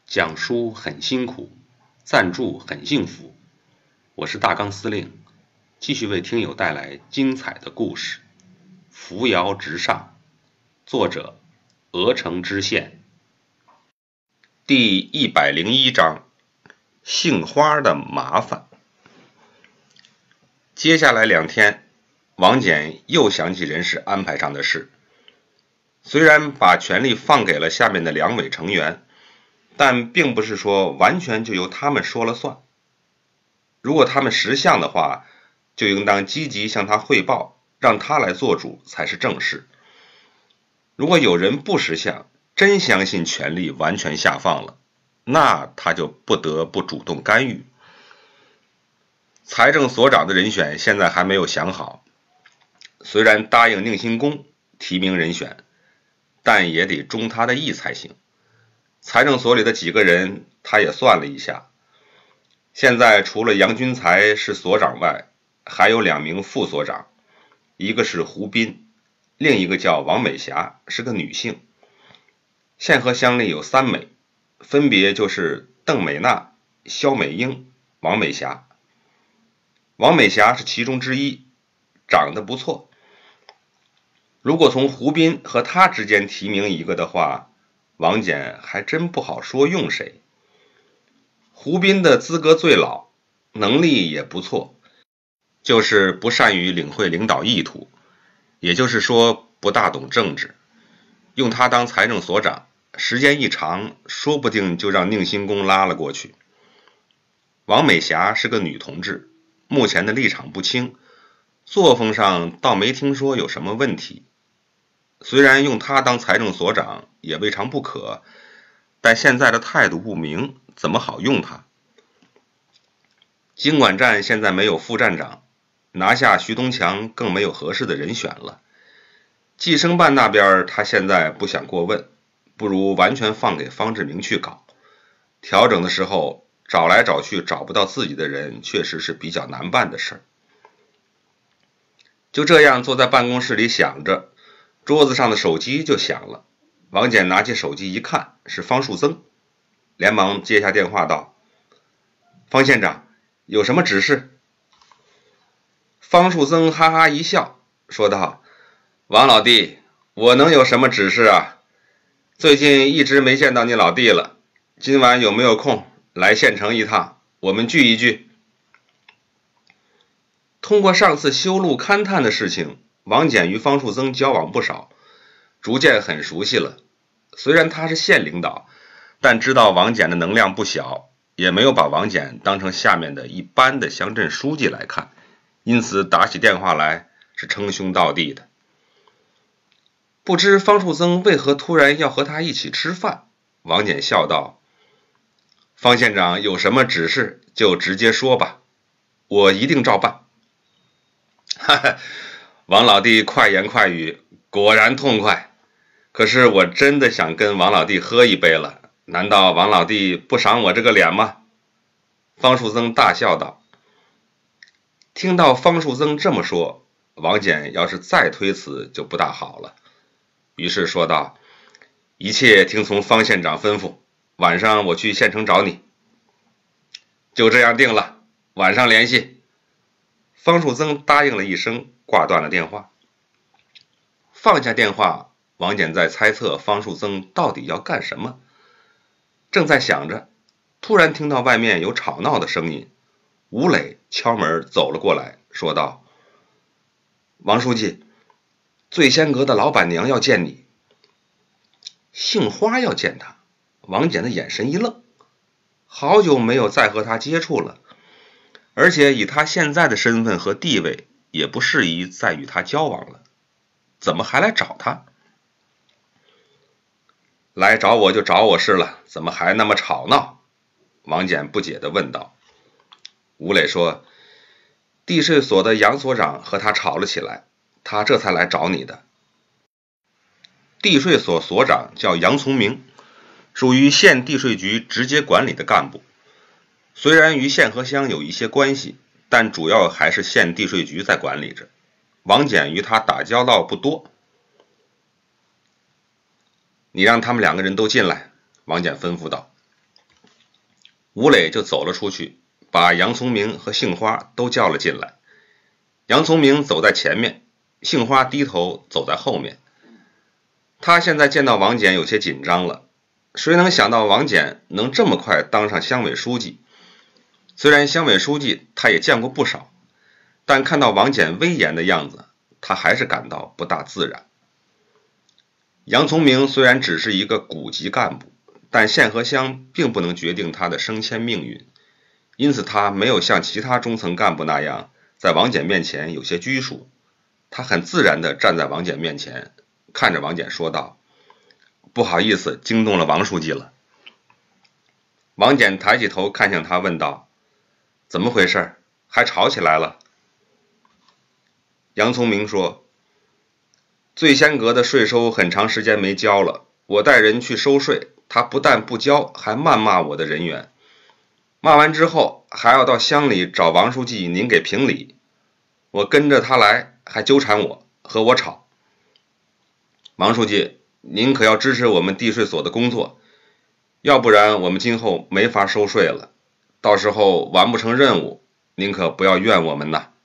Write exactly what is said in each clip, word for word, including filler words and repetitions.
讲书很辛苦，赞助很幸福。我是大纲司令，继续为听友带来精彩的故事。扶摇直上，作者鹅城知县。第一百零一章，杏花的麻烦。接下来两天，王翦又想起人事安排上的事。虽然把权力放给了下面的两委成员，但并不是说完全就由他们说了算。如果他们识相的话，就应当积极向他汇报，让他来做主才是正事。如果有人不识相，真相信权力完全下放了，那他就不得不主动干预。财政所长的人选现在还没有想好，虽然答应宁兴公提名人选，但也得中他的意才行。财政所里的几个人他也算了一下，现在除了杨君才是所长外，还有两名副所长，一个是胡斌，另一个叫王美霞，是个女性。县河乡里有三美，分别就是邓美娜、肖美英、王美霞。王美霞是其中之一，长得不错。如果从胡斌和她之间提名一个的话，王翦还真不好说用谁。胡斌的资格最老，能力也不错，就是不善于领会领导意图，也就是说不大懂政治。用他当财政所长，时间一长，说不定就让宁兴公拉了过去。王美霞是个女同志，目前的立场不清，作风上倒没听说有什么问题。虽然用他当财政所长也未尝不可，但现在的态度不明，怎么好用他？经管站现在没有副站长，拿下徐东强更没有合适的人选了。计生办那边他现在不想过问，不如完全放给方志明去搞。调整的时候找来找去找不到自己的人，确实是比较难办的事儿。就这样坐在办公室里想着，桌子上的手机就响了。王翦拿起手机一看，是方树增，连忙接下电话道：方县长，有什么指示？方树增哈哈一笑，说道：王老弟，我能有什么指示啊？最近一直没见到你老弟了，今晚有没有空来县城一趟，我们聚一聚。通过上次修路勘探的事情，王翦与方树增交往不少，逐渐很熟悉了。虽然他是县领导，但知道王翦的能量不小，也没有把王翦当成下面的一般的乡镇书记来看，因此打起电话来是称兄道弟的。不知方树增为何突然要和他一起吃饭，王翦笑道：方县长有什么指示就直接说吧，我一定照办。哈哈，王老弟快言快语，果然痛快。可是我真的想跟王老弟喝一杯了，难道王老弟不赏我这个脸吗？方树增大笑道。听到方树增这么说，王翦要是再推辞就不大好了，于是说道：一切听从方县长吩咐，晚上我去县城找你。就这样定了，晚上联系。方树增答应了一声，挂断了电话。放下电话，王翦在猜测方树增到底要干什么。正在想着，突然听到外面有吵闹的声音，吴磊敲门走了过来，说道：王书记，醉仙阁的老板娘要见你。杏花要见他，王翦的眼神一愣，好久没有再和他接触了，而且以他现在的身份和地位，也不适宜再与他交往了，怎么还来找他？来找我就找我是了，怎么还那么吵闹？王翦不解地问道。吴磊说：地税所的杨所长和他吵了起来，他这才来找你的。地税所所长叫杨从明，属于县地税局直接管理的干部，虽然与县河乡有一些关系，但主要还是县地税局在管理着。王翦与他打交道不多。你让他们两个人都进来，王翦吩咐道。 吴磊就走了出去，把杨聪明和杏花都叫了进来。杨聪明走在前面，杏花低头走在后面。他现在见到王翦有些紧张了，谁能想到王翦能这么快当上乡委书记？虽然乡委书记他也见过不少，但看到王翦威严的样子，他还是感到不大自然。杨聪明虽然只是一个股级干部，但县和乡并不能决定他的升迁命运，因此他没有像其他中层干部那样在王翦面前有些拘束。他很自然地站在王翦面前，看着王翦说道：不好意思，惊动了王书记了。王翦抬起头看向他问道：怎么回事？还吵起来了？杨聪明说：醉仙阁的税收很长时间没交了，我带人去收税，他不但不交，还谩骂我的人员。骂完之后还要到乡里找王书记您给评理，我跟着他来还纠缠我，和我吵。王书记，您可要支持我们地税所的工作，要不然我们今后没法收税了，到时候完不成任务，您可不要怨我们呐。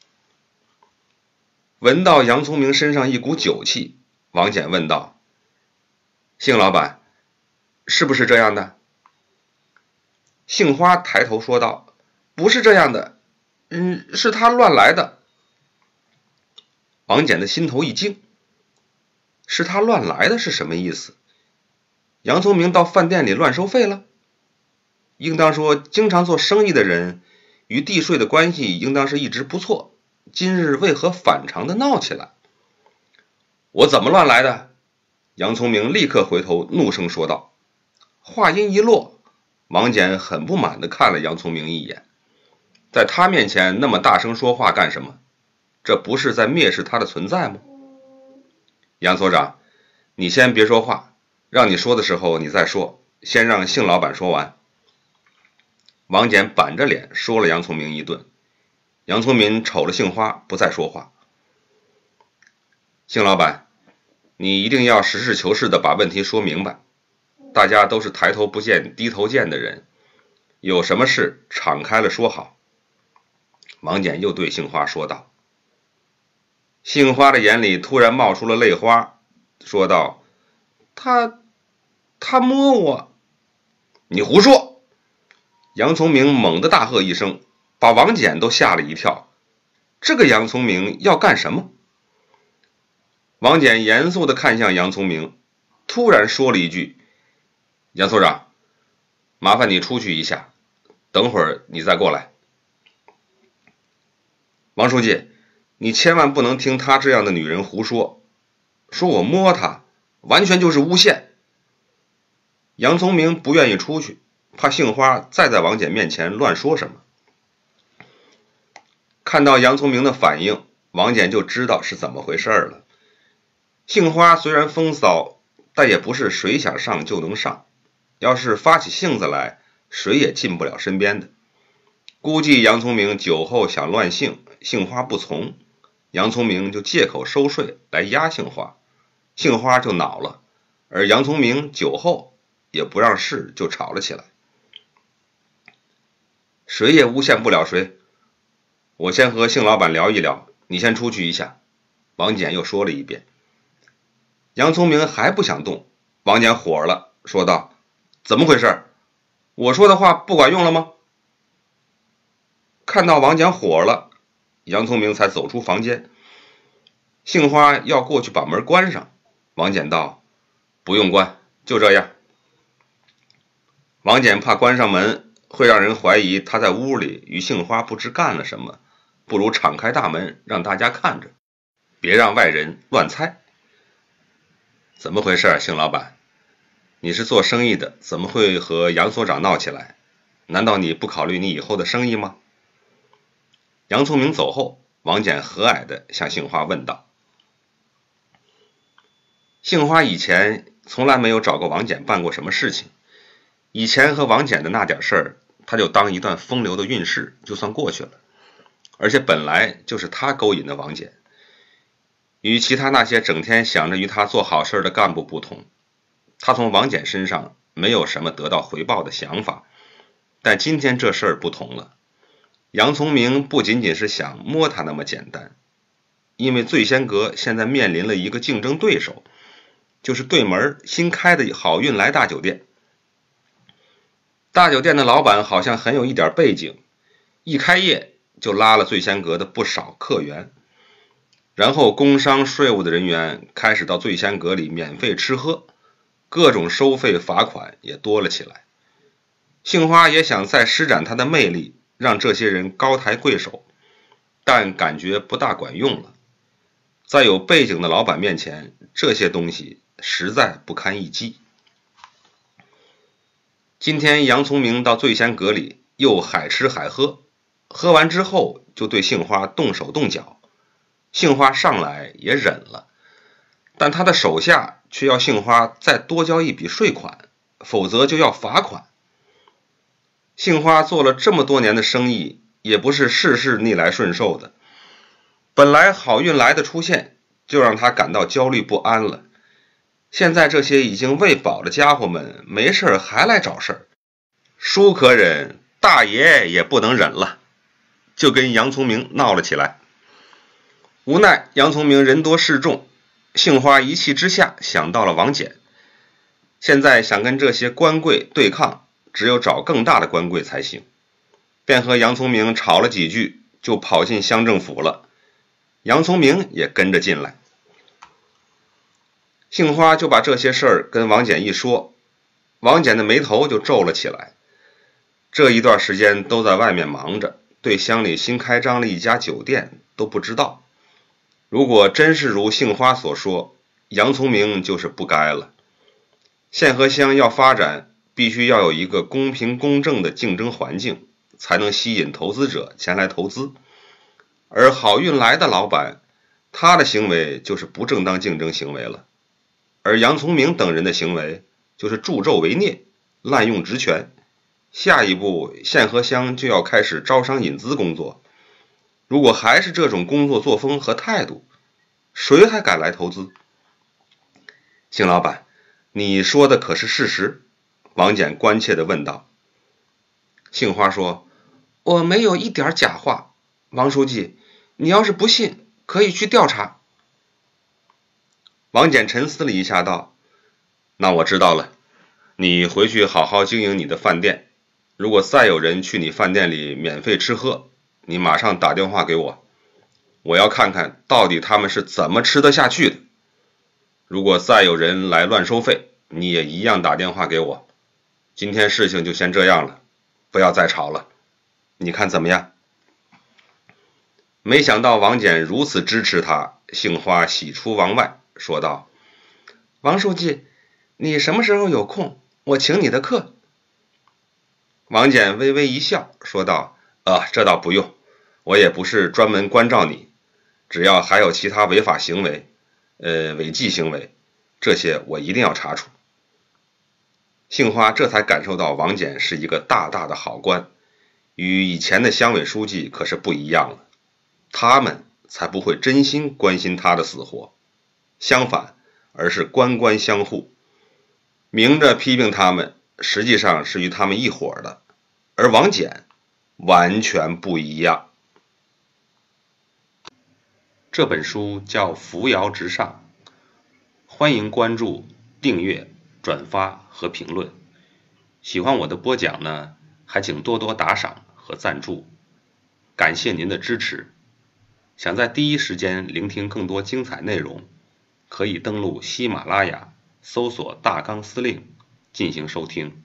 闻到杨聪明身上一股酒气，王翦问道：杏老板，是不是这样的？杏花抬头说道：不是这样的，嗯，是他乱来的。王翦的心头一惊，是他乱来的是什么意思？杨聪明到饭店里乱收费了？应当说经常做生意的人与地税的关系应当是一直不错，今日为何反常的闹起来？我怎么乱来的？杨聪明立刻回头怒声说道。话音一落，王翦很不满地看了杨聪明一眼，在他面前那么大声说话干什么？这不是在蔑视他的存在吗？杨所长，你先别说话，让你说的时候你再说，先让杏老板说完。王翦板着脸说了杨聪明一顿。杨聪明瞅了杏花，不再说话。杏老板，你一定要实事求是地把问题说明白，大家都是抬头不见低头见的人，有什么事敞开了说好。王翦又对杏花说道。杏花的眼里突然冒出了泪花，说道：他他摸我。你胡说！杨聪明猛地大喝一声，把王翦都吓了一跳。这个杨聪明要干什么？王翦严肃地看向杨聪明，突然说了一句：杨所长，麻烦你出去一下，等会儿你再过来。王书记，你千万不能听她这样的女人胡说，说我摸她，完全就是诬陷。杨聪明不愿意出去，怕杏花再在王翦面前乱说什么。看到杨聪明的反应，王翦就知道是怎么回事了。杏花虽然风骚，但也不是谁想上就能上，要是发起性子来，谁也进不了身边的。估计杨聪明酒后想乱性，杏花不从，杨聪明就借口收税来压杏花，杏花就恼了，而杨聪明酒后也不让事，就吵了起来。谁也诬陷不了谁，我先和杏老板聊一聊，你先出去一下。王翦又说了一遍。杨聪明还不想动，王翦火了，说道：怎么回事？我说的话不管用了吗？看到王翦火了，杨聪明才走出房间。杏花要过去把门关上，王翦道：不用关，就这样。王翦怕关上门会让人怀疑他在屋里与杏花不知干了什么，不如敞开大门让大家看着，别让外人乱猜。怎么回事啊，杏老板？你是做生意的，怎么会和杨所长闹起来？难道你不考虑你以后的生意吗？杨聪明走后，王翦和蔼地向杏花问道。杏花以前从来没有找过王翦办过什么事情，以前和王翦的那点事儿，他就当一段风流的运势就算过去了，而且本来就是他勾引的王翦。与其他那些整天想着与他做好事的干部不同，他从王翦身上没有什么得到回报的想法， 但今天这事儿不同了，杨从明不仅仅是想摸他那么简单，因为醉仙阁现在面临了一个竞争对手，就是对门新开的好运来大酒店。大酒店的老板好像很有一点背景，一开业就拉了醉仙阁的不少客源，然后工商税务的人员开始到醉仙阁里免费吃喝，各种收费罚款也多了起来。杏花也想再施展他的魅力，让这些人高抬贵手，但感觉不大管用了。在有背景的老板面前，这些东西实在不堪一击。今天杨从明到醉仙阁里又海吃海喝，喝完之后就对杏花动手动脚，杏花上来也忍了，但他的手下却要杏花再多交一笔税款，否则就要罚款。杏花做了这么多年的生意，也不是事事逆来顺受的，本来好运来的出现就让他感到焦虑不安了，现在这些已经喂饱的家伙们没事还来找事儿，叔可忍，大爷也不能忍了，就跟杨从明闹了起来。无奈杨从明人多势众，杏花一气之下想到了王翦，现在想跟这些官贵对抗，只有找更大的官贵才行，便和杨从明吵了几句，就跑进乡政府了。杨从明也跟着进来，杏花就把这些事儿跟王翦一说，王翦的眉头就皱了起来。这一段时间都在外面忙着，对乡里新开张了一家酒店都不知道。如果真是如杏花所说，杨从明就是不该了。县和乡要发展，必须要有一个公平公正的竞争环境，才能吸引投资者前来投资。而好运来的老板，他的行为就是不正当竞争行为了，而杨从明等人的行为就是助纣为虐，滥用职权。下一步县和乡就要开始招商引资工作，如果还是这种工作作风和态度，谁还敢来投资？邢老板，你说的可是事实？王翦关切地问道。杏花说，我没有一点假话，王书记，你要是不信，可以去调查。王翦沉思了一下道，那我知道了，你回去好好经营你的饭店，如果再有人去你饭店里免费吃喝，你马上打电话给我，我要看看到底他们是怎么吃得下去的。如果再有人来乱收费，你也一样打电话给我。今天事情就先这样了，不要再吵了，你看怎么样？没想到王翦如此支持他，杏花喜出望外，说道，王书记，你什么时候有空，我请你的客。王翦微微一笑，说道，啊，这倒不用，我也不是专门关照你，只要还有其他违法行为，呃，违纪行为，这些我一定要查处。杏花这才感受到王翦是一个大大的好官，与以前的乡委书记可是不一样了，他们才不会真心关心他的死活，相反，而是官官相护，明着批评他们，实际上是与他们一伙的，而王翦完全不一样。这本书叫《扶摇直上》，欢迎关注、订阅、转发和评论。喜欢我的播讲呢，还请多多打赏和赞助，感谢您的支持。想在第一时间聆听更多精彩内容，可以登录喜马拉雅，搜索大纲司令进行收听。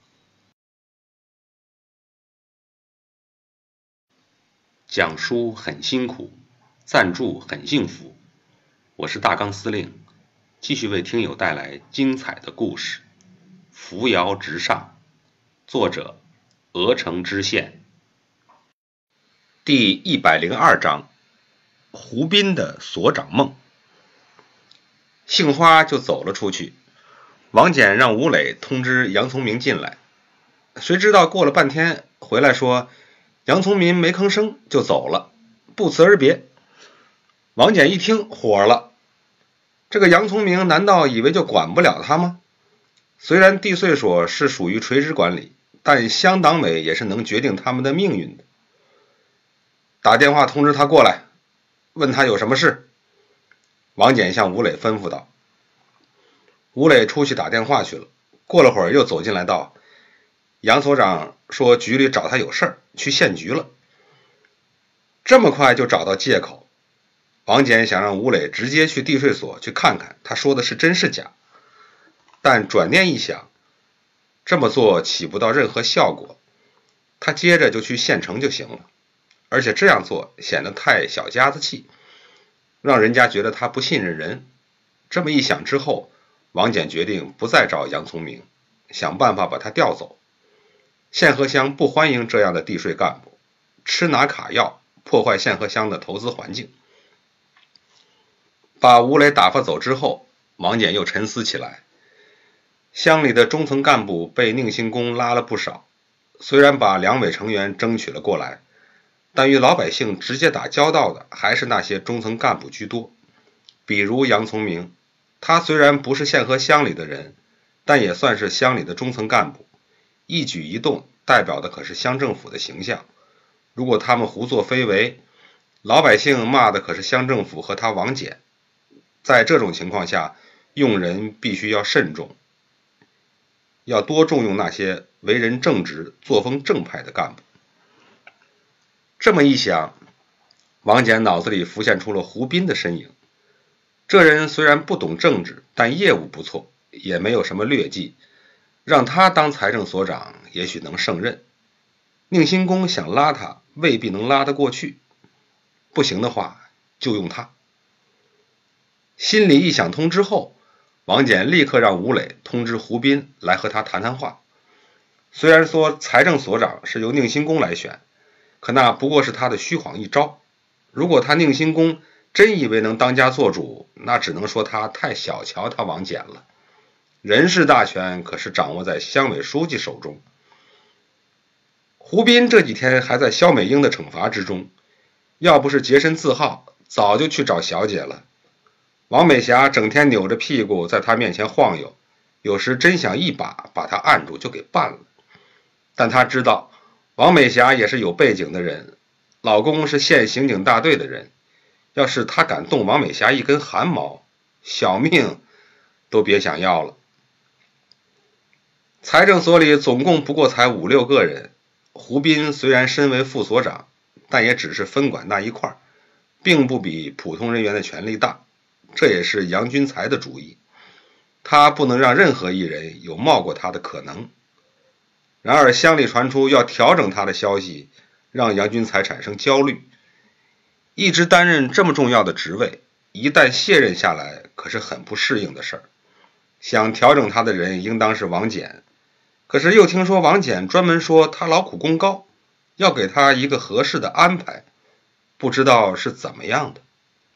讲书很辛苦，赞助很幸福。我是大纲司令，继续为听友带来精彩的故事。扶摇直上，作者鹅城知县。第一百零二章，胡斌的所长梦。杏花就走了出去，王翦让吴磊通知杨从明进来，谁知道过了半天回来说杨从明没吭声就走了，不辞而别。王翦一听火了，这个杨从明难道以为就管不了他吗？虽然地税所是属于垂直管理， 但乡党委也是能决定他们的命运的。打电话通知他过来，问他有什么事。王翦向吴磊吩咐道。吴磊出去打电话去了，过了会儿又走进来道：杨所长说局里找他有事儿，去县局了。这么快就找到借口，王翦想让吴磊直接去地税所去看看他说的是真是假，但转念一想，这么做起不到任何效果，他接着就去县城就行了，而且这样做显得太小家子气，让人家觉得他不信任人。这么一想之后，王翦决定不再找杨聪明，想办法把他调走。县河乡不欢迎这样的地税干部，吃拿卡要，破坏县河乡的投资环境。把吴磊打发走之后，王翦又沉思起来。乡里的中层干部被宁兴公拉了不少，虽然把两委成员争取了过来，但与老百姓直接打交道的还是那些中层干部居多。比如杨聪明，他虽然不是县河乡里的人，但也算是乡里的中层干部，一举一动代表的可是乡政府的形象。如果他们胡作非为，老百姓骂的可是乡政府和他王翦。在这种情况下，用人必须要慎重，要多重用那些为人正直、作风正派的干部。这么一想，王翦脑子里浮现出了胡斌的身影。这人虽然不懂政治，但业务不错，也没有什么劣迹，让他当财政所长也许能胜任。宁兴公想拉他，未必能拉得过去，不行的话就用他。心里一想通之后，王翦立刻让吴磊通知胡斌来和他谈谈话。虽然说财政所长是由宁兴公来选，可那不过是他的虚晃一招。如果他宁兴公真以为能当家做主，那只能说他太小瞧他王翦了。人事大权可是掌握在乡委书记手中。胡斌这几天还在肖美英的惩罚之中，要不是洁身自好，早就去找小姐了。王美霞整天扭着屁股在他面前晃悠，有时真想一把把他按住就给办了。但他知道王美霞也是有背景的人，老公是县刑警大队的人，要是他敢动王美霞一根汗毛，小命都别想要了。财政所里总共不过才五六个人，胡斌虽然身为副所长，但也只是分管那一块，并不比普通人员的权力大。这也是杨军才的主意，他不能让任何一人有冒过他的可能。然而乡里传出要调整他的消息，让杨军才产生焦虑。一直担任这么重要的职位，一旦卸任下来，可是很不适应的事儿。想调整他的人应当是王翦，可是又听说王翦专门说他劳苦功高，要给他一个合适的安排，不知道是怎么样的。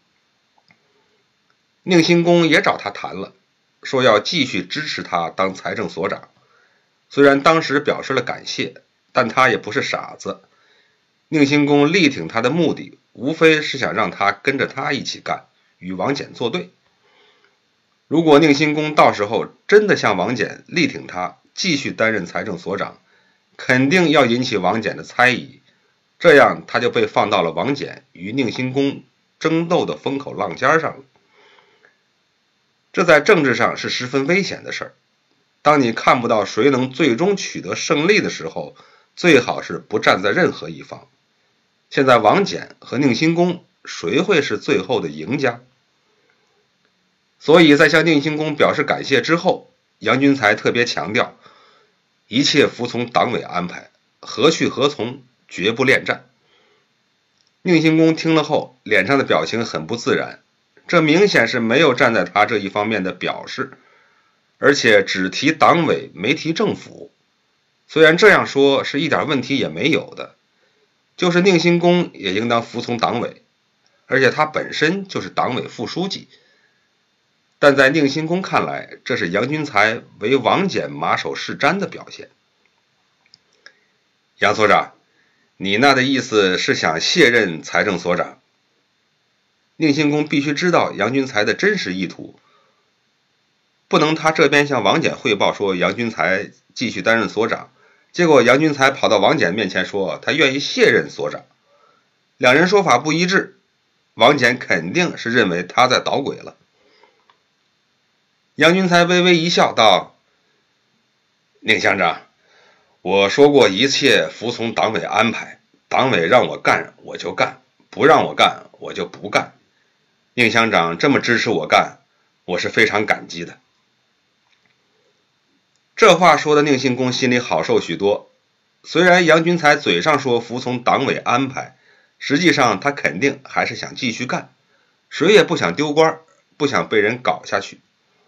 宁兴公也找他谈了，说要继续支持他当财政所长。虽然当时表示了感谢，但他也不是傻子。宁兴公力挺他的目的，无非是想让他跟着他一起干，与王翦作对。如果宁兴公到时候真的向王翦力挺他，继续担任财政所长，肯定要引起王翦的猜疑，这样他就被放到了王翦与宁兴公争斗的风口浪尖上了。这在政治上是十分危险的事儿。当你看不到谁能最终取得胜利的时候，最好是不站在任何一方。现在王翦和宁兴公，谁会是最后的赢家？所以在向宁兴公表示感谢之后，杨军才特别强调，一切服从党委安排，何去何从，绝不恋战。宁兴公听了后，脸上的表情很不自然，这明显是没有站在他这一方面的表示，而且只提党委没提政府。虽然这样说是一点问题也没有的，就是宁兴公也应当服从党委，而且他本身就是党委副书记。但在宁兴公看来，这是杨军才为王翦马首是瞻的表现。杨所长，你那的意思是想卸任财政所长？宁兴公必须知道杨军才的真实意图，不能他这边向王翦汇报说杨军才继续担任所长， 结果杨君才跑到王翦面前说他愿意卸任所长，两人说法不一致，王翦肯定是认为他在捣鬼了。杨君才微微一笑道：宁乡长，我说过一切服从党委安排，党委让我干我就干，不让我干我就不干。宁乡长这么支持我干，我是非常感激的。这话说的宁信公心里好受许多，虽然杨君才嘴上说服从党委安排，实际上他肯定还是想继续干，谁也不想丢官，不想被人搞下去。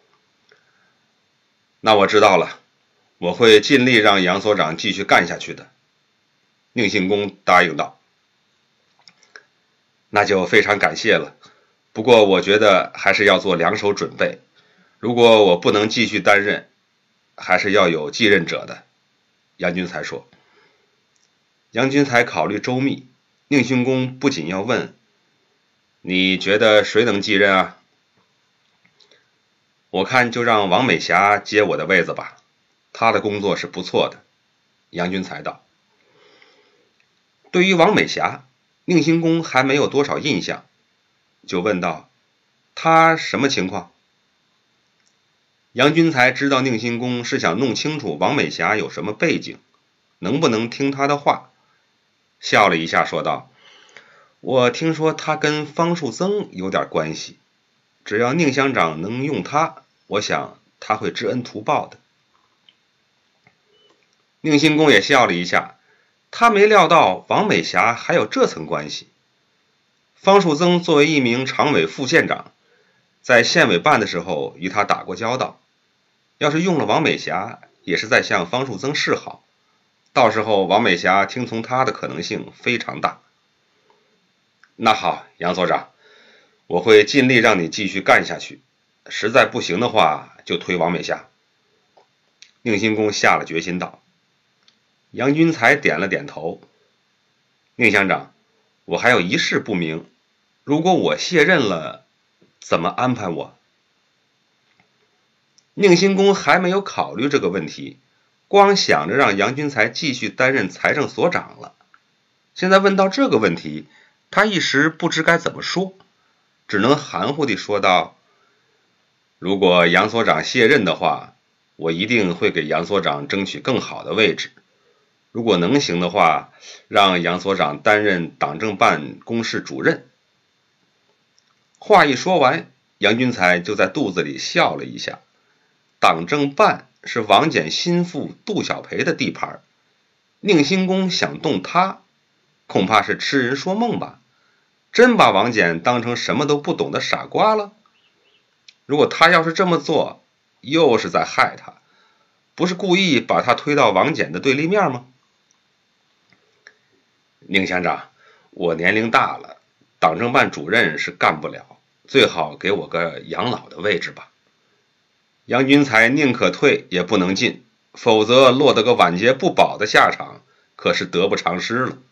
那我知道了，我会尽力让杨所长继续干下去的。宁信公答应道。那就非常感谢了，不过我觉得还是要做两手准备，如果我不能继续担任，还是要有继任者的。杨君才说。杨君才考虑周密，宁信公不仅要问，你觉得谁能继任啊？我看就让王美霞接我的位子吧，她的工作是不错的。杨君才道。对于王美霞，宁信公还没有多少印象，就问道：她什么情况？杨君才知道宁信公是想弄清楚王美霞有什么背景，能不能听他的话，笑了一下说道：我听说她跟方树增有点关系，只要宁乡长能用她，我想他会知恩图报的。宁信公也笑了一下，他没料到王美霞还有这层关系。方树增作为一名常委副县长，在县委办的时候与他打过交道，要是用了王美霞，也是在向方树增示好，到时候王美霞听从他的可能性非常大。那好，杨所长，我会尽力让你继续干下去，实在不行的话就推王美霞。宁信公下了决心道。杨君才点了点头。宁乡长，我还有一事不明，如果我卸任了，怎么安排我？宁信公还没有考虑这个问题，光想着让杨君才继续担任财政所长了。现在问到这个问题，他一时不知该怎么说，只能含糊地说道：如果杨所长卸任的话，我一定会给杨所长争取更好的位置，如果能行的话，让杨所长担任党政办公室主任。话一说完，杨君才就在肚子里笑了一下。党政办是王翦心腹杜小培的地盘，宁信公想动他，恐怕是痴人说梦吧？真把王翦当成什么都不懂的傻瓜了？如果他要是这么做，又是在害他，不是故意把他推到王翦的对立面吗？宁乡长，我年龄大了，党政办主任是干不了，最好给我个养老的位置吧。杨君才宁可退也不能进，否则落得个晚节不保的下场，可是得不偿失了。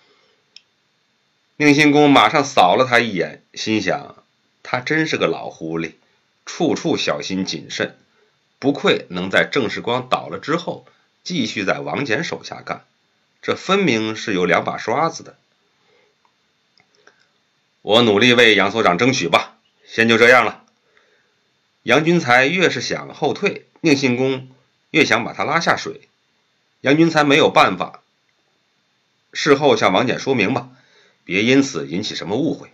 宁信公马上扫了他一眼，心想他真是个老狐狸，处处小心谨慎，不愧能在郑世光倒了之后继续在王翦手下干，这分明是有两把刷子的。我努力为杨所长争取吧，先就这样了。杨君才越是想后退，宁信公越想把他拉下水。杨君才没有办法，事后向王翦说明吧，别因此引起什么误会。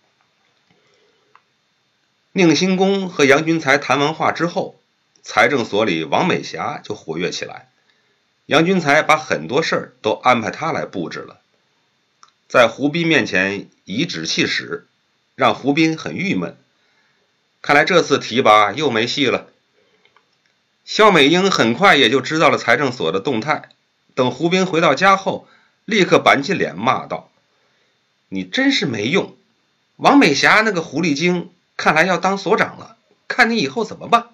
宁信公和杨君才谈完话之后，财政所里王美霞就活跃起来。杨君才把很多事儿都安排他来布置了，在胡斌面前颐指气使，让胡斌很郁闷。看来这次提拔又没戏了。肖美英很快也就知道了财政所的动态，等胡斌回到家后，立刻板起脸骂道：你真是没用，王美霞那个狐狸精看来要当所长了，看你以后怎么办。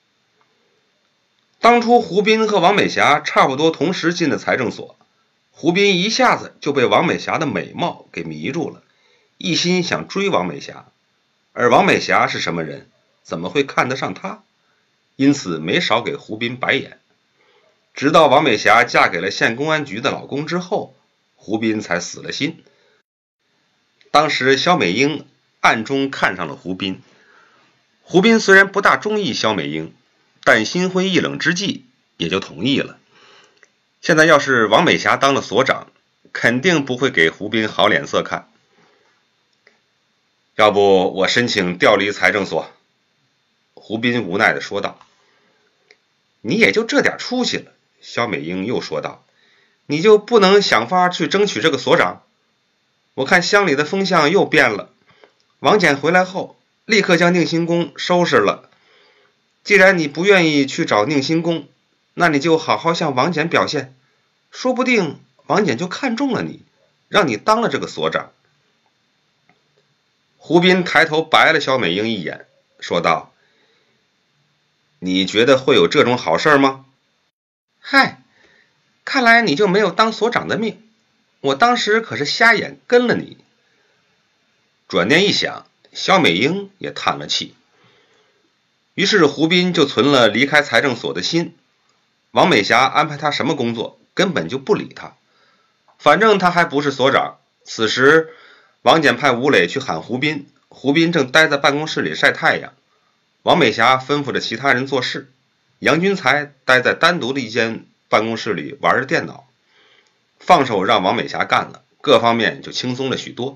当初胡斌和王美霞差不多同时进的财政所，胡斌一下子就被王美霞的美貌给迷住了，一心想追王美霞，而王美霞是什么人，怎么会看得上他？因此没少给胡斌白眼。 直到王美霞嫁给了县公安局的老公之后，胡斌才死了心。当时肖美英暗中看上了胡斌，胡斌虽然不大中意肖美英，但心灰意冷之际也就同意了。现在要是王美霞当了所长，肯定不会给胡斌好脸色看。要不我申请调离财政所。胡斌无奈地说道。你也就这点出息了，肖美英又说道，你就不能想法去争取这个所长？我看乡里的风向又变了，王检回来后立刻将宁兴宫收拾了。既然你不愿意去找宁兴宫，那你就好好向王检表现，说不定王检就看中了你，让你当了这个所长。胡斌抬头白了肖美英一眼，说道，你觉得会有这种好事吗？嗨，看来你就没有当所长的命，我当时可是瞎眼跟了你。转念一想，肖美英也叹了气。于是胡斌就存了离开财政所的心，王美霞安排他什么工作根本就不理他，反正他还不是所长。此时王检派吴磊去喊胡斌，胡斌正待在办公室里晒太阳，王美霞吩咐着其他人做事，杨军才待在单独的一间办公室里玩着电脑，放手让王美霞干了，各方面就轻松了许多。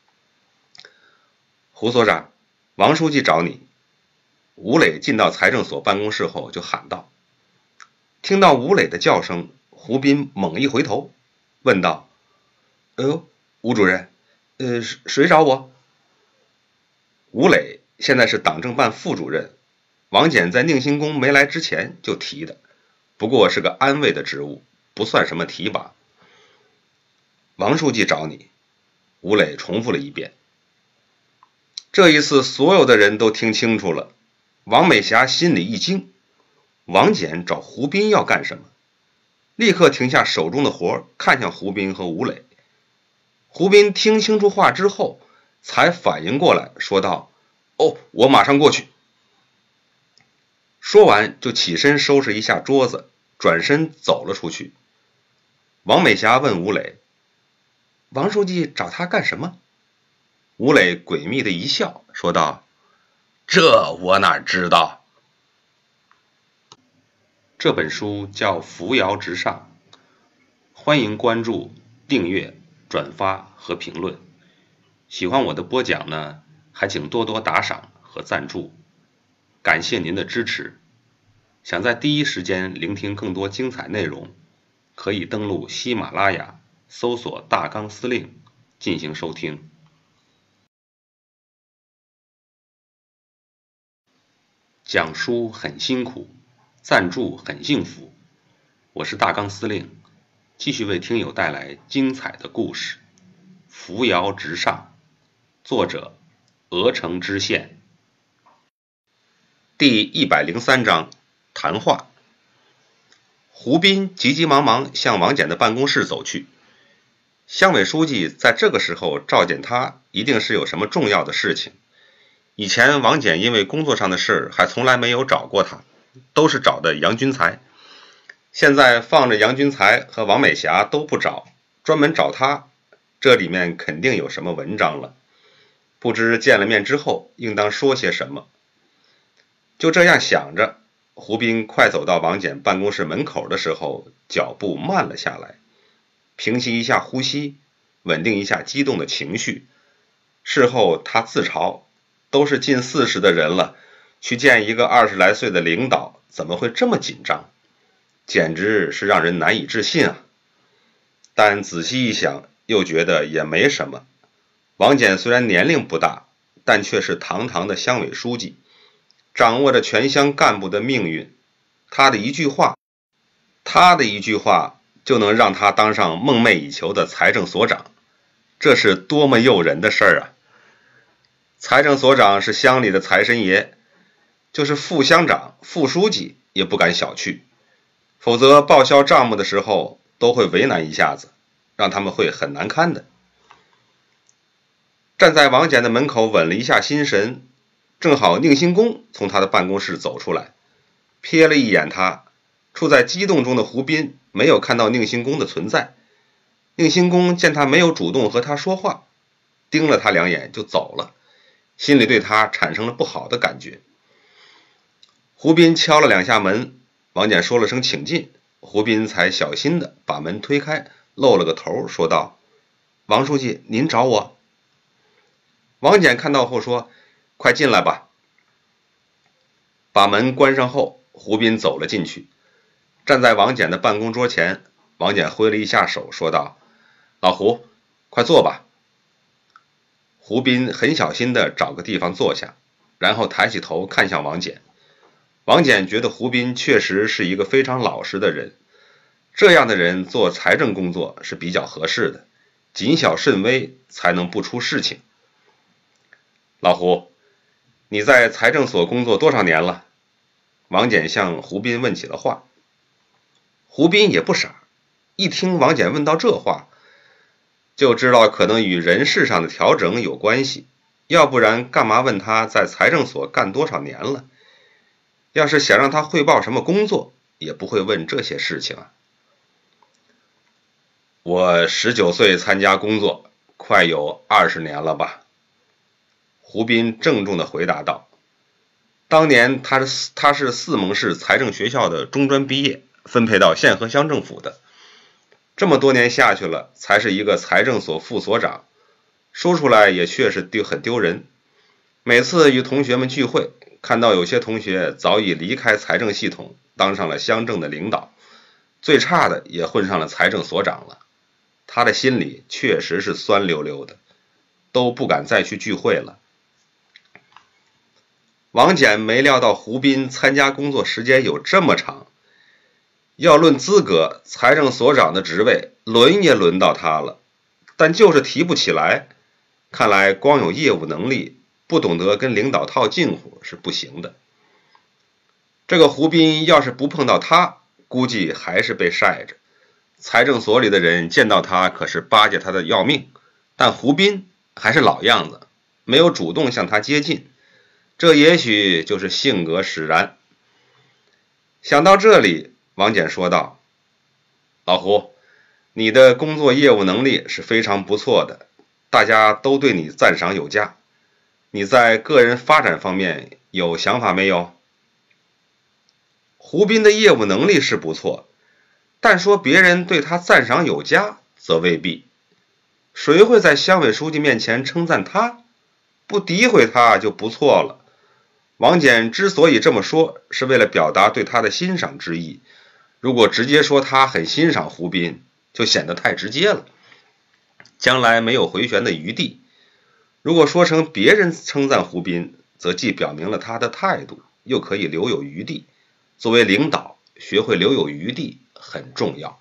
胡所长，王书记找你。吴磊进到财政所办公室后就喊道。听到吴磊的叫声，胡斌猛一回头，问道，哎呦，吴主任，呃，谁找我？吴磊现在是党政办副主任，王检在宁兴宫没来之前就提的，不过是个安慰的职务，不算什么提拔。王书记找你，吴磊重复了一遍。这一次所有的人都听清楚了，王美霞心里一惊，王检找胡斌要干什么？立刻停下手中的活，看向胡斌和吴磊。胡斌听清楚话之后才反应过来，说道，哦，我马上过去。说完就起身收拾一下桌子，转身走了出去。王美霞问吴磊，王书记找他干什么？吴磊诡秘的一笑，说道，这我哪知道。这本书叫《扶摇直上》，欢迎关注、订阅、转发和评论。喜欢我的播讲呢，还请多多打赏和赞助，感谢您的支持。想在第一时间聆听更多精彩内容，可以登录喜马拉雅，搜索大纲司令进行收听。讲书很辛苦，赞助很幸福。我是大纲司令，继续为听友带来精彩的故事。扶摇直上，作者鹅城知县。第一百零三章谈话。胡斌急急忙忙向王检的办公室走去。乡委书记在这个时候召见他，一定是有什么重要的事情。以前王检因为工作上的事还从来没有找过他，都是找的杨军才。现在放着杨军才和王美霞都不找，专门找他，这里面肯定有什么文章了。不知见了面之后应当说些什么。就这样想着，胡斌快走到王检办公室门口的时候，脚步慢了下来，平息一下呼吸，稳定一下激动的情绪。事后他自嘲，都是近四十的人了，去见一个二十来岁的领导，怎么会这么紧张？简直是让人难以置信啊！但仔细一想，又觉得也没什么。王检虽然年龄不大，但却是堂堂的乡委书记，掌握着全乡干部的命运。他的一句话，他的一句话就能让他当上梦寐以求的财政所长，这是多么诱人的事儿啊！财政所长是乡里的财神爷，就是副乡长、副书记也不敢小觑，否则报销账目的时候都会为难一下子，让他们会很难堪的。站在王检的门口稳了一下心神，正好宁兴公从他的办公室走出来，瞥了一眼他， 处在激动中的胡斌没有看到宁兴公的存在。宁兴公见他没有主动和他说话，盯了他两眼就走了，心里对他产生了不好的感觉。胡斌敲了两下门，王翦说了声请进，胡斌才小心地把门推开，露了个头，说道：王书记，您找我？王翦看到后说：快进来吧。把门关上后，胡斌走了进去，站在王翦的办公桌前，王翦挥了一下手，说道：老胡，快坐吧。胡斌很小心地找个地方坐下，然后抬起头看向王翦。王翦觉得胡斌确实是一个非常老实的人，这样的人做财政工作是比较合适的，谨小慎微才能不出事情。老胡，你在财政所工作多少年了？王翦向胡斌问起了话。胡斌也不傻，一听王翦问到这话，就知道可能与人事上的调整有关系，要不然干嘛问他在财政所干多少年了？要是想让他汇报什么工作，也不会问这些事情啊。我十九岁参加工作，快有二十年了吧？胡斌郑重地回答道。当年他是他是泗蒙市财政学校的中专毕业，分配到县河乡政府的。这么多年下去了，才是一个财政所副所长，说出来也确实丢很丢人。每次与同学们聚会，看到有些同学早已离开财政系统，当上了乡政的领导，最差的也混上了财政所长了，他的心里确实是酸溜溜的，都不敢再去聚会了。王翦没料到胡斌参加工作时间有这么长，要论资格，财政所长的职位轮也轮到他了，但就是提不起来，看来光有业务能力，不懂得跟领导套近乎是不行的。这个胡斌要是不碰到他，估计还是被晒着。财政所里的人见到他可是巴结他的要命，但胡斌还是老样子，没有主动向他接近，这也许就是性格使然。想到这里，王翦说道：老胡，你的工作业务能力是非常不错的，大家都对你赞赏有加。你在个人发展方面有想法没有？胡斌的业务能力是不错，但说别人对他赞赏有加则未必。谁会在乡委书记面前称赞他？不诋毁他就不错了。王翦之所以这么说，是为了表达对他的欣赏之意。如果直接说他很欣赏胡斌，就显得太直接了，将来没有回旋的余地。如果说成别人称赞胡斌，则既表明了他的态度，又可以留有余地。作为领导，学会留有余地很重要。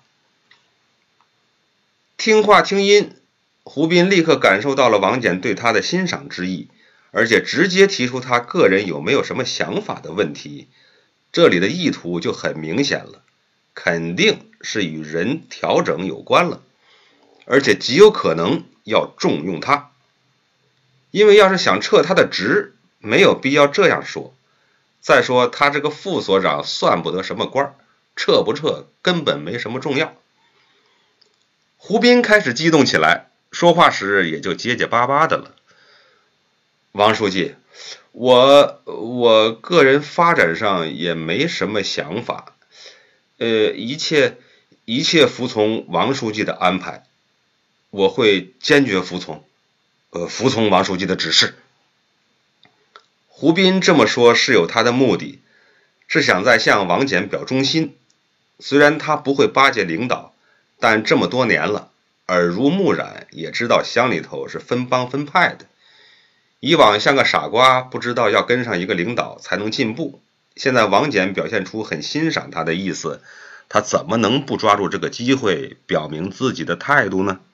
听话听音，胡斌立刻感受到了王翦对他的欣赏之意，而且直接提出他个人有没有什么想法的问题。这里的意图就很明显了，肯定是与人调整有关了，而且极有可能要重用他。因为要是想撤他的职，没有必要这样说。再说他这个副所长算不得什么官，撤不撤根本没什么重要。胡斌开始激动起来，说话时也就结结巴巴的了。王书记，我我个人发展上也没什么想法，呃，一切一切服从王书记的安排，我会坚决服从，呃，服从王书记的指示。胡斌这么说是有他的目的，是想在向王翦表忠心。虽然他不会巴结领导，但这么多年了，耳濡目染，也知道乡里头是分帮分派的。以往像个傻瓜，不知道要跟上一个领导才能进步。现在王翦表现出很欣赏他的意思，他怎么能不抓住这个机会表明自己的态度呢？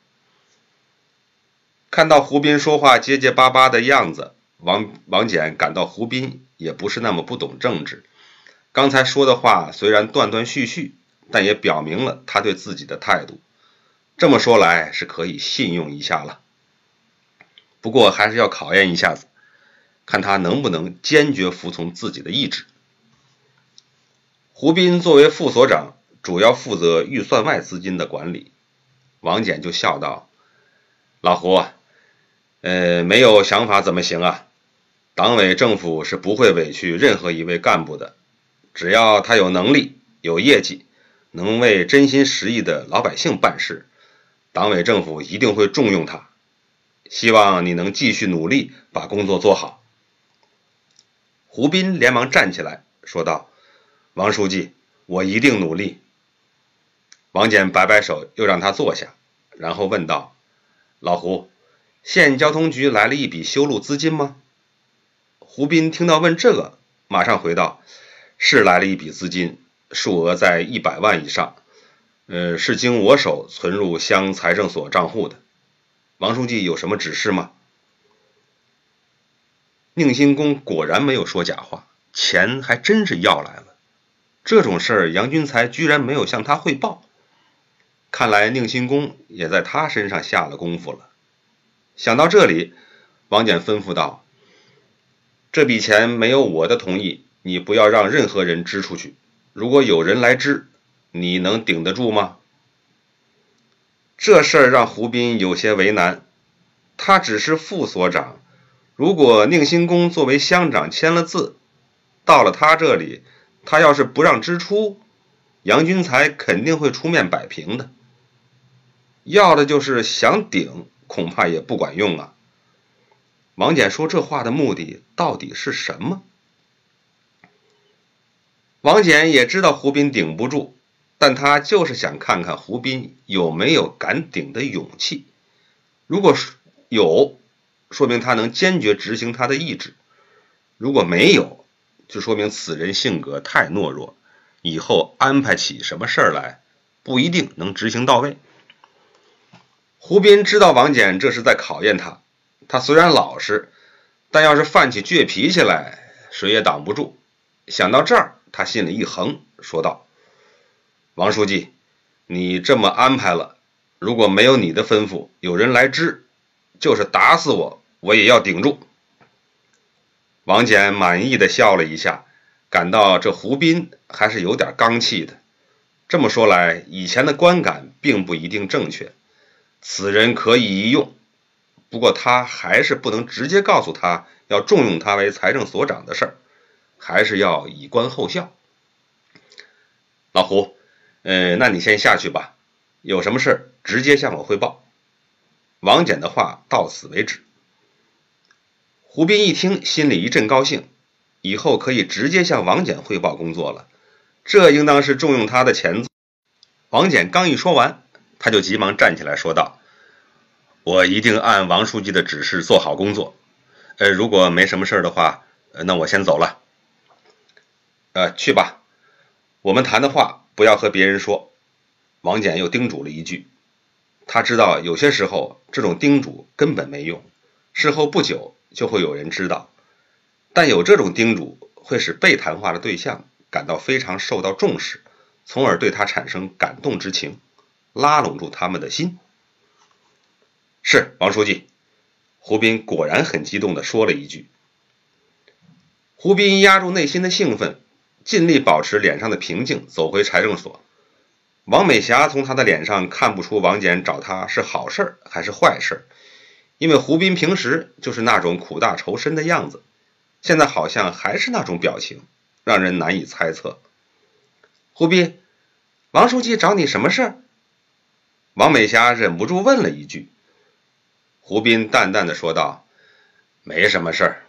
看到胡斌说话结结巴巴的样子，王王翦感到胡斌也不是那么不懂政治。刚才说的话虽然断断续续，但也表明了他对自己的态度。这么说来是可以信用一下了。不过还是要考验一下子，看他能不能坚决服从自己的意志。 胡斌作为副所长，主要负责预算外资金的管理。王翦就笑道：老胡，呃，没有想法怎么行啊？党委政府是不会委屈任何一位干部的，只要他有能力、有业绩，能为真心实意的老百姓办事，党委政府一定会重用他。希望你能继续努力，把工作做好。胡斌连忙站起来说道：王书记，我一定努力。王翦摆摆手，又让他坐下，然后问道：老胡，县交通局来了一笔修路资金吗？胡斌听到问这个，马上回道：是来了一笔资金，数额在一百万以上，呃，是经我手存入乡财政所账户的。王书记有什么指示吗？宁兴公果然没有说假话，钱还真是要来了。这种事儿，杨军才居然没有向他汇报，看来宁兴公也在他身上下了功夫了。想到这里，王翦吩咐道：这笔钱没有我的同意，你不要让任何人支出去。如果有人来支，你能顶得住吗？这事儿让胡斌有些为难，他只是副所长，如果宁兴公作为乡长签了字，到了他这里，他要是不让支出，杨军才肯定会出面摆平的。要的就是想顶，恐怕也不管用啊。王翦说这话的目的到底是什么？王翦也知道胡斌顶不住，但他就是想看看胡斌有没有敢顶的勇气。如果有，说明他能坚决执行他的意志；如果没有，就说明此人性格太懦弱，以后安排起什么事儿来，不一定能执行到位。胡斌知道王翦这是在考验他，他虽然老实，但要是犯起倔脾气来，谁也挡不住。想到这儿，他心里一横，说道：王书记，你这么安排了，如果没有你的吩咐，有人来支，就是打死我，我也要顶住。王翦满意的笑了一下，感到这胡斌还是有点刚气的。这么说来，以前的观感并不一定正确，此人可以一用，不过他还是不能直接告诉他要重用他为财政所长的事儿，还是要以观后效。老胡，呃，那你先下去吧，有什么事直接向我汇报。王翦的话到此为止。胡斌一听，心里一阵高兴，以后可以直接向王翦汇报工作了，这应当是重用他的前奏。王翦刚一说完，他就急忙站起来说道：我一定按王书记的指示做好工作，呃，如果没什么事的话，呃，那我先走了。呃，去吧，我们谈的话不要和别人说。王翦又叮嘱了一句，他知道有些时候这种叮嘱根本没用，事后不久就会有人知道，但有这种叮嘱会使被谈话的对象感到非常受到重视，从而对他产生感动之情，拉拢住他们的心。是，王书记。胡斌果然很激动地说了一句。胡斌压住内心的兴奋，尽力保持脸上的平静，走回财政所。王美霞从他的脸上看不出王翦找他是好事还是坏事，因为胡斌平时就是那种苦大仇深的样子，现在好像还是那种表情，让人难以猜测。胡斌，王书记找你什么事？王美霞忍不住问了一句。胡斌淡淡的说道：没什么事儿。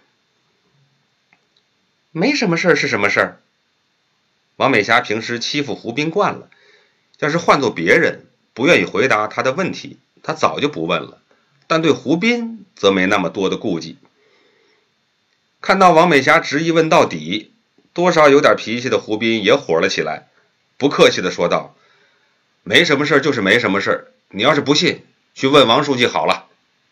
没什么事儿是什么事儿？王美霞平时欺负胡斌惯了，要是换做别人，不愿意回答他的问题，他早就不问了，但对胡斌则没那么多的顾忌。看到王美霞执意问到底，多少有点脾气的胡斌也火了起来，不客气的说道：没什么事就是没什么事，你要是不信，去问王书记好了。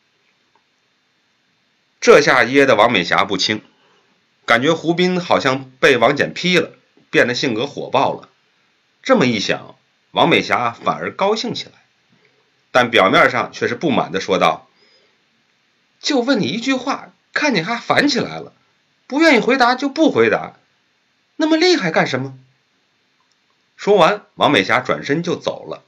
这下噎得王美霞不轻，感觉胡斌好像被王翦批了，变得性格火爆了。这么一想，王美霞反而高兴起来，但表面上却是不满地说道：就问你一句话，看你还烦起来了，不愿意回答就不回答，那么厉害干什么？ 说完，王美霞转身就走了。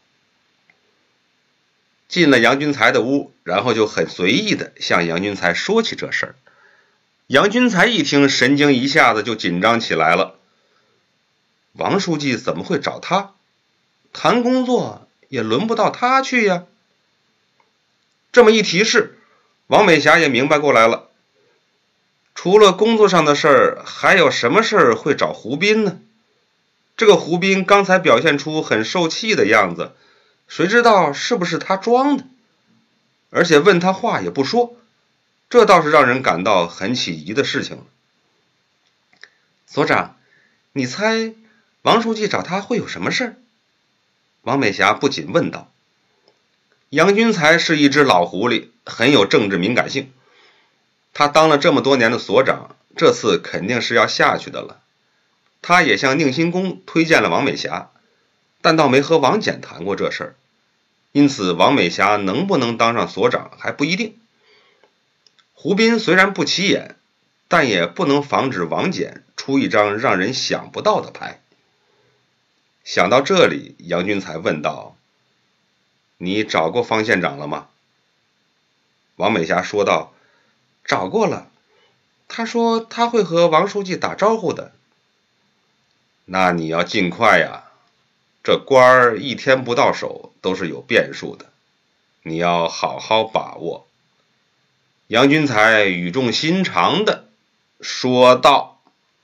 进了杨君才的屋，然后就很随意地向杨君才说起这事儿。杨君才一听，神经一下子就紧张起来了。王书记怎么会找他？谈工作也轮不到他去呀。这么一提示，王美霞也明白过来了。除了工作上的事儿，还有什么事儿会找胡斌呢？这个胡斌刚才表现出很受气的样子，谁知道是不是他装的？而且问他话也不说，这倒是让人感到很起疑的事情了。所长，你猜王书记找他会有什么事儿？王美霞不仅问道。杨君才是一只老狐狸，很有政治敏感性。他当了这么多年的所长，这次肯定是要下去的了。他也向宁新公推荐了王美霞，但倒没和王翦谈过这事儿，因此王美霞能不能当上所长还不一定。胡斌虽然不起眼，但也不能防止王翦出一张让人想不到的牌。想到这里，杨君才问道：你找过方县长了吗？王美霞说道：找过了，他说他会和王书记打招呼的。那你要尽快呀，这官儿一天不到手都是有变数的，你要好好把握。杨君才语重心长地说道。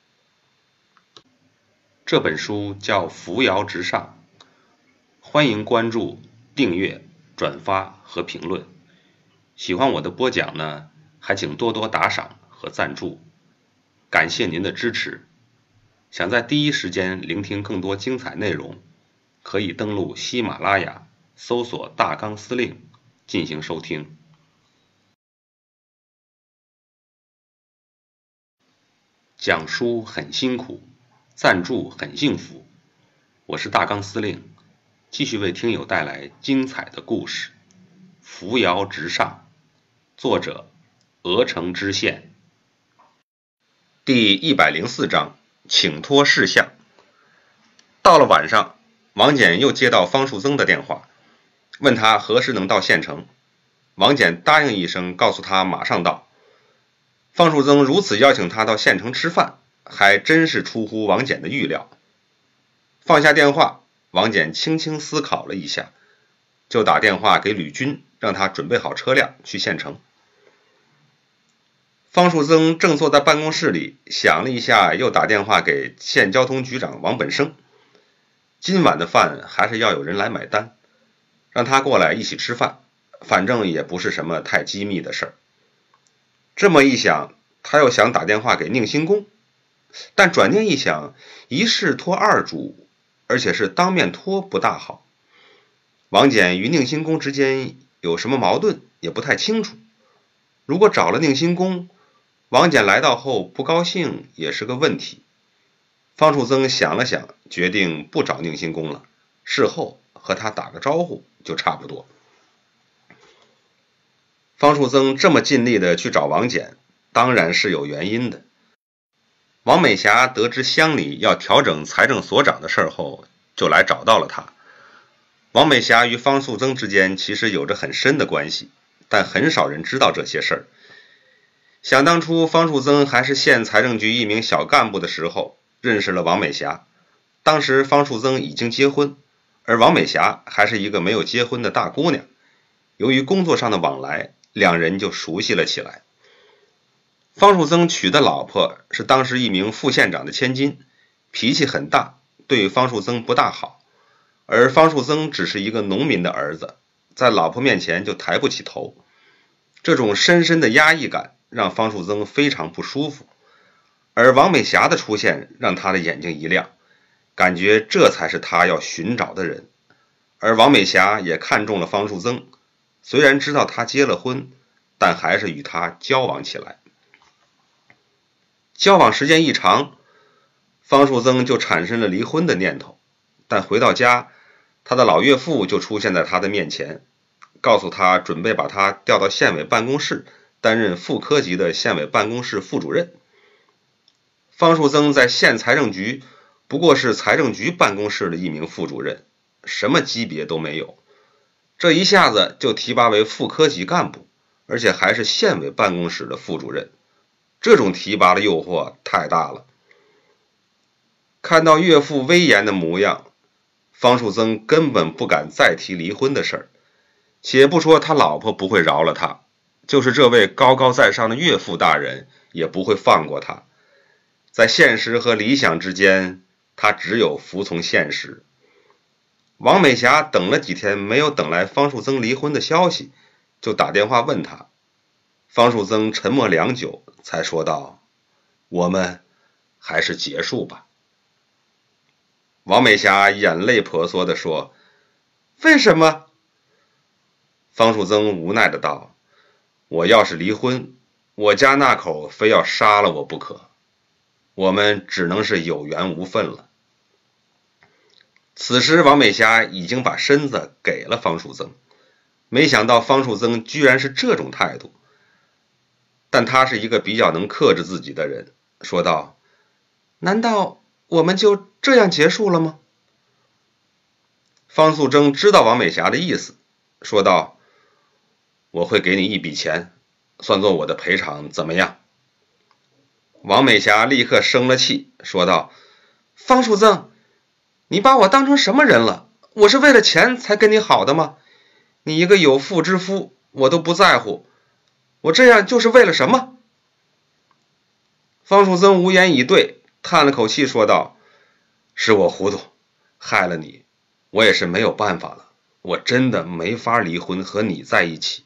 这本书叫《扶摇直上》，欢迎关注、订阅、转发和评论。喜欢我的播讲呢，还请多多打赏和赞助，感谢您的支持。想在第一时间聆听更多精彩内容，可以登录喜马拉雅，搜索大纲司令进行收听。讲书很辛苦，赞助很幸福。我是大纲司令，继续为听友带来精彩的故事。扶摇直上，作者鹅城知县。第一百零四章，请托事项。到了晚上，王翦又接到方树增的电话，问他何时能到县城。王翦答应一声，告诉他马上到。方树增如此邀请他到县城吃饭，还真是出乎王翦的预料。放下电话，王翦轻轻思考了一下，就打电话给吕军，让他准备好车辆去县城。方树增正坐在办公室里，想了一下，又打电话给县交通局长王本生。今晚的饭还是要有人来买单，让他过来一起吃饭，反正也不是什么太机密的事儿。这么一想，他又想打电话给宁新公，但转念一想，一事托二主，而且是当面托不大好。王翦与宁新公之间有什么矛盾也不太清楚，如果找了宁新公，王翦来到后不高兴也是个问题。方树增想了想，决定不找宁新公了，事后和他打个招呼就差不多。方树增这么尽力的去找王翦，当然是有原因的。王美霞得知乡里要调整财政所长的事后，就来找到了他。王美霞与方树增之间其实有着很深的关系，但很少人知道这些事儿。想当初方树增还是县财政局一名小干部的时候，认识了王美霞。当时方树增已经结婚，而王美霞还是一个没有结婚的大姑娘。由于工作上的往来，两人就熟悉了起来。方树增娶的老婆是当时一名副县长的千金，脾气很大，对方树增不大好。而方树增只是一个农民的儿子，在老婆面前就抬不起头。这种深深的压抑感让方树增非常不舒服，而王美霞的出现让他的眼睛一亮，感觉这才是他要寻找的人。而王美霞也看中了方树增，虽然知道他结了婚，但还是与他交往起来。交往时间一长，方树增就产生了离婚的念头，但回到家，他的老岳父就出现在他的面前，告诉他准备把他调到县委办公室，担任副科级的县委办公室副主任。方树增在县财政局不过是财政局办公室的一名副主任，什么级别都没有。这一下子就提拔为副科级干部，而且还是县委办公室的副主任，这种提拔的诱惑太大了。看到岳父威严的模样，方树增根本不敢再提离婚的事儿。且不说他老婆不会饶了他，就是这位高高在上的岳父大人也不会放过他。在现实和理想之间，他只有服从现实。王美霞等了几天没有等来方树增离婚的消息，就打电话问他。方树增沉默良久，才说道：我们还是结束吧。王美霞眼泪婆娑地说：为什么？方树增无奈的道：我要是离婚，我家那口非要杀了我不可，我们只能是有缘无分了。此时王美霞已经把身子给了方树增，没想到方树增居然是这种态度，但他是一个比较能克制自己的人，说道：难道我们就这样结束了吗？方素珍知道王美霞的意思，说道：我会给你一笔钱，算作我的赔偿，怎么样？王美霞立刻生了气，说道：方树增，你把我当成什么人了？我是为了钱才跟你好的吗？你一个有妇之夫，我都不在乎，我这样就是为了什么？方树增无言以对，叹了口气说道：是我糊涂，害了你，我也是没有办法了，我真的没法离婚和你在一起。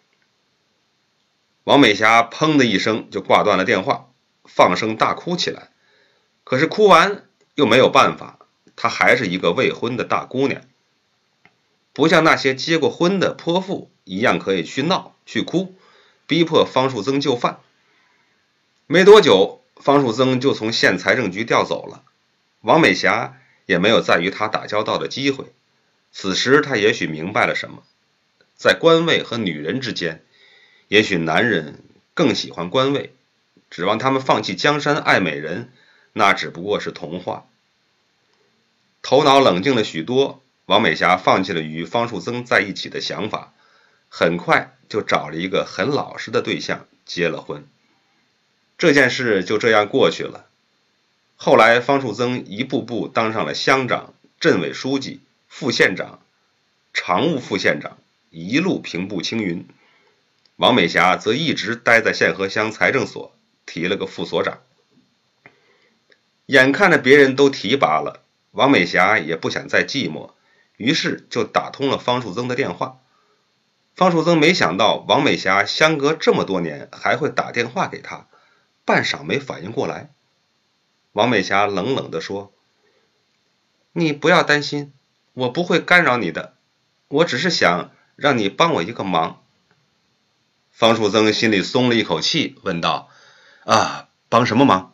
王美霞砰的一声就挂断了电话，放声大哭起来。可是哭完又没有办法，她还是一个未婚的大姑娘，不像那些结过婚的泼妇一样可以去闹去哭，逼迫方树增就范。没多久，方树增就从县财政局调走了，王美霞也没有再与他打交道的机会。此时他也许明白了什么，在官位和女人之间，也许男人更喜欢官位，指望他们放弃江山爱美人，那只不过是童话。头脑冷静了许多，王美霞放弃了与方树增在一起的想法，很快就找了一个很老实的对象结了婚。这件事就这样过去了。后来方树增一步步当上了乡长、镇委书记、副县长、常务副县长，一路平步青云。王美霞则一直待在县河乡财政所，提了个副所长。眼看着别人都提拔了，王美霞也不想再寂寞，于是就打通了方树增的电话。方树增没想到王美霞相隔这么多年还会打电话给他，半晌没反应过来。王美霞冷冷地说：你不要担心，我不会干扰你的，我只是想让你帮我一个忙。方树增心里松了一口气，问道：啊，帮什么忙？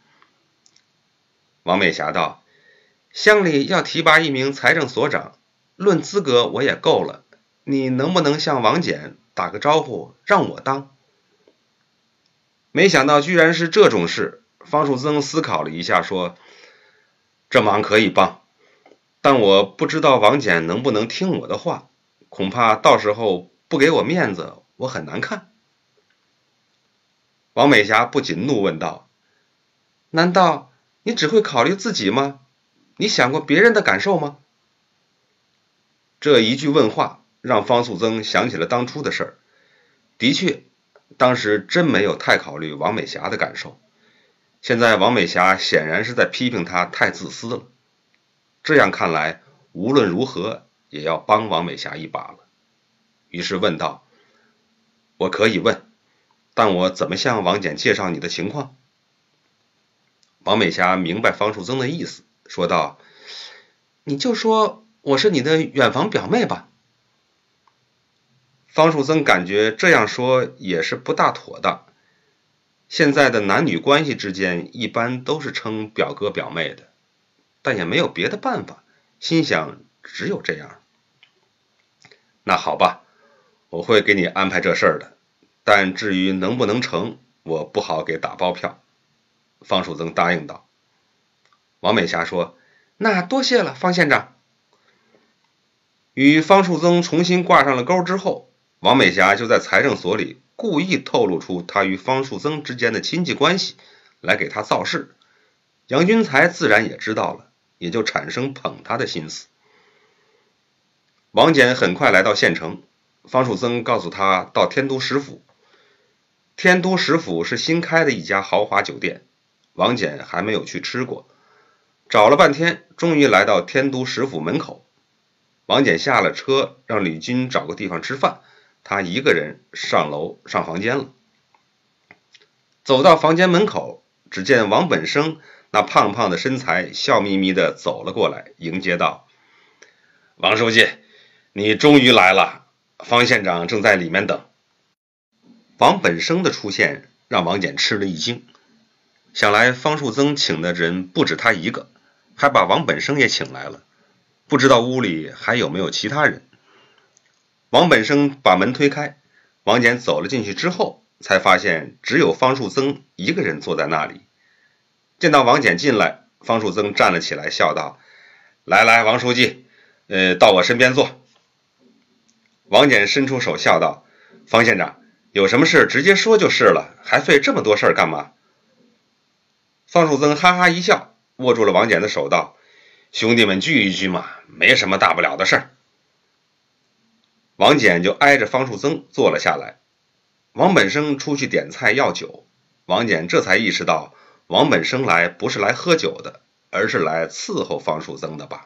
王美霞道：乡里要提拔一名财政所长，论资格我也够了，你能不能向王检打个招呼，让我当？没想到居然是这种事。方树增思考了一下，说：这忙可以帮，但我不知道王检能不能听我的话，恐怕到时候不给我面子，我很难看。王美霞不仅怒问道：难道你只会考虑自己吗？你想过别人的感受吗？这一句问话让方树增想起了当初的事儿。的确，当时真没有太考虑王美霞的感受。现在王美霞显然是在批评他太自私了，这样看来无论如何也要帮王美霞一把了。于是问道：我可以问，但我怎么向王检介绍你的情况？王美霞明白方树增的意思，说道：你就说我是你的远房表妹吧。方树增感觉这样说也是不大妥当，现在的男女关系之间一般都是称表哥表妹的，但也没有别的办法，心想只有这样。那好吧，我会给你安排这事儿的，但至于能不能成，我不好给打包票。方树增答应道。 王美霞说：“那多谢了，方县长。”与方树增重新挂上了钩之后，王美霞就在财政所里故意透露出她与方树增之间的亲戚关系，来给他造势。杨君才自然也知道了，也就产生捧他的心思。王翦很快来到县城，方树增告诉他到天都食府。天都食府是新开的一家豪华酒店，王翦还没有去吃过，找了半天，终于来到天都食府门口。王翦下了车，让吕军找个地方吃饭，他一个人上楼上房间了。走到房间门口，只见王本生那胖胖的身材笑眯眯地走了过来，迎接道：“王书记，你终于来了，方县长正在里面等。”王本生的出现让王翦吃了一惊，想来方树增请的人不止他一个，还把王本生也请来了，不知道屋里还有没有其他人。王本生把门推开，王翦走了进去之后，才发现只有方树增一个人坐在那里。见到王翦进来，方树增站了起来，笑道：“来来，王书记，呃，到我身边坐。”王翦伸出手笑道：“方县长，有什么事直接说就是了，还费这么多事儿干嘛？”方树增哈哈一笑，握住了王翦的手道：“兄弟们聚一聚嘛，没什么大不了的事儿。”王翦就挨着方树增坐了下来。王本生出去点菜要酒，王翦这才意识到王本生来不是来喝酒的，而是来伺候方树增的吧。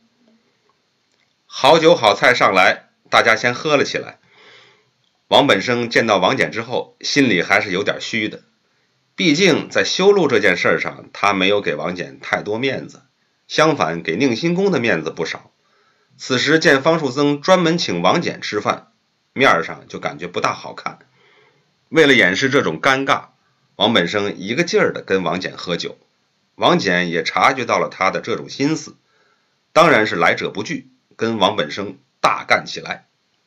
好酒好菜上来，大家先喝了起来。王本生见到王翦之后，心里还是有点虚的，毕竟在修路这件事上，他没有给王翦太多面子，相反给宁辛公的面子不少。此时见方树增专门请王翦吃饭，面上就感觉不大好看。为了掩饰这种尴尬，王本生一个劲儿地跟王翦喝酒。王翦也察觉到了他的这种心思，当然是来者不拒，跟王本生大干起来。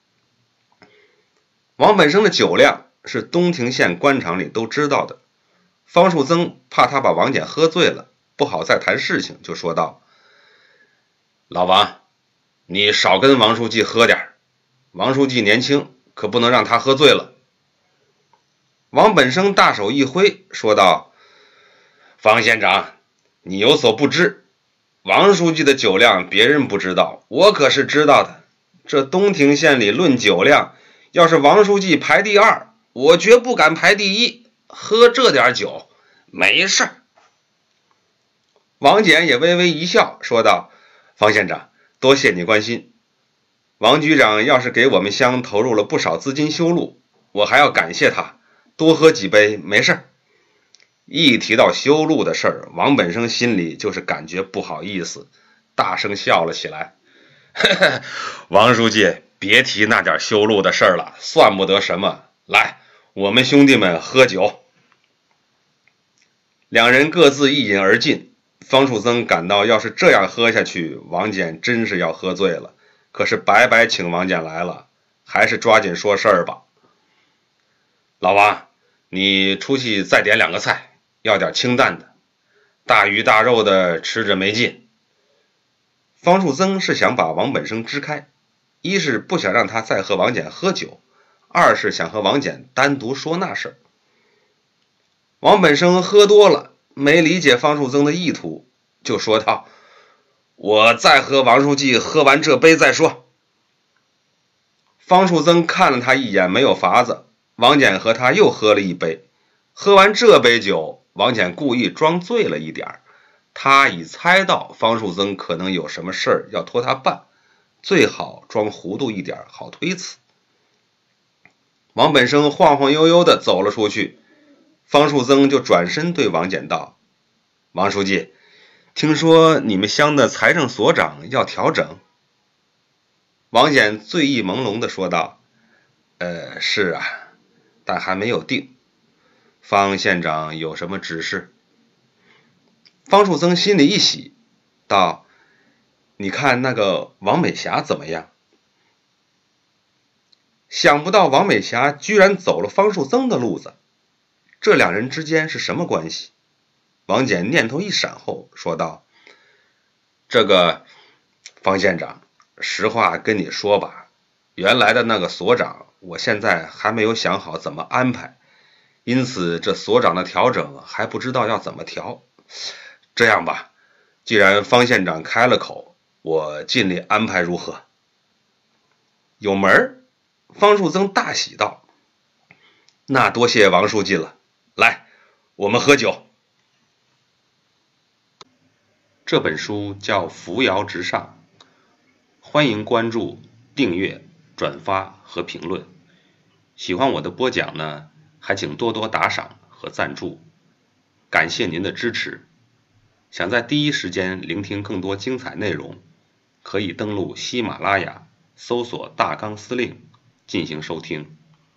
王本生的酒量是东亭县官场里都知道的，方树增怕他把王翦喝醉了，不好再谈事情，就说道：“老王，你少跟王书记喝点，王书记年轻，可不能让他喝醉了。”王本生大手一挥，说道：“方县长，你有所不知，王书记的酒量别人不知道，我可是知道的。这东亭县里论酒量，要是王书记排第二，我绝不敢排第一。喝这点酒，没事。”王翦也微微一笑，说道：“方县长，多谢你关心。王局长要是给我们乡投入了不少资金修路，我还要感谢他。多喝几杯没事。”一提到修路的事儿，王本生心里就是感觉不好意思，大声笑了起来。呵呵，王书记，别提那点修路的事儿了，算不得什么。来，我们兄弟们喝酒。两人各自一饮而尽。方树增感到要是这样喝下去，王翦真是要喝醉了，可是白白请王翦来了，还是抓紧说事儿吧。老王，你出去再点两个菜，要点清淡的，大鱼大肉的吃着没劲。方树增是想把王本生支开，一是不想让他再和王翦喝酒，二是想和王翦单独说那事儿。王本生喝多了，没理解方树增的意图，就说道：“我再和王书记喝完这杯再说。”方树增看了他一眼，没有法子。王翦和他又喝了一杯，喝完这杯酒，王翦故意装醉了一点，他已猜到方树增可能有什么事儿要托他办，最好装糊涂一点，好推辞。王本生晃晃悠悠地走了出去，方树增就转身对王翦道：“王书记，听说你们乡的财政所长要调整？”王翦醉意朦胧地说道：“呃，是啊，但还没有定。方县长有什么指示？”方树增心里一喜，道：“你看那个王美霞怎么样？”想不到王美霞居然走了方树增的路子，这两人之间是什么关系？王翦念头一闪后说道：“ 这个方县长，实话跟你说吧，原来的那个所长，我现在还没有想好怎么安排，因此这所长的调整还不知道要怎么调。这样吧，既然方县长开了口，我尽力安排，如何？有门儿！方树增大喜道：“那多谢王书记了，来，我们喝酒。”这本书叫《扶摇直上》，欢迎关注、订阅、转发和评论。喜欢我的播讲呢，还请多多打赏和赞助，感谢您的支持。想在第一时间聆听更多精彩内容，可以登录喜马拉雅，搜索“大纲司令”进行收听。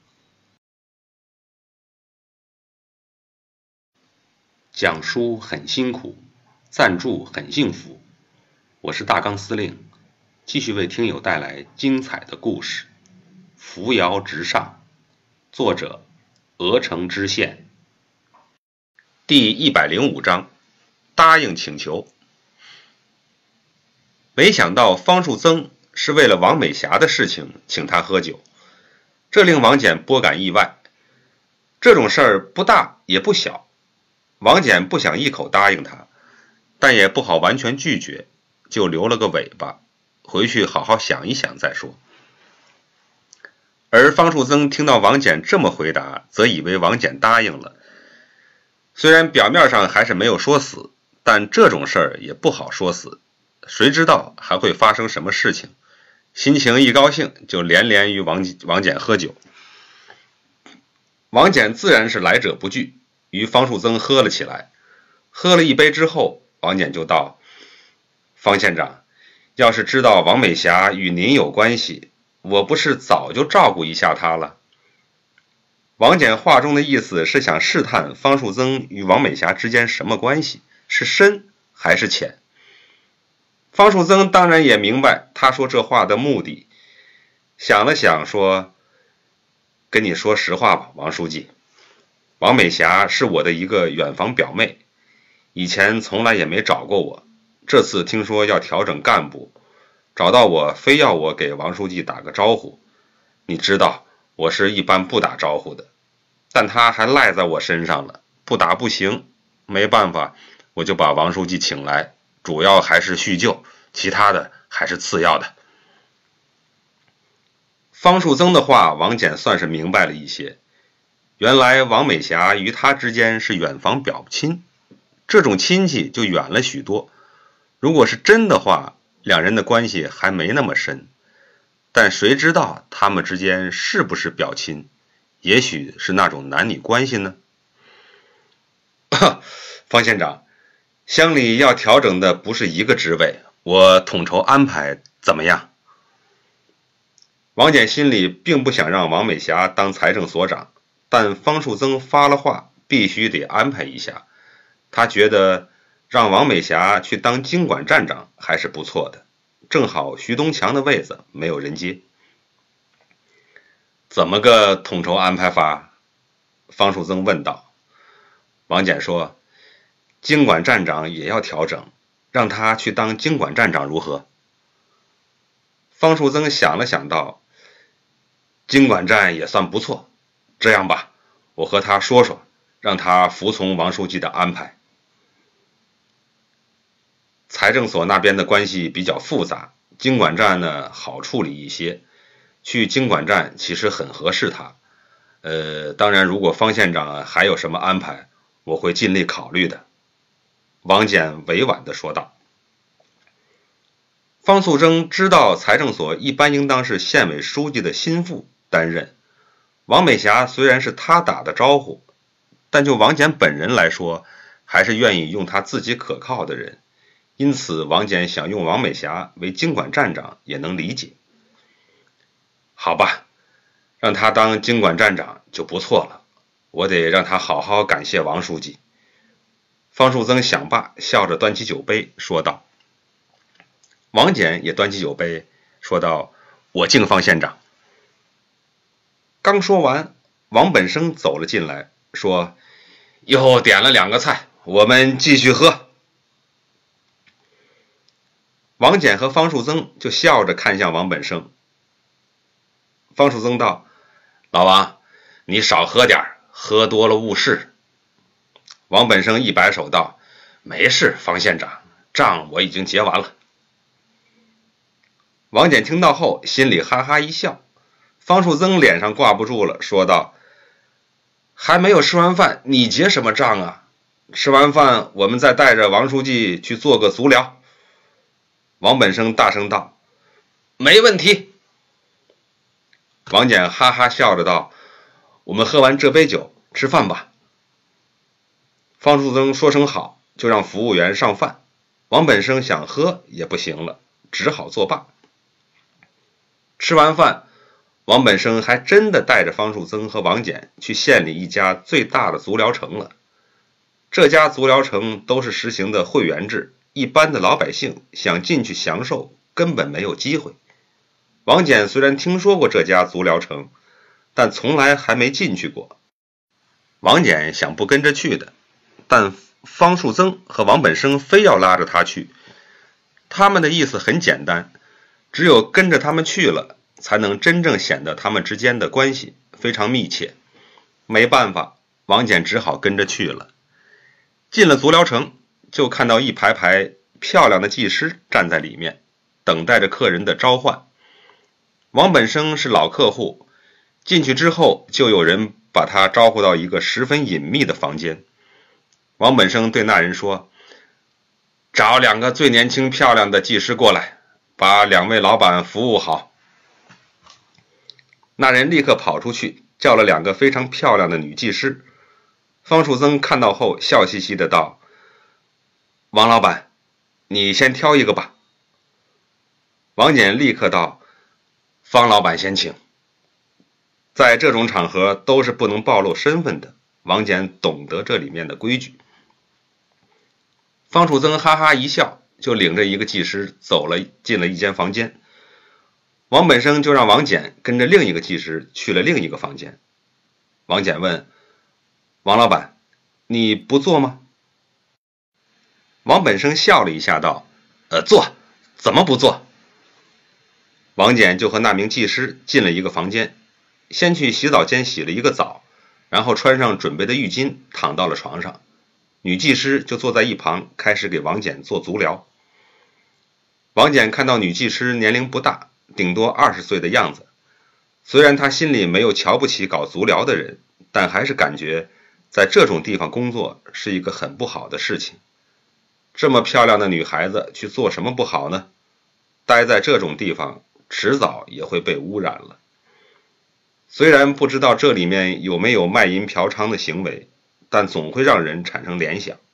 讲书很辛苦，赞助很幸福。我是大纲司令，继续为听友带来精彩的故事。扶摇直上，作者鹅城知县。第一百零五章，答应请求。没想到方树增是为了王美霞的事情请他喝酒，这令王翦颇感意外。这种事儿不大也不小，王翦不想一口答应他，但也不好完全拒绝，就留了个尾巴，回去好好想一想再说。而方树增听到王翦这么回答，则以为王翦答应了。虽然表面上还是没有说死，但这种事儿也不好说死，谁知道还会发生什么事情。心情一高兴，就连连与王王翦喝酒。王翦自然是来者不拒，与方树增喝了起来。喝了一杯之后，王翦就道：“方县长，要是知道王美霞与您有关系，我不是早就照顾一下她了。”王翦话中的意思是想试探方树增与王美霞之间什么关系，是深还是浅。方树增当然也明白他说这话的目的，想了想说：“跟你说实话吧，王书记，王美霞是我的一个远房表妹，以前从来也没找过我，这次听说要调整干部，找到我非要我给王书记打个招呼。你知道我是一般不打招呼的，但他还赖在我身上了，不打不行，没办法，我就把王书记请来，主要还是叙旧，其他的还是次要的。”方树增的话，王翦算是明白了一些。原来王美霞与他之间是远房表亲，这种亲戚就远了许多。如果是真的话，两人的关系还没那么深，但谁知道他们之间是不是表亲，也许是那种男女关系呢？方县长，乡里要调整的不是一个职位，我统筹安排怎么样？王翦心里并不想让王美霞当财政所长，但方树增发了话，必须得安排一下。他觉得让王美霞去当经管站长还是不错的，正好徐东强的位子没有人接。怎么个统筹安排法？方树增问道。王翦说：“经管站长也要调整，让他去当经管站长如何？”方树增想了想道：“经管站也算不错，这样吧，我和他说说，让他服从王书记的安排。”财政所那边的关系比较复杂，经管站呢好处理一些，去经管站其实很合适他。呃，当然如果方县长还有什么安排，我会尽力考虑的。王翦委婉地说道。方素贞知道财政所一般应当是县委书记的心腹担任，王美霞虽然是他打的招呼，但就王翦本人来说，还是愿意用他自己可靠的人，因此王翦想用王美霞为经管站长也能理解。好吧，让他当经管站长就不错了，我得让他好好感谢王书记。方树增想罢，笑着端起酒杯说道。王翦也端起酒杯说道：“我敬方县长。”刚说完，王本生走了进来，说：“又点了两个菜，我们继续喝。” 王翦和方树增就笑着看向王本生。方树增道：老王，你少喝点，喝多了误事。王本生一摆手道：没事，方县长，账我已经结完了。王翦听到后心里哈哈一笑，方树增脸上挂不住了，说道：还没有吃完饭，你结什么账啊？吃完饭我们再带着王书记去做个足疗。王本生大声道：没问题。王翦哈哈笑着道：我们喝完这杯酒吃饭吧。方树增说声好，就让服务员上饭。王本生想喝也不行了，只好作罢。吃完饭，王本生还真的带着方树增和王翦去县里一家最大的足疗城了。这家足疗城都是实行的会员制，一般的老百姓想进去享受根本没有机会。王翦虽然听说过这家足疗城，但从来还没进去过。王翦想不跟着去的，但方树增和王本生非要拉着他去。他们的意思很简单，只有跟着他们去了，才能真正显得他们之间的关系非常密切。没办法，王翦只好跟着去了。进了足疗城，就看到一排排漂亮的技师站在里面，等待着客人的召唤。王本生是老客户，进去之后就有人把他招呼到一个十分隐秘的房间。王本生对那人说：找两个最年轻漂亮的技师过来，把两位老板服务好。那人立刻跑出去，叫了两个非常漂亮的女技师。方树增看到后笑嘻嘻的道：王老板，你先挑一个吧。王翦立刻道：方老板先请。在这种场合都是不能暴露身份的，王翦懂得这里面的规矩。方树增哈哈一笑，就领着一个技师走了进了一间房间。王本生就让王翦跟着另一个技师去了另一个房间。王翦问：王老板，你不做吗？王本生笑了一下道：呃，做，怎么不做？王翦就和那名技师进了一个房间，先去洗澡间洗了一个澡，然后穿上准备的浴巾躺到了床上。女技师就坐在一旁开始给王翦做足疗。王翦看到女技师年龄不大，顶多二十岁的样子，虽然他心里没有瞧不起搞足疗的人，但还是感觉在这种地方工作是一个很不好的事情。这么漂亮的女孩子去做什么不好呢？待在这种地方迟早也会被污染了。虽然不知道这里面有没有卖淫嫖娼的行为，但总会让人产生联想。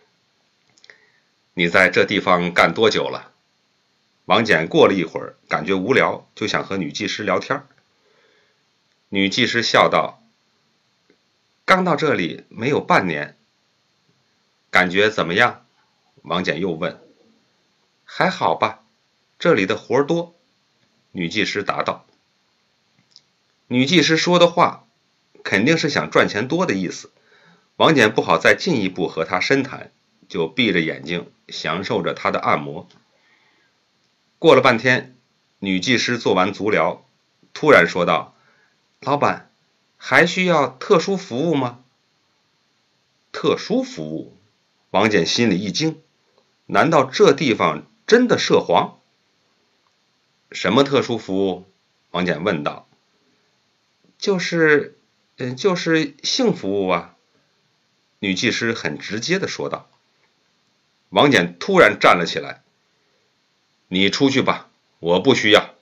你在这地方干多久了？王翦过了一会儿，感觉无聊，就想和女技师聊天。女技师笑道：刚到这里没有半年。感觉怎么样？王翦又问。还好吧，这里的活多。女技师答道。女技师说的话肯定是想赚钱多的意思，王翦不好再进一步和她深谈，就闭着眼睛享受着她的按摩。过了半天，女技师做完足疗，突然说道：老板，还需要特殊服务吗？特殊服务？王翦心里一惊，难道这地方真的涉黄？什么特殊服务？王翦问道。就是嗯，就是性服务啊。女技师很直接地说道。王翦突然站了起来：你出去吧，我不需要。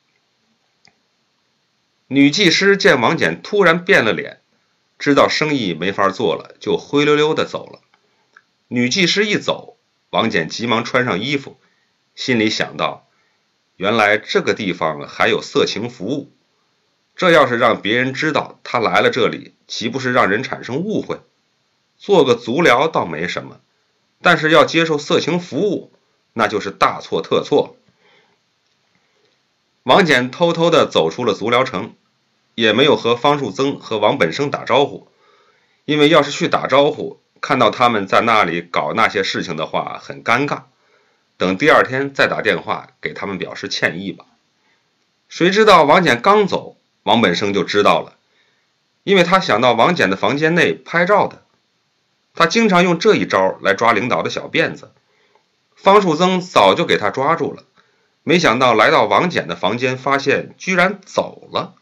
女技师见王翦突然变了脸，知道生意没法做了，就灰溜溜地走了。女技师一走，王翦急忙穿上衣服，心里想到，原来这个地方还有色情服务，这要是让别人知道他来了这里，岂不是让人产生误会？做个足疗倒没什么，但是要接受色情服务，那就是大错特错。王翦偷偷地走出了足疗城，也没有和方树增和王本生打招呼，因为要是去打招呼，看到他们在那里搞那些事情的话很尴尬， 等第二天再打电话给他们表示歉意吧。谁知道王翦刚走，王本生就知道了，因为他想到王翦的房间内拍照的，他经常用这一招来抓领导的小辫子。方树增早就给他抓住了，没想到来到王翦的房间，发现居然走了。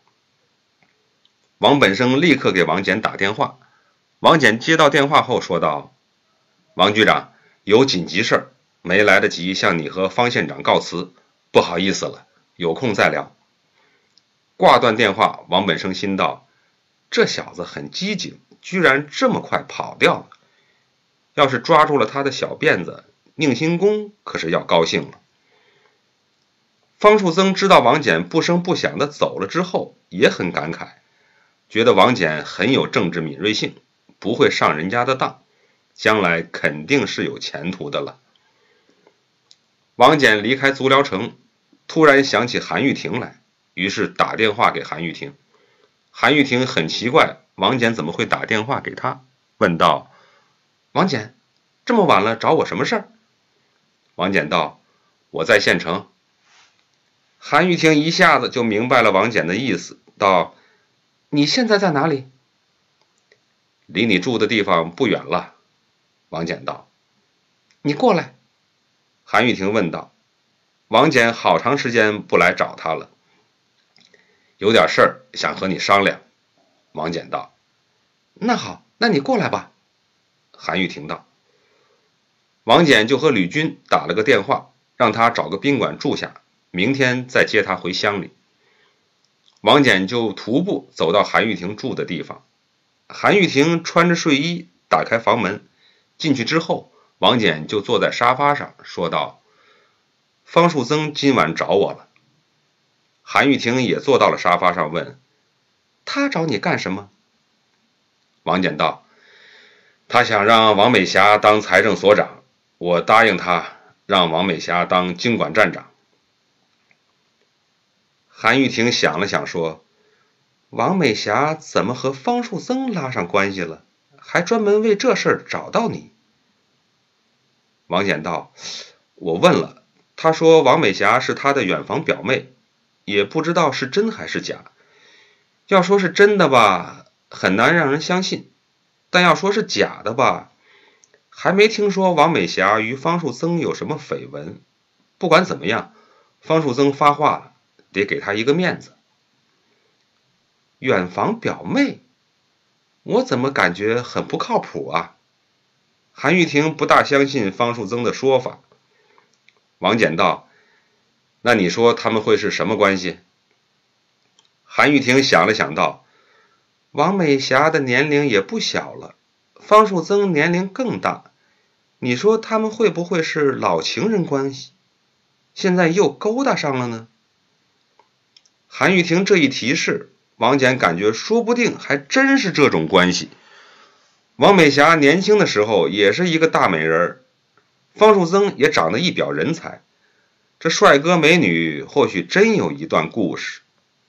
王本生立刻给王翦打电话，王翦接到电话后说道：王局长，有紧急事儿，没来得及向你和方县长告辞，不好意思了，有空再聊。挂断电话，王本生心道，这小子很机警，居然这么快跑掉了。要是抓住了他的小辫子，宁兴公可是要高兴了。方树增知道王翦不声不响地走了之后，也很感慨，觉得王翦很有政治敏锐性，不会上人家的当，将来肯定是有前途的了。王翦离开足疗城，突然想起韩玉婷来，于是打电话给韩玉婷。韩玉婷很奇怪，王翦怎么会打电话给他，问道：王翦，这么晚了找我什么事儿？王翦道：我在县城。韩玉婷一下子就明白了王翦的意思，道：你现在在哪里？离你住的地方不远了。王翦道：你过来。韩玉婷问道。王翦好长时间不来找他了，有点事儿想和你商量。王翦道：那好，那你过来吧。韩玉婷道。王翦就和吕军打了个电话，让他找个宾馆住下，明天再接他回乡里。王翦就徒步走到韩玉婷住的地方。韩玉婷穿着睡衣打开房门，进去之后，王翦就坐在沙发上说道：方树增今晚找我了。韩玉婷也坐到了沙发上问：他找你干什么？王翦道：他想让王美霞当财政所长，我答应他，让王美霞当经管站长。韩玉婷想了想说：王美霞怎么和方树增拉上关系了，还专门为这事儿找到你？王翦道：我问了，他说王美霞是他的远房表妹，也不知道是真还是假。要说是真的吧，很难让人相信，但要说是假的吧，还没听说王美霞与方树增有什么绯闻。不管怎么样，方树增发话了，得给他一个面子。远房表妹，我怎么感觉很不靠谱啊？韩玉婷不大相信方树增的说法。王翦道：那你说他们会是什么关系？韩玉婷想了想道：王美霞的年龄也不小了，方树增年龄更大，你说他们会不会是老情人关系，现在又勾搭上了呢？韩玉婷这一提示，王翦感觉说不定还真是这种关系。王美霞年轻的时候也是一个大美人，方树增也长得一表人才，这帅哥美女或许真有一段故事。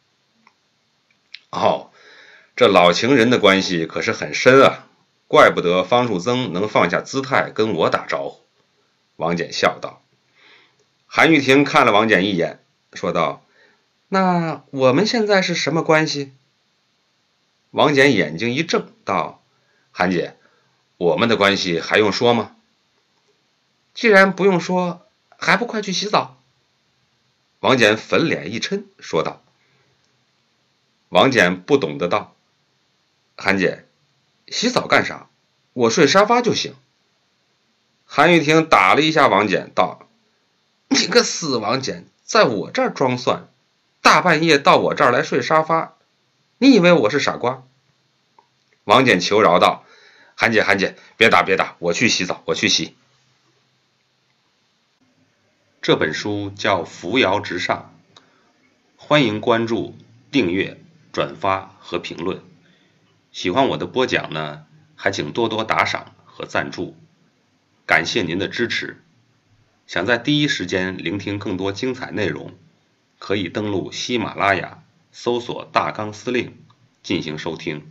哦，这老情人的关系可是很深啊，怪不得方树增能放下姿态跟我打招呼。王翦笑道。韩玉婷看了王翦一眼，说道：那我们现在是什么关系？王翦眼睛一正，道：韩姐，我们的关系还用说吗？既然不用说，还不快去洗澡？王翦粉脸一抻，说道。王翦不懂得道：韩姐，洗澡干啥？我睡沙发就行。韩玉婷打了一下王翦，道：你个死王翦，在我这儿装蒜，大半夜到我这儿来睡沙发，你以为我是傻瓜？王翦求饶道：韩姐韩姐，别打别打，我去洗澡，我去洗。这本书叫《扶摇直上》，欢迎关注、订阅、转发和评论。喜欢我的播讲呢，还请多多打赏和赞助，感谢您的支持。想在第一时间聆听更多精彩内容，可以登录喜马拉雅，搜索大纲司令进行收听。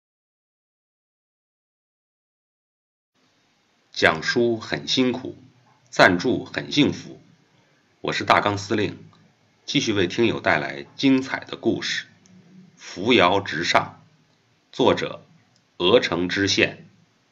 讲书很辛苦， 暂住很幸福。我是大纲司令，继续为听友带来精彩的故事。扶摇直上，作者鹅城知县。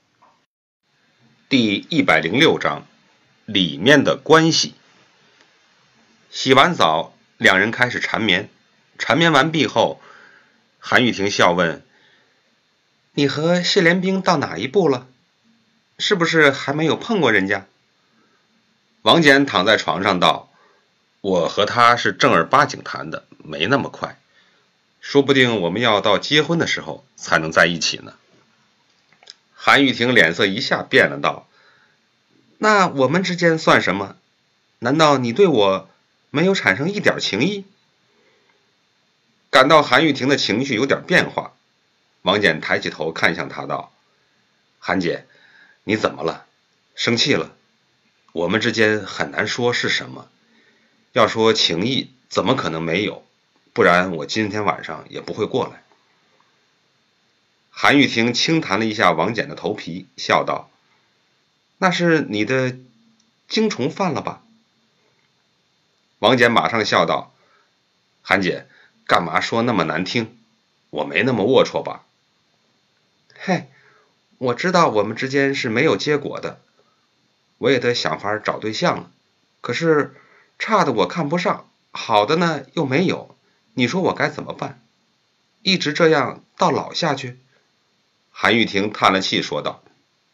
第一百零六章，里面的关系。洗完澡，两人开始缠绵。缠绵完毕后，韩玉婷笑问：“你和谢连兵到哪一步了？是不是还没有碰过人家？”王简躺在床上道：“我和他是正儿八经谈的，没那么快，说不定我们要到结婚的时候才能在一起呢。”韩玉婷脸色一下变了，道：“那我们之间算什么？难道你对我没有产生一点情意？”感到韩玉婷的情绪有点变化，王简抬起头看向她道：“韩姐，你怎么了？生气了？我们之间很难说是什么，要说情谊怎么可能没有，不然我今天晚上也不会过来。”韩玉婷轻弹了一下王简的头皮，笑道：“那是你的精虫犯了吧？”王简马上笑道：“韩姐，干嘛说那么难听？我没那么龌龊吧？”“嘿，我知道我们之间是没有结果的，我也得想法找对象了。可是差的我看不上，好的呢又没有，你说我该怎么办？一直这样到老下去？”韩玉婷叹了气说道。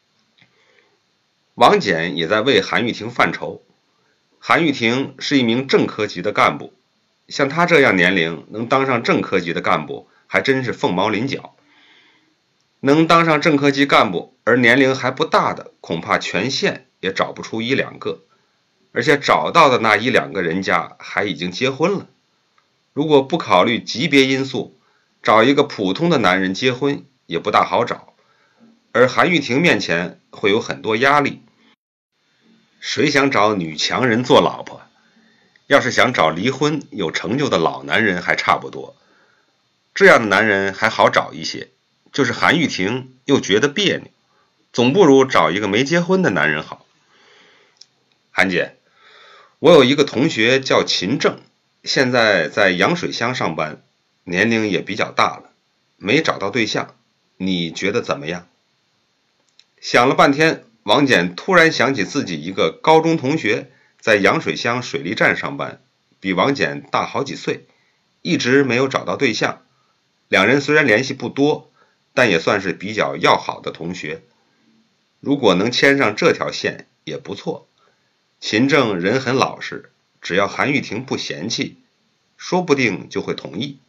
王简也在为韩玉婷犯愁。韩玉婷是一名正科级的干部，像她这样年龄能当上正科级的干部还真是凤毛麟角。能当上正科级干部而年龄还不大的，恐怕全县也找不出一两个，而且找到的那一两个人家还已经结婚了。如果不考虑级别因素，找一个普通的男人结婚也不大好找，而韩玉婷面前会有很多压力。谁想找女强人做老婆？要是想找离婚有成就的老男人还差不多，这样的男人还好找一些，就是韩玉婷又觉得别扭，总不如找一个没结婚的男人好。韩姐，我有一个同学叫秦正，现在在阳水乡上班，年龄也比较大了，没找到对象，你觉得怎么样？想了半天，王简突然想起自己一个高中同学在阳水乡水利站上班，比王简大好几岁，一直没有找到对象。两人虽然联系不多，但也算是比较要好的同学。如果能牵上这条线也不错。秦正人很老实，只要韩玉婷不嫌弃，说不定就会同意。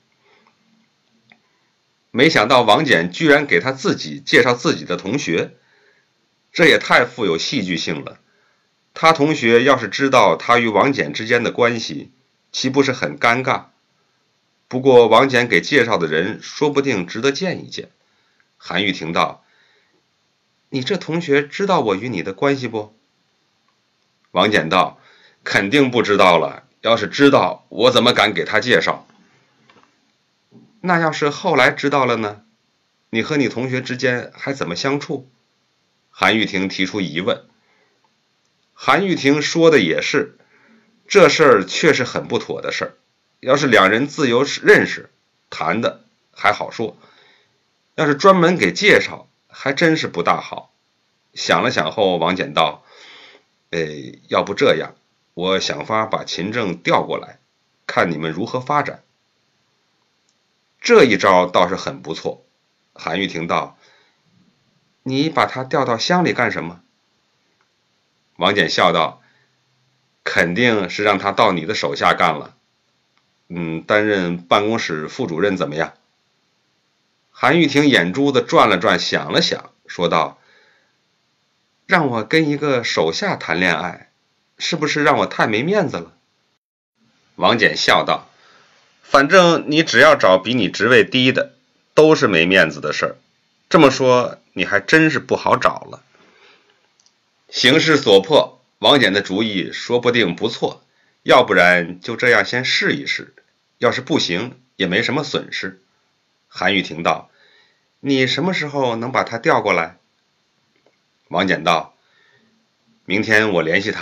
没想到王简居然给他自己介绍自己的同学，这也太富有戏剧性了。他同学要是知道他与王简之间的关系，岂不是很尴尬？不过王简给介绍的人说不定值得见一见。韩玉婷道：“你这同学知道我与你的关系不？”王简道：“肯定不知道了，要是知道，我怎么敢给他介绍？”“那要是后来知道了呢？你和你同学之间还怎么相处？”韩玉婷提出疑问。韩玉婷说的也是，这事儿确实很不妥的事儿。要是两人自由认识谈的还好说，要是专门给介绍还真是不大好。想了想后，王简道：“呃，要不这样，我想法把秦正调过来，看你们如何发展。”这一招倒是很不错。韩玉婷道：“你把他调到乡里干什么？”王简笑道：“肯定是让他到你的手下干了。嗯，担任办公室副主任怎么样？”韩玉婷眼珠子转了转，想了想，说道：“让我跟一个手下谈恋爱，是不是让我太没面子了？”王简笑道：“反正你只要找比你职位低的，都是没面子的事儿。这么说，你还真是不好找了。”形势所迫，王简的主意说不定不错，要不然就这样先试一试，要是不行也没什么损失。韩玉婷道：“你什么时候能把他调过来？”王简道：“明天我联系他，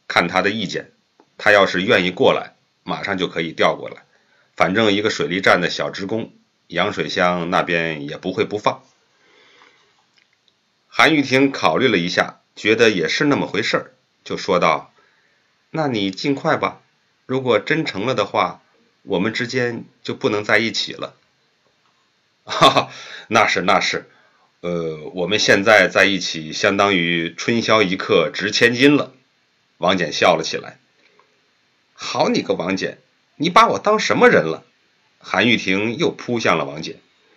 看他的意见，他要是愿意过来，马上就可以调过来。反正一个水利站的小职工，杨水乡那边也不会不放。韩玉婷考虑了一下，觉得也是那么回事儿，就说道：那你尽快吧，如果真成了的话，我们之间就不能在一起了。哈哈，那是那是，呃，我们现在在一起，相当于春宵一刻值千金了。王翦笑了起来。好你个王翦，你把我当什么人了？韩玉婷又扑向了王翦。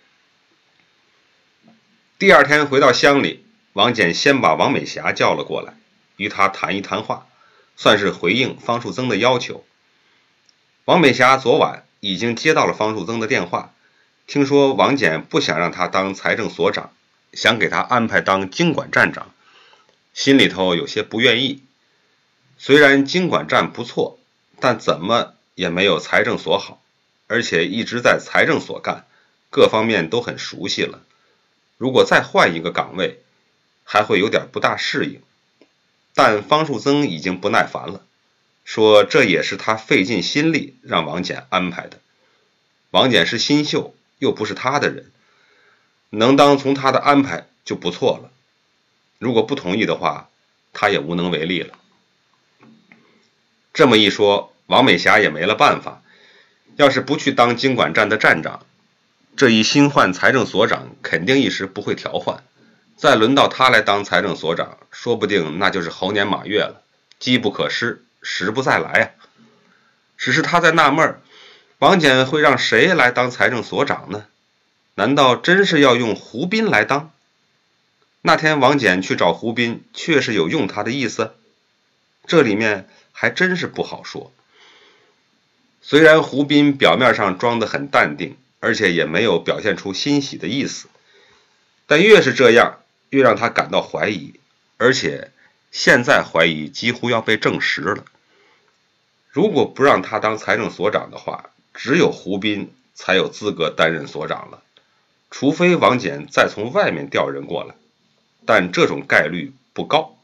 第二天回到乡里，王翦先把王美霞叫了过来，与他谈一谈话，算是回应方树增的要求。王美霞昨晚已经接到了方树增的电话，听说王翦不想让他当财政所长，想给他安排当经管站长，心里头有些不愿意。虽然经管站不错，但怎么也没有财政所好，而且一直在财政所干，各方面都很熟悉了。如果再换一个岗位，还会有点不大适应。但方树增已经不耐烦了，说这也是他费尽心力让王翦安排的。王翦是新秀，又不是他的人，能当从他的安排就不错了。如果不同意的话，他也无能为力了。这么一说，王美霞也没了办法。要是不去当经管站的站长，这一新换财政所长肯定一时不会调换，再轮到他来当财政所长，说不定那就是猴年马月了，机不可失，时不再来啊。只是他在纳闷，王翦会让谁来当财政所长呢？难道真是要用胡斌来当？那天王翦去找胡斌，确实有用他的意思，这里面还真是不好说。虽然胡斌表面上装得很淡定，而且也没有表现出欣喜的意思，但越是这样，越让他感到怀疑，而且现在怀疑几乎要被证实了。如果不让他当财政所长的话，只有胡斌才有资格担任所长了，除非王翦再从外面调人过来，但这种概率不高。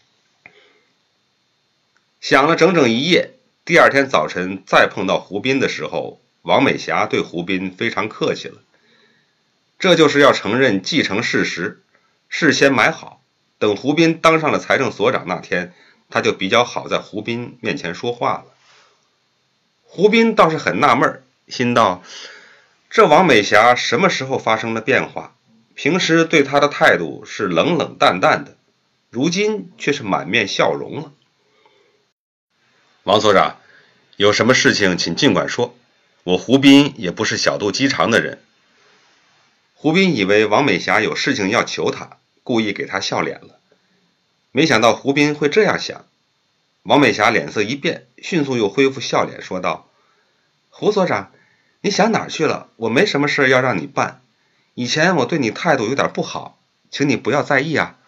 想了整整一夜，第二天早晨再碰到胡斌的时候，王美霞对胡斌非常客气了。这就是要承认既成事实，事先买好，等胡斌当上了财政所长那天，他就比较好在胡斌面前说话了。胡斌倒是很纳闷，心道这王美霞什么时候发生了变化？平时对他的态度是冷冷淡淡的，如今却是满面笑容了。王所长，有什么事情请尽管说，我胡斌也不是小肚鸡肠的人。胡斌以为王美霞有事情要求他，故意给他笑脸了，没想到胡斌会这样想。王美霞脸色一变，迅速又恢复笑脸，说道：胡所长，你想哪儿去了？我没什么事要让你办，以前我对你态度有点不好，请你不要在意啊。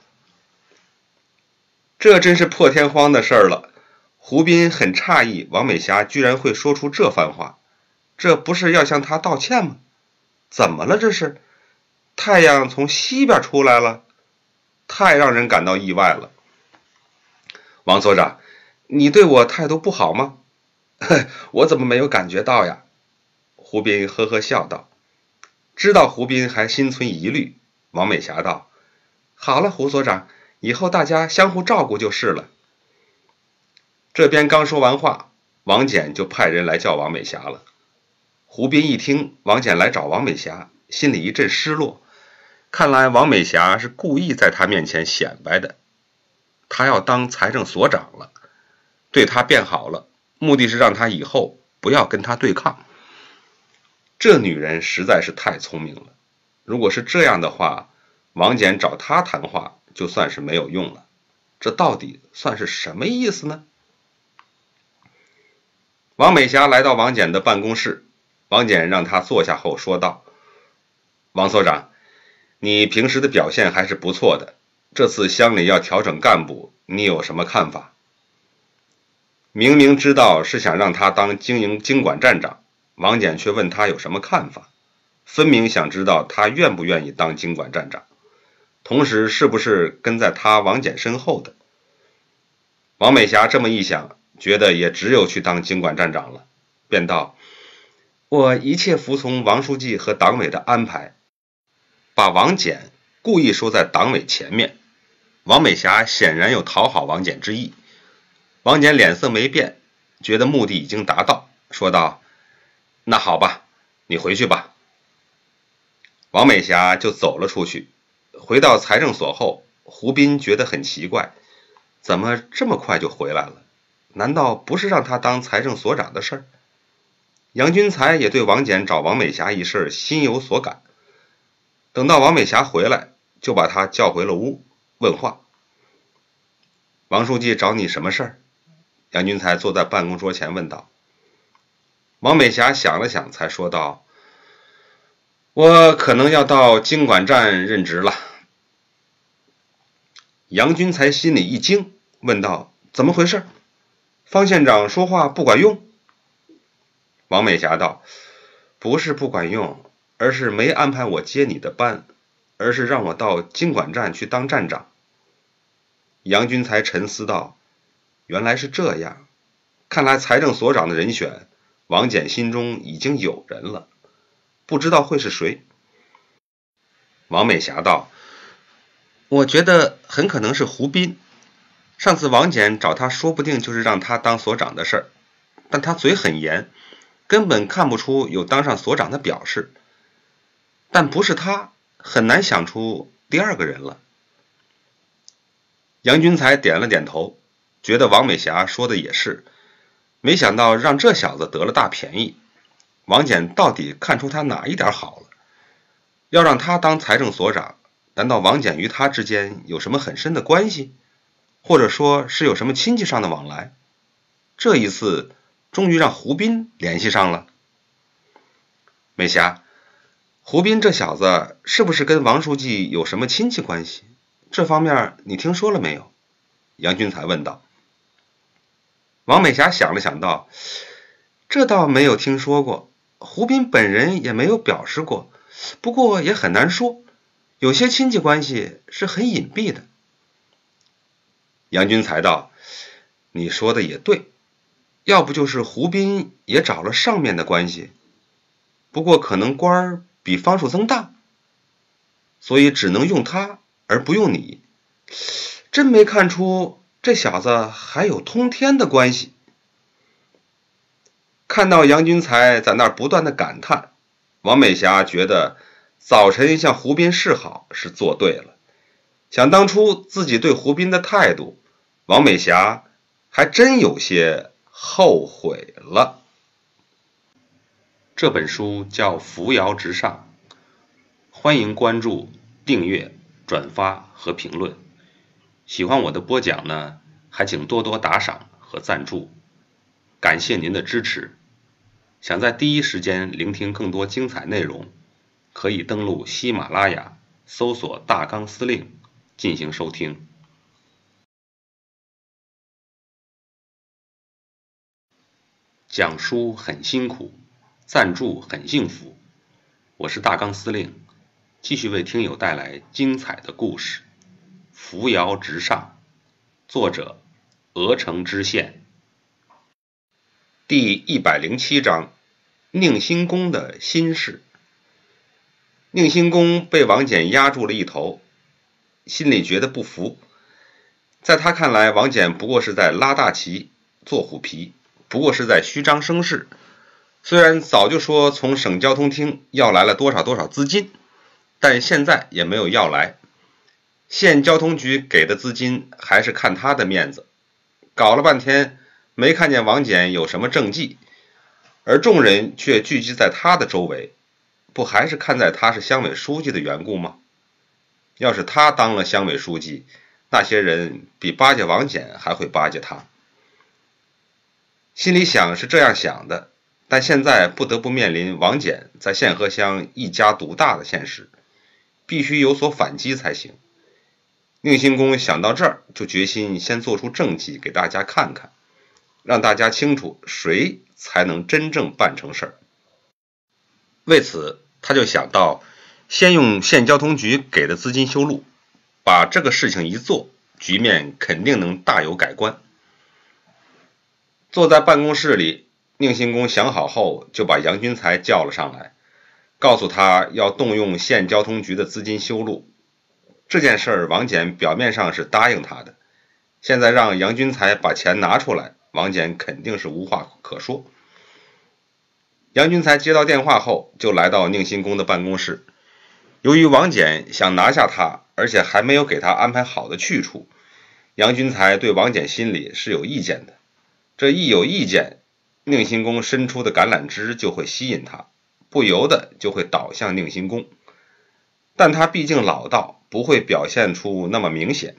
这真是破天荒的事儿了。胡斌很诧异，王美霞居然会说出这番话，这不是要向他道歉吗？怎么了这是？太阳从西边出来了？太让人感到意外了。王所长，你对我态度不好吗？我怎么没有感觉到呀？胡斌呵呵笑道。知道胡斌还心存疑虑，王美霞道：好了，胡所长，以后大家相互照顾就是了。这边刚说完话，王翦就派人来叫王美霞了。胡斌一听王翦来找王美霞，心里一阵失落，看来王美霞是故意在他面前显摆的，他要当财政所长了，对他变好了，目的是让他以后不要跟他对抗。这女人实在是太聪明了，如果是这样的话，王翦找他谈话就算是没有用了，这到底算是什么意思呢？王美霞来到王翦的办公室，王翦让他坐下后说道：王所长，你平时的表现还是不错的，这次乡里要调整干部，你有什么看法？明明知道是想让他当经营经管站长，王翦却问他有什么看法，分明想知道他愿不愿意当经管站长，同时是不是跟在他王翦身后的。 王美霞这么一想，觉得也只有去当经管站长了，便道：我一切服从王书记和党委的安排。把王翦故意说在党委前面，王美霞显然有讨好王翦之意。王翦脸色没变，觉得目的已经达到，说道：那好吧，你回去吧。王美霞就走了出去。回到财政所后，胡斌觉得很奇怪，怎么这么快就回来了？难道不是让他当财政所长的事儿？杨军才也对王翦找王美霞一事心有所感。等到王美霞回来，就把他叫回了屋，问话。王书记找你什么事儿？杨军才坐在办公桌前问道。王美霞想了想，才说道：我可能要到经管站任职了。杨军才心里一惊，问道：怎么回事？方县长说话不管用？王美霞道：不是不管用，而是没安排我接你的班，而是让我到经管站去当站长。杨军才沉思道：原来是这样，看来财政所长的人选，王翦心中已经有人了，不知道会是谁。王美霞道：我觉得很可能是胡斌，上次王翦找他说不定就是让他当所长的事儿，但他嘴很严，根本看不出有当上所长的表示。但不是他，很难想出第二个人了。杨军才点了点头，觉得王美霞说的也是，没想到让这小子得了大便宜。王翦到底看出他哪一点好了？要让他当财政所长，难道王翦与他之间有什么很深的关系？或者说是有什么亲戚上的往来？这一次终于让胡斌联系上了。美霞，胡斌这小子是不是跟王书记有什么亲戚关系？这方面你听说了没有？杨军才问道。王美霞想了想道：这倒没有听说过，胡斌本人也没有表示过，不过也很难说，有些亲戚关系是很隐蔽的。杨军才道：你说的也对，要不就是胡斌也找了上面的关系，不过可能官儿比方树增大，所以只能用他而不用你。真没看出这小子还有通天的关系。看到杨军才在那儿不断的感叹，王美霞觉得早晨向胡斌示好是做对了。想当初自己对胡斌的态度，王美霞还真有些后悔了。这本书叫《扶摇直上》，欢迎关注、订阅、转发和评论。喜欢我的播讲呢，还请多多打赏和赞助，感谢您的支持。想在第一时间聆听更多精彩内容，可以登录喜马拉雅，搜索大纲司令进行收听。讲书很辛苦，赞助很幸福。我是大纲司令，继续为听友带来精彩的故事。扶摇直上，作者鹅城知县。第一百零七章，宁兴公的心事。宁兴公被王翦压住了一头，心里觉得不服。在他看来，王翦不过是在拉大旗、做虎皮，不过是在虚张声势。虽然早就说从省交通厅要来了多少多少资金，但现在也没有要来。县交通局给的资金还是看他的面子，搞了半天没看见王翦有什么政绩，而众人却聚集在他的周围，不还是看在他是乡委书记的缘故吗？要是他当了乡委书记，那些人比巴结王翦还会巴结他。心里想是这样想的，但现在不得不面临王翦在县河乡一家独大的现实，必须有所反击才行。宁兴公想到这儿，就决心先做出政绩给大家看看，让大家清楚谁才能真正办成事儿。为此，他就想到先用县交通局给的资金修路，把这个事情一做，局面肯定能大有改观。 坐在办公室里，宁兴公想好后，就把杨君才叫了上来，告诉他要动用县交通局的资金修路。这件事儿，王翦表面上是答应他的，现在让杨君才把钱拿出来，王翦肯定是无话可说。杨君才接到电话后，就来到宁兴公的办公室。由于王翦想拿下他，而且还没有给他安排好的去处，杨君才对王翦心里是有意见的。这一有意见，宁兴公伸出的橄榄枝就会吸引他，不由得就会倒向宁兴公。但他毕竟老道，不会表现出那么明显。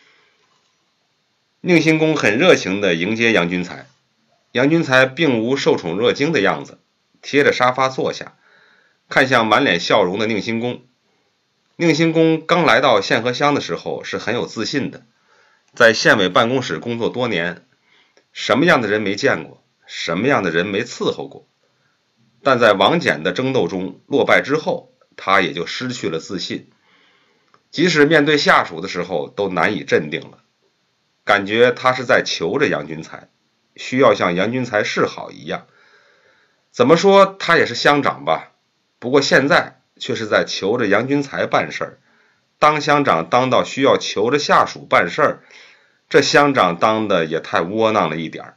宁兴公很热情地迎接杨君才，杨君才并无受宠若惊的样子，贴着沙发坐下，看向满脸笑容的宁兴公。宁兴公刚来到县河乡的时候是很有自信的，在县委办公室工作多年，什么样的人没见过，什么样的人没伺候过。但在王翦的争斗中落败之后，他也就失去了自信，即使面对下属的时候都难以镇定了，感觉他是在求着杨君才，需要向杨君才示好一样。怎么说他也是乡长吧，不过现在却是在求着杨君才办事儿。当乡长当到需要求着下属办事儿，这乡长当的也太窝囊了一点儿。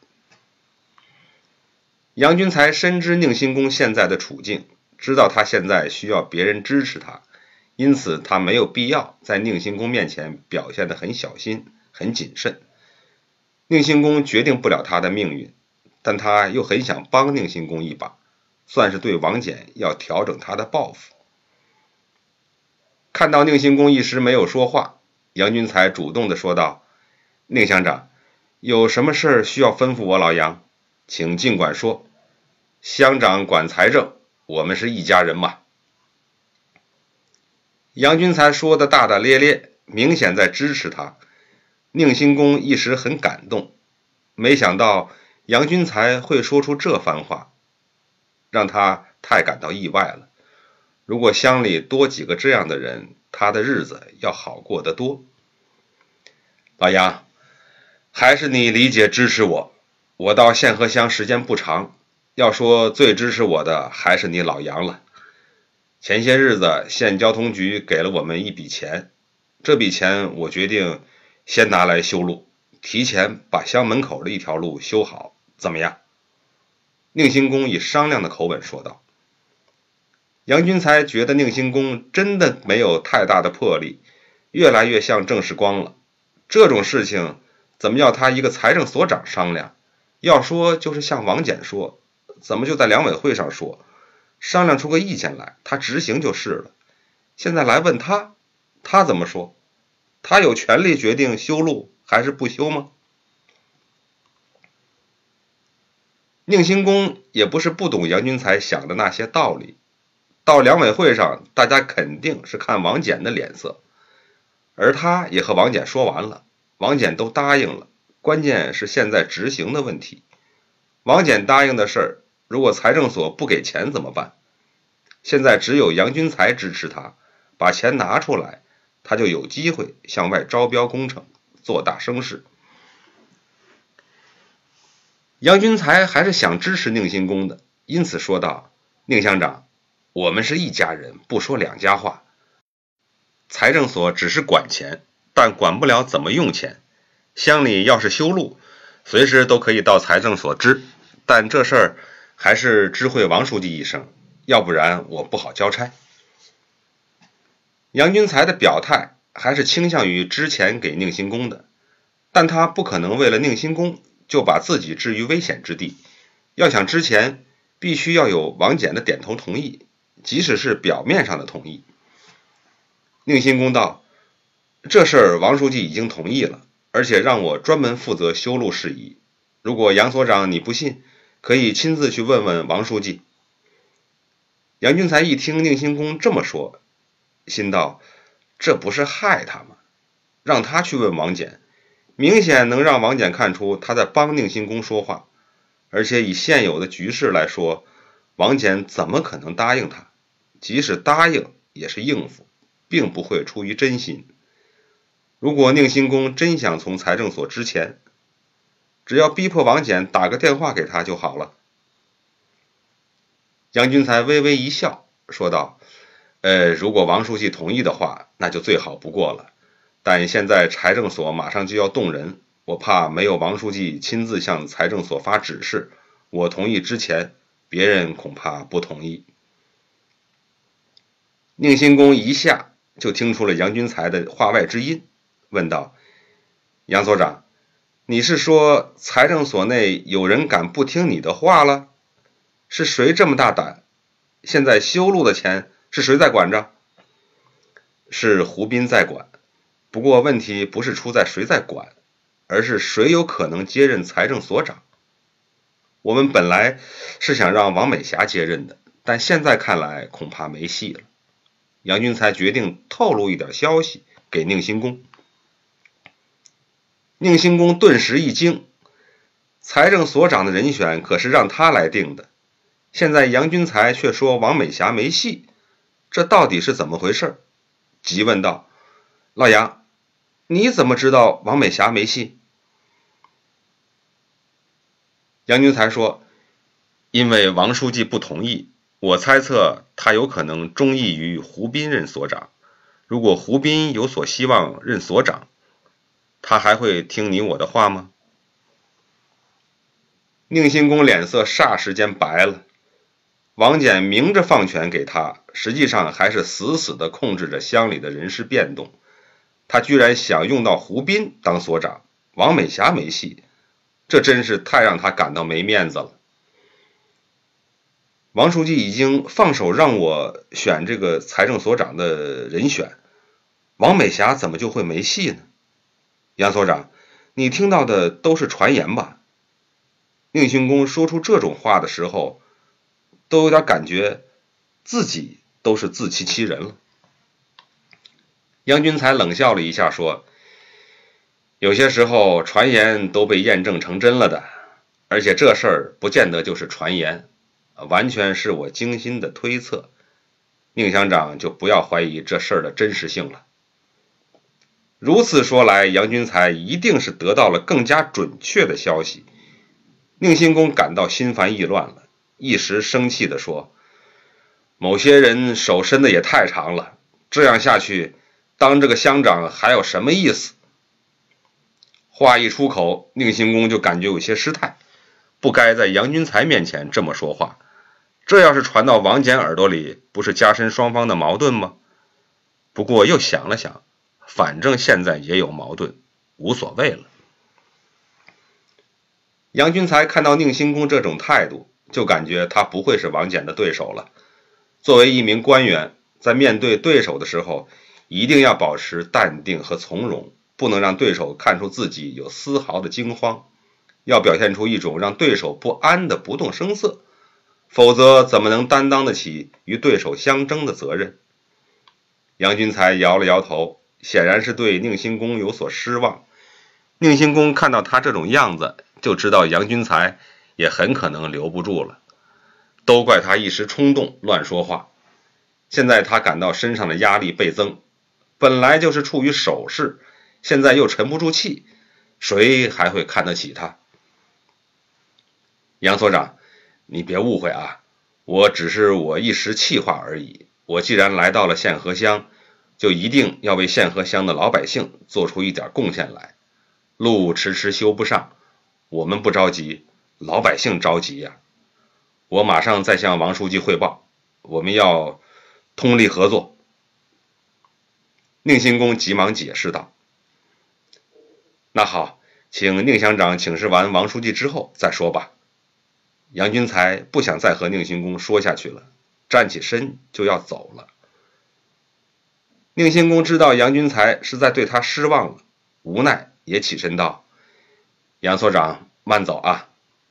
杨君才深知宁兴公现在的处境，知道他现在需要别人支持他，因此他没有必要在宁兴公面前表现得很小心很谨慎。宁兴公决定不了他的命运，但他又很想帮宁兴公一把，算是对王翦要调整他的报复。看到宁兴公一时没有说话，杨君才主动地说道：宁乡长，有什么事儿需要吩咐我老杨，请尽管说。乡长管财政，我们是一家人嘛。杨君才说的大大咧咧，明显在支持他。宁兴公一时很感动，没想到杨君才会说出这番话，让他太感到意外了。如果乡里多几个这样的人，他的日子要好过得多。老杨，还是你理解支持我。我到县河乡时间不长，要说最支持我的还是你老杨了。前些日子县交通局给了我们一笔钱，这笔钱我决定先拿来修路，提前把乡门口的一条路修好，怎么样？宁兴公以商量的口吻说道。杨君才觉得宁兴公真的没有太大的魄力，越来越像郑世光了。这种事情怎么要他一个财政所长商量？要说就是向王翦说，怎么就在两委会上说，商量出个意见来，他执行就是了。现在来问他，他怎么说？他有权利决定修路还是不修吗？宁兴公也不是不懂杨君才想的那些道理，到两委会上，大家肯定是看王翦的脸色，而他也和王翦说完了，王翦都答应了，关键是现在执行的问题。王翦答应的事儿，如果财政所不给钱怎么办？现在只有杨君才支持他，把钱拿出来，他就有机会向外招标工程，做大声势。杨君才还是想支持宁兴公的，因此说道：宁乡长，我们是一家人，不说两家话。财政所只是管钱，但管不了怎么用钱。乡里要是修路，随时都可以到财政所支，但这事儿还是知会王书记一声，要不然我不好交差。杨君才的表态还是倾向于支钱给宁兴公的，但他不可能为了宁兴公就把自己置于危险之地，要想支钱，必须要有王翦的点头同意，即使是表面上的同意。宁兴公道：这事儿王书记已经同意了，而且让我专门负责修路事宜。如果杨所长你不信，可以亲自去问问王书记。杨君才一听宁兴公这么说，心道：这不是害他吗？让他去问王翦，明显能让王翦看出他在帮宁兴公说话，而且以现有的局势来说，王翦怎么可能答应他？即使答应也是应付，并不会出于真心。如果宁兴公真想从财政所支钱， 只要逼迫王翦打个电话给他就好了。杨君才微微一笑，说道：呃，如果王书记同意的话，那就最好不过了。但现在财政所马上就要动人，我怕没有王书记亲自向财政所发指示，我同意之前，别人恐怕不同意。宁兴公一下就听出了杨君才的话外之音，问道：杨所长，你是说财政所内有人敢不听你的话了？是谁这么大胆？现在修路的钱是谁在管着？是胡斌在管，不过问题不是出在谁在管，而是谁有可能接任财政所长。我们本来是想让王美霞接任的，但现在看来恐怕没戏了。杨君才决定透露一点消息给宁兴公。宁兴公顿时一惊，财政所长的人选可是让他来定的，现在杨君才却说王美霞没戏，这到底是怎么回事？急问道：老杨，你怎么知道王美霞没戏？杨君才说：因为王书记不同意，我猜测他有可能忠义于胡斌任所长，如果胡斌有所希望任所长，他还会听你我的话吗？宁兴公脸色霎时间白了，王翦明着放权给他，实际上还是死死地控制着乡里的人事变动，他居然想用到胡斌当所长，王美霞没戏，这真是太让他感到没面子了。王书记已经放手让我选这个财政所长的人选，王美霞怎么就会没戏呢？杨所长，你听到的都是传言吧？宁兴公说出这种话的时候，都有点感觉自己都是自欺欺人了。杨君才冷笑了一下说：有些时候传言都被验证成真了的，而且这事儿不见得就是传言，完全是我精心的推测，宁乡长就不要怀疑这事儿的真实性了。如此说来，杨君才一定是得到了更加准确的消息。宁兴公感到心烦意乱了，一时生气地说：某些人手伸的也太长了，这样下去当这个乡长还有什么意思？话一出口，宁兴公就感觉有些失态，不该在杨君才面前这么说话，这要是传到王翦耳朵里，不是加深双方的矛盾吗？不过又想了想，反正现在也有矛盾，无所谓了。杨君才看到宁兴公这种态度，就感觉他不会是王翦的对手了。作为一名官员，在面对对手的时候，一定要保持淡定和从容，不能让对手看出自己有丝毫的惊慌，要表现出一种让对手不安的不动声色，否则怎么能担当得起与对手相争的责任？杨君才摇了摇头，显然是对宁兴公有所失望。宁兴公看到他这种样子，就知道杨君才也很可能留不住了，都怪他一时冲动乱说话。现在他感到身上的压力倍增，本来就是处于守势，现在又沉不住气，谁还会看得起他？杨所长，你别误会啊，我只是我一时气话而已。我既然来到了县河乡，就一定要为县河乡的老百姓做出一点贡献来。路迟迟修不上，我们不着急，老百姓着急呀。我马上再向王书记汇报，我们要通力合作。宁兴公急忙解释道：那好，请宁乡长请示完王书记之后再说吧。杨君才不想再和宁兴公说下去了，站起身就要走了。宁兴公知道杨君才是在对他失望了，无奈也起身道：杨所长慢走啊。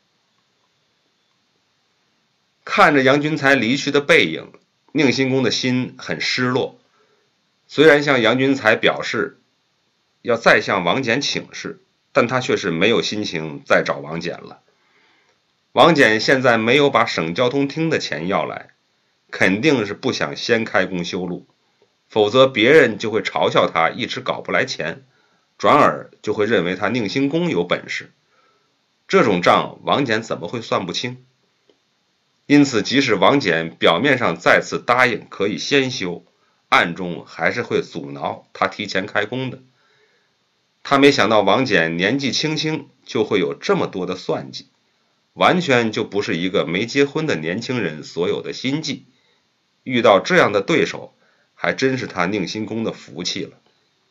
看着杨君才离去的背影，宁兴公的心很失落。虽然向杨君才表示要再向王翦请示，但他却是没有心情再找王翦了。王翦现在没有把省交通厅的钱要来，肯定是不想先开工修路，否则别人就会嘲笑他一直搞不来钱，转而就会认为他宁兴公有本事。 这种账王翦怎么会算不清？因此即使王翦表面上再次答应可以先修，暗中还是会阻挠他提前开工的。他没想到王翦年纪轻轻就会有这么多的算计，完全就不是一个没结婚的年轻人所有的心计。遇到这样的对手，还真是他宁辛公的福气了。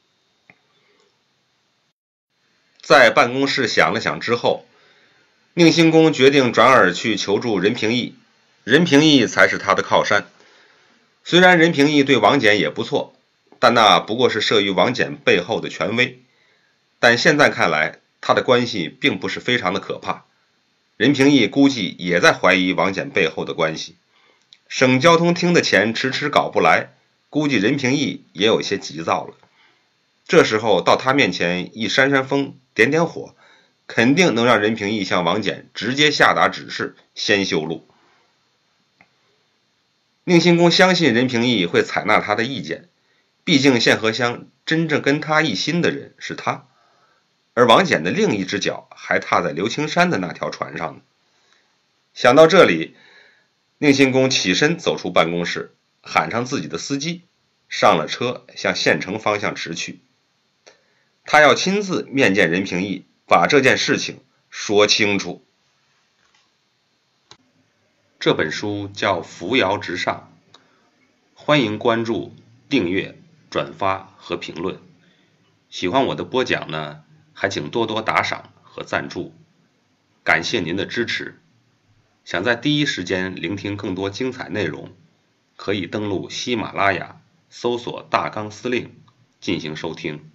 在办公室想了想之后，宁辛公决定转而去求助任平义，任平义才是他的靠山。虽然任平义对王翦也不错，但那不过是慑于王翦背后的权威。但现在看来，他的关系并不是非常的可怕。任平义估计也在怀疑王翦背后的关系。省交通厅的钱迟迟搞不来，估计任平义也有些急躁了。这时候到他面前一扇扇风，点点火，肯定能让任平义向王翦直接下达指示，先修路。宁辛公相信任平义会采纳他的意见，毕竟县河乡真正跟他一心的人是他，而王翦的另一只脚还踏在刘青山的那条船上呢。想到这里，宁辛公起身走出办公室，喊上自己的司机，上了车向县城方向驰去。他要亲自面见任平义，把这件事情说清楚。这本书叫《扶摇直上》，欢迎关注、订阅、转发和评论。喜欢我的播讲呢，还请多多打赏和赞助，感谢您的支持。想在第一时间聆听更多精彩内容，可以登录喜马拉雅，搜索大纲司令进行收听。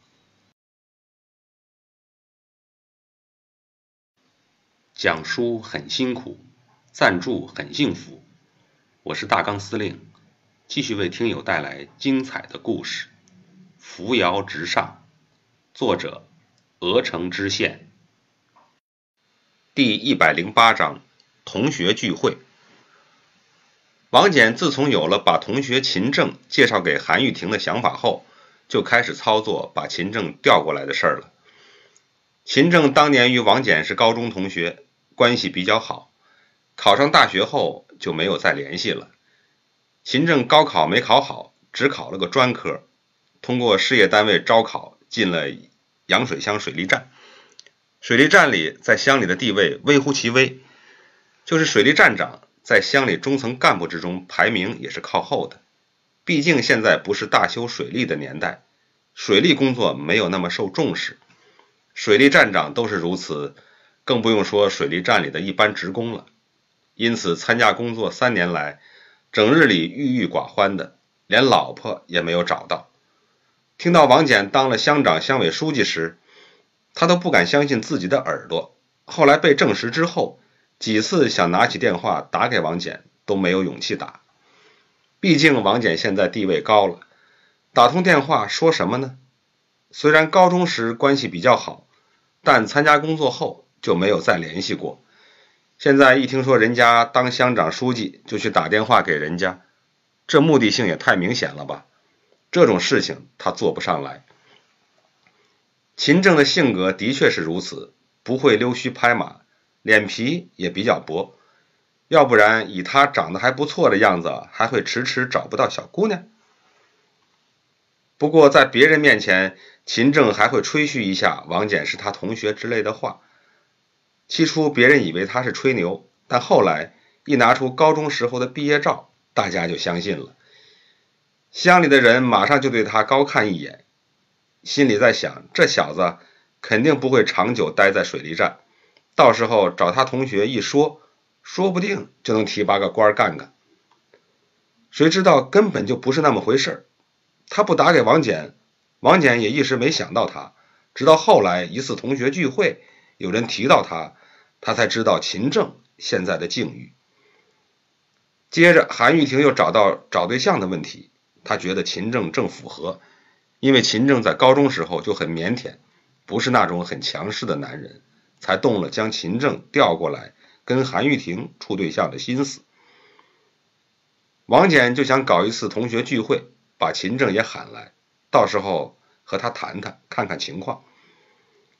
讲书很辛苦，赞助很幸福。我是大纲司令，继续为听友带来精彩的故事。扶摇直上，作者鹅城知县。第一百零八章，同学聚会。王翦自从有了把同学秦正介绍给韩玉婷的想法后，就开始操作把秦正调过来的事儿了。秦正当年与王翦是高中同学，关系比较好，考上大学后就没有再联系了。秦正高考没考好，只考了个专科，通过事业单位招考进了阳水乡水利站。水利站里在乡里的地位微乎其微，就是水利站长在乡里中层干部之中排名也是靠后的。毕竟现在不是大修水利的年代，水利工作没有那么受重视，水利站长都是如此，更不用说水利站里的一般职工了。因此参加工作三年来，整日里郁郁寡欢的，连老婆也没有找到。听到王翦当了乡长乡委书记时，他都不敢相信自己的耳朵。后来被证实之后，几次想拿起电话打给王翦都没有勇气打。毕竟王翦现在地位高了，打通电话说什么呢？虽然高中时关系比较好，但参加工作后就没有再联系过。现在一听说人家当乡长书记就去打电话给人家，这目的性也太明显了吧。这种事情他做不上来。秦正的性格的确是如此，不会溜须拍马，脸皮也比较薄，要不然以他长得还不错的样子，还会迟迟找不到小姑娘。不过在别人面前，秦正还会吹嘘一下王翦是他同学之类的话。起初别人以为他是吹牛，但后来一拿出高中时候的毕业照，大家就相信了。乡里的人马上就对他高看一眼，心里在想，这小子肯定不会长久待在水利站，到时候找他同学一说，说不定就能提拔个官干干。谁知道根本就不是那么回事，他不打给王翦，王翦也一时没想到他，直到后来一次同学聚会，有人提到他，他才知道秦正现在的境遇。接着韩玉婷又找到找对象的问题，他觉得秦正正符合，因为秦正在高中时候就很腼腆，不是那种很强势的男人，才动了将秦正调过来跟韩玉婷处对象的心思。王翦就想搞一次同学聚会，把秦正也喊来，到时候和他谈谈，看看情况。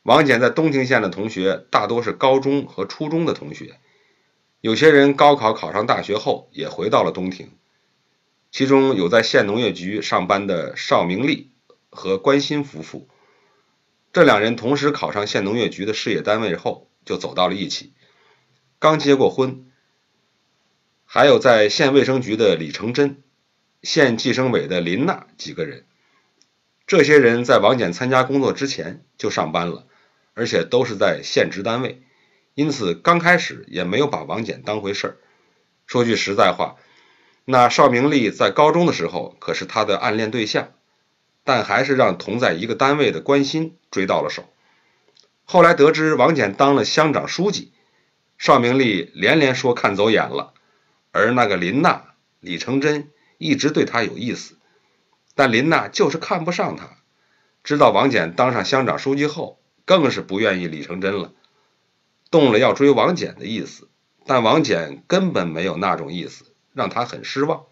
王翦在东亭县的同学大多是高中和初中的同学，有些人高考考上大学后也回到了东亭，其中有在县农业局上班的邵明利和关心夫妇，这两人同时考上县农业局的事业单位后就走到了一起，刚结过婚。还有在县卫生局的李成珍、县计生委的林娜几个人，这些人在王翦参加工作之前就上班了，而且都是在县直单位，因此刚开始也没有把王翦当回事儿。说句实在话，那邵明利在高中的时候可是他的暗恋对象，但还是让同在一个单位的关心追到了手。后来得知王翦当了乡长书记，邵明利连连说看走眼了，而那个林娜、李成珍一直对他有意思，但林娜就是看不上他。知道王翦当上乡长书记后，更是不愿意李成珍了，动了要追王翦的意思，但王翦根本没有那种意思，让他很失望。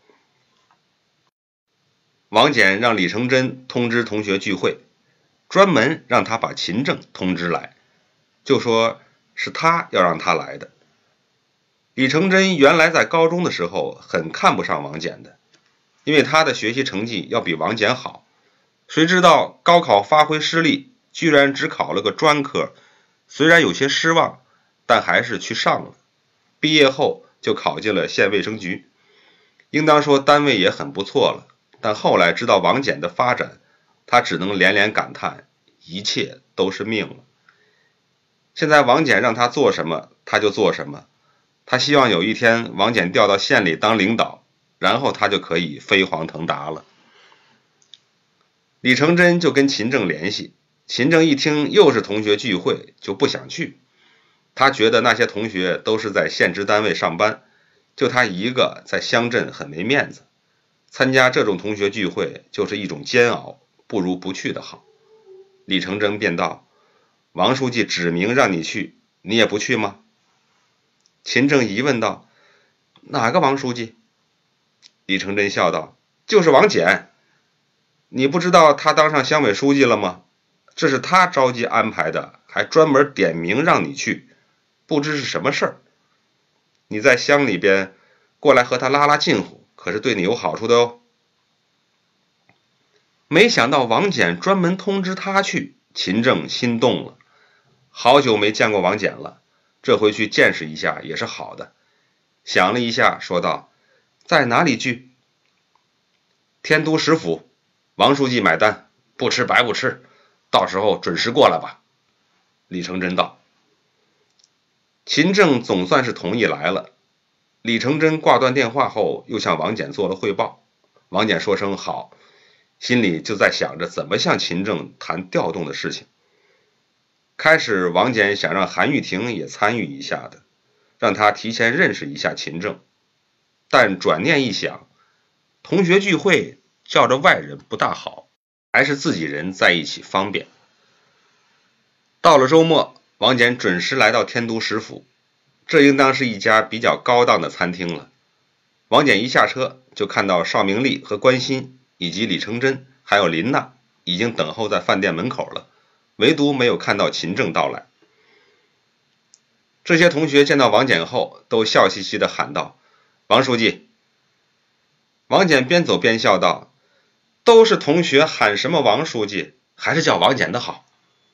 王翦让李成珍通知同学聚会，专门让他把秦正通知来，就说是他要让他来的。李成珍原来在高中的时候很看不上王翦的，因为他的学习成绩要比王翦好，谁知道高考发挥失利，居然只考了个专科，虽然有些失望，但还是去上了。毕业后就考进了县卫生局，应当说单位也很不错了，但后来知道王翦的发展，他只能连连感叹，一切都是命了。现在王翦让他做什么他就做什么，他希望有一天王翦调到县里当领导，然后他就可以飞黄腾达了。李成珍就跟秦正联系，秦正一听又是同学聚会就不想去，他觉得那些同学都是在县直单位上班，就他一个在乡镇很没面子，参加这种同学聚会就是一种煎熬，不如不去的好。李成珍便道：王书记指明让你去，你也不去吗？秦正疑问道：哪个王书记？李成珍笑道：就是王翦，你不知道他当上乡委书记了吗？这是他着急安排的，还专门点名让你去，不知是什么事儿。你在乡里边过来和他拉拉近乎，可是对你有好处的哦。没想到王翦专门通知他去，秦正心动了。好久没见过王翦了，这回去见识一下也是好的。想了一下说道：在哪里聚？天都食府，王书记买单，不吃白不吃，到时候准时过来吧。李成珍道。秦正总算是同意来了。李成珍挂断电话后又向王翦做了汇报，王翦说声好，心里就在想着怎么向秦正谈调动的事情。开始王翦想让韩玉婷也参与一下的，让他提前认识一下秦正，但转念一想，同学聚会叫着外人不大好，还是自己人在一起方便。到了周末，王翦准时来到天都食府，这应当是一家比较高档的餐厅了。王翦一下车就看到邵明利和关心以及李成珍还有林娜已经等候在饭店门口了，唯独没有看到秦正到来。这些同学见到王翦后都笑嘻嘻地喊道：王书记。王翦边走边笑道：都是同学，喊什么王书记，还是叫王翦的好。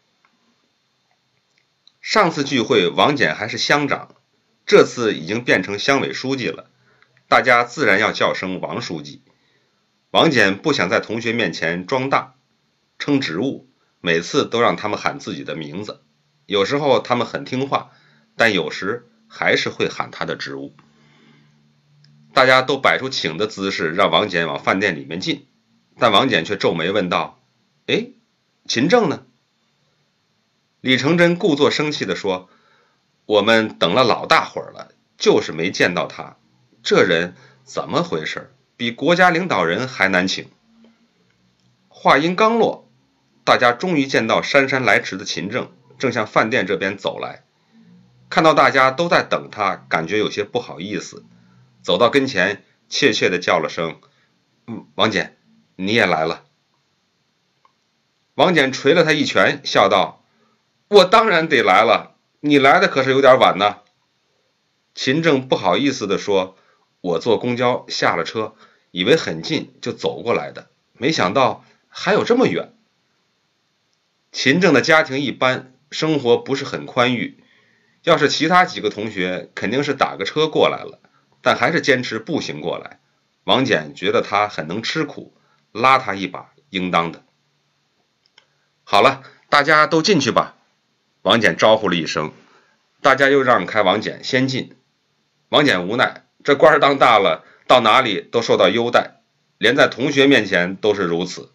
上次聚会王翦还是乡长，这次已经变成乡委书记了，大家自然要叫声王书记。王翦不想在同学面前装大，称职务，每次都让他们喊自己的名字，有时候他们很听话，但有时还是会喊他的职务。大家都摆出请的姿势让王翦往饭店里面进，但王翦却皱眉问道：诶，秦正呢？李成珍故作生气地说：我们等了老大会儿了，就是没见到他，这人怎么回事，比国家领导人还难请。话音刚落，大家终于见到姗姗来迟的秦正正向饭店这边走来，看到大家都在等他，感觉有些不好意思，走到跟前怯怯地叫了声：嗯，王翦，你也来了。王翦捶了他一拳，笑道： 我当然得来了，你来的可是有点晚呢。秦正不好意思地说，我坐公交下了车，以为很近就走过来的，没想到还有这么远。秦正的家庭一般，生活不是很宽裕，要是其他几个同学肯定是打个车过来了，但还是坚持步行过来。王翦觉得他很能吃苦，拉他一把应当的。好了，大家都进去吧。王翦招呼了一声，大家又让开王翦先进。王翦无奈，这官当大了，到哪里都受到优待，连在同学面前都是如此。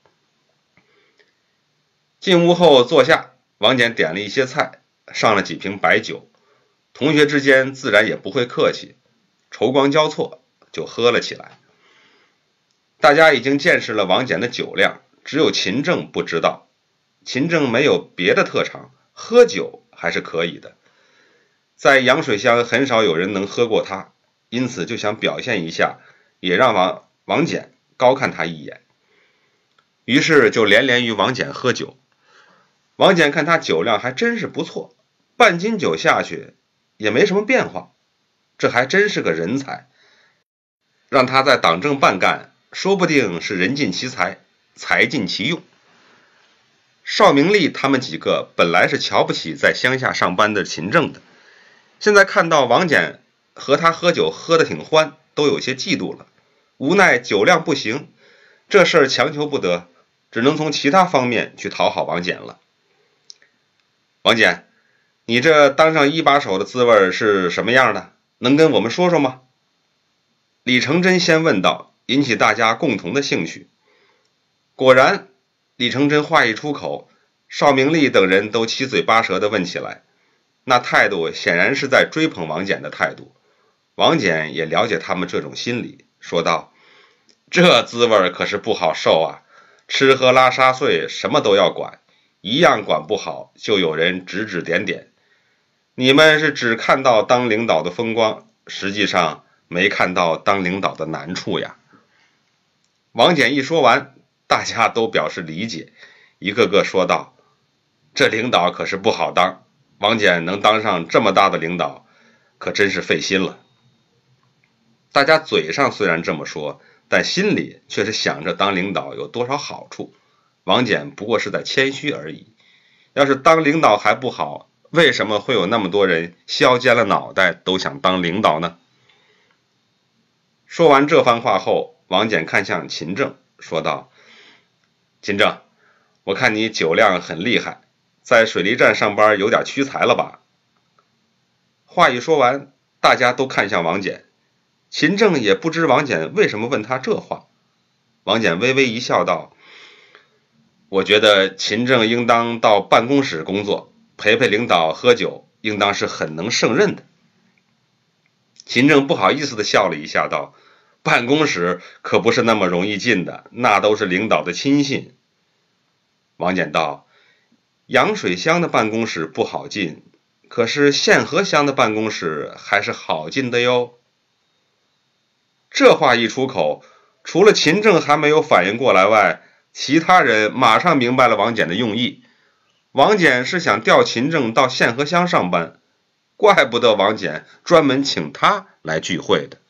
进屋后坐下，王翦点了一些菜，上了几瓶白酒，同学之间自然也不会客气，愁光交错就喝了起来。大家已经见识了王翦的酒量，只有秦正不知道。秦正没有别的特长，喝酒还是可以的。在阳水乡很少有人能喝过他，因此就想表现一下，也让王王翦高看他一眼。于是就连连与王翦喝酒。王翦看他酒量还真是不错，半斤酒下去也没什么变化，这还真是个人才。让他在党政办干，说不定是人尽其才，才尽其用。邵明利他们几个本来是瞧不起在乡下上班的秦正的，现在看到王翦和他喝酒喝得挺欢，都有些嫉妒了。无奈酒量不行，这事儿强求不得，只能从其他方面去讨好王翦了。王翦，你这当上一把手的滋味是什么样的？能跟我们说说吗？李成真先问道，引起大家共同的兴趣。果然，李成真话一出口，邵明利等人都七嘴八舌地问起来，那态度显然是在追捧王翦的态度。王翦也了解他们这种心理，说道：这滋味可是不好受啊，吃喝拉撒睡什么都要管，一样管不好就有人指指点点。你们是只看到当领导的风光，实际上没看到当领导的难处呀。王翦一说完，大家都表示理解，一个个说道：这领导可是不好当，王翦能当上这么大的领导，可真是费心了。大家嘴上虽然这么说，但心里却是想着当领导有多少好处。王翦不过是在谦虚而已，要是当领导还不好，为什么会有那么多人削尖了脑袋都想当领导呢？说完这番话后，王翦看向秦正，说道：秦正，我看你酒量很厉害，在水利站上班有点屈才了吧？话一说完，大家都看向王翦。秦正也不知王翦为什么问他这话。王翦微微一笑道：我觉得秦正应当到办公室工作，陪陪领导喝酒，应当是很能胜任的。秦正不好意思地笑了一下，道：办公室可不是那么容易进的，那都是领导的亲信。王翦道：阳水乡的办公室不好进，可是县河乡的办公室还是好进的哟。这话一出口，除了秦正还没有反应过来外，其他人马上明白了王翦的用意。王翦是想调秦正到县河乡上班，怪不得王翦专门请他来聚会的。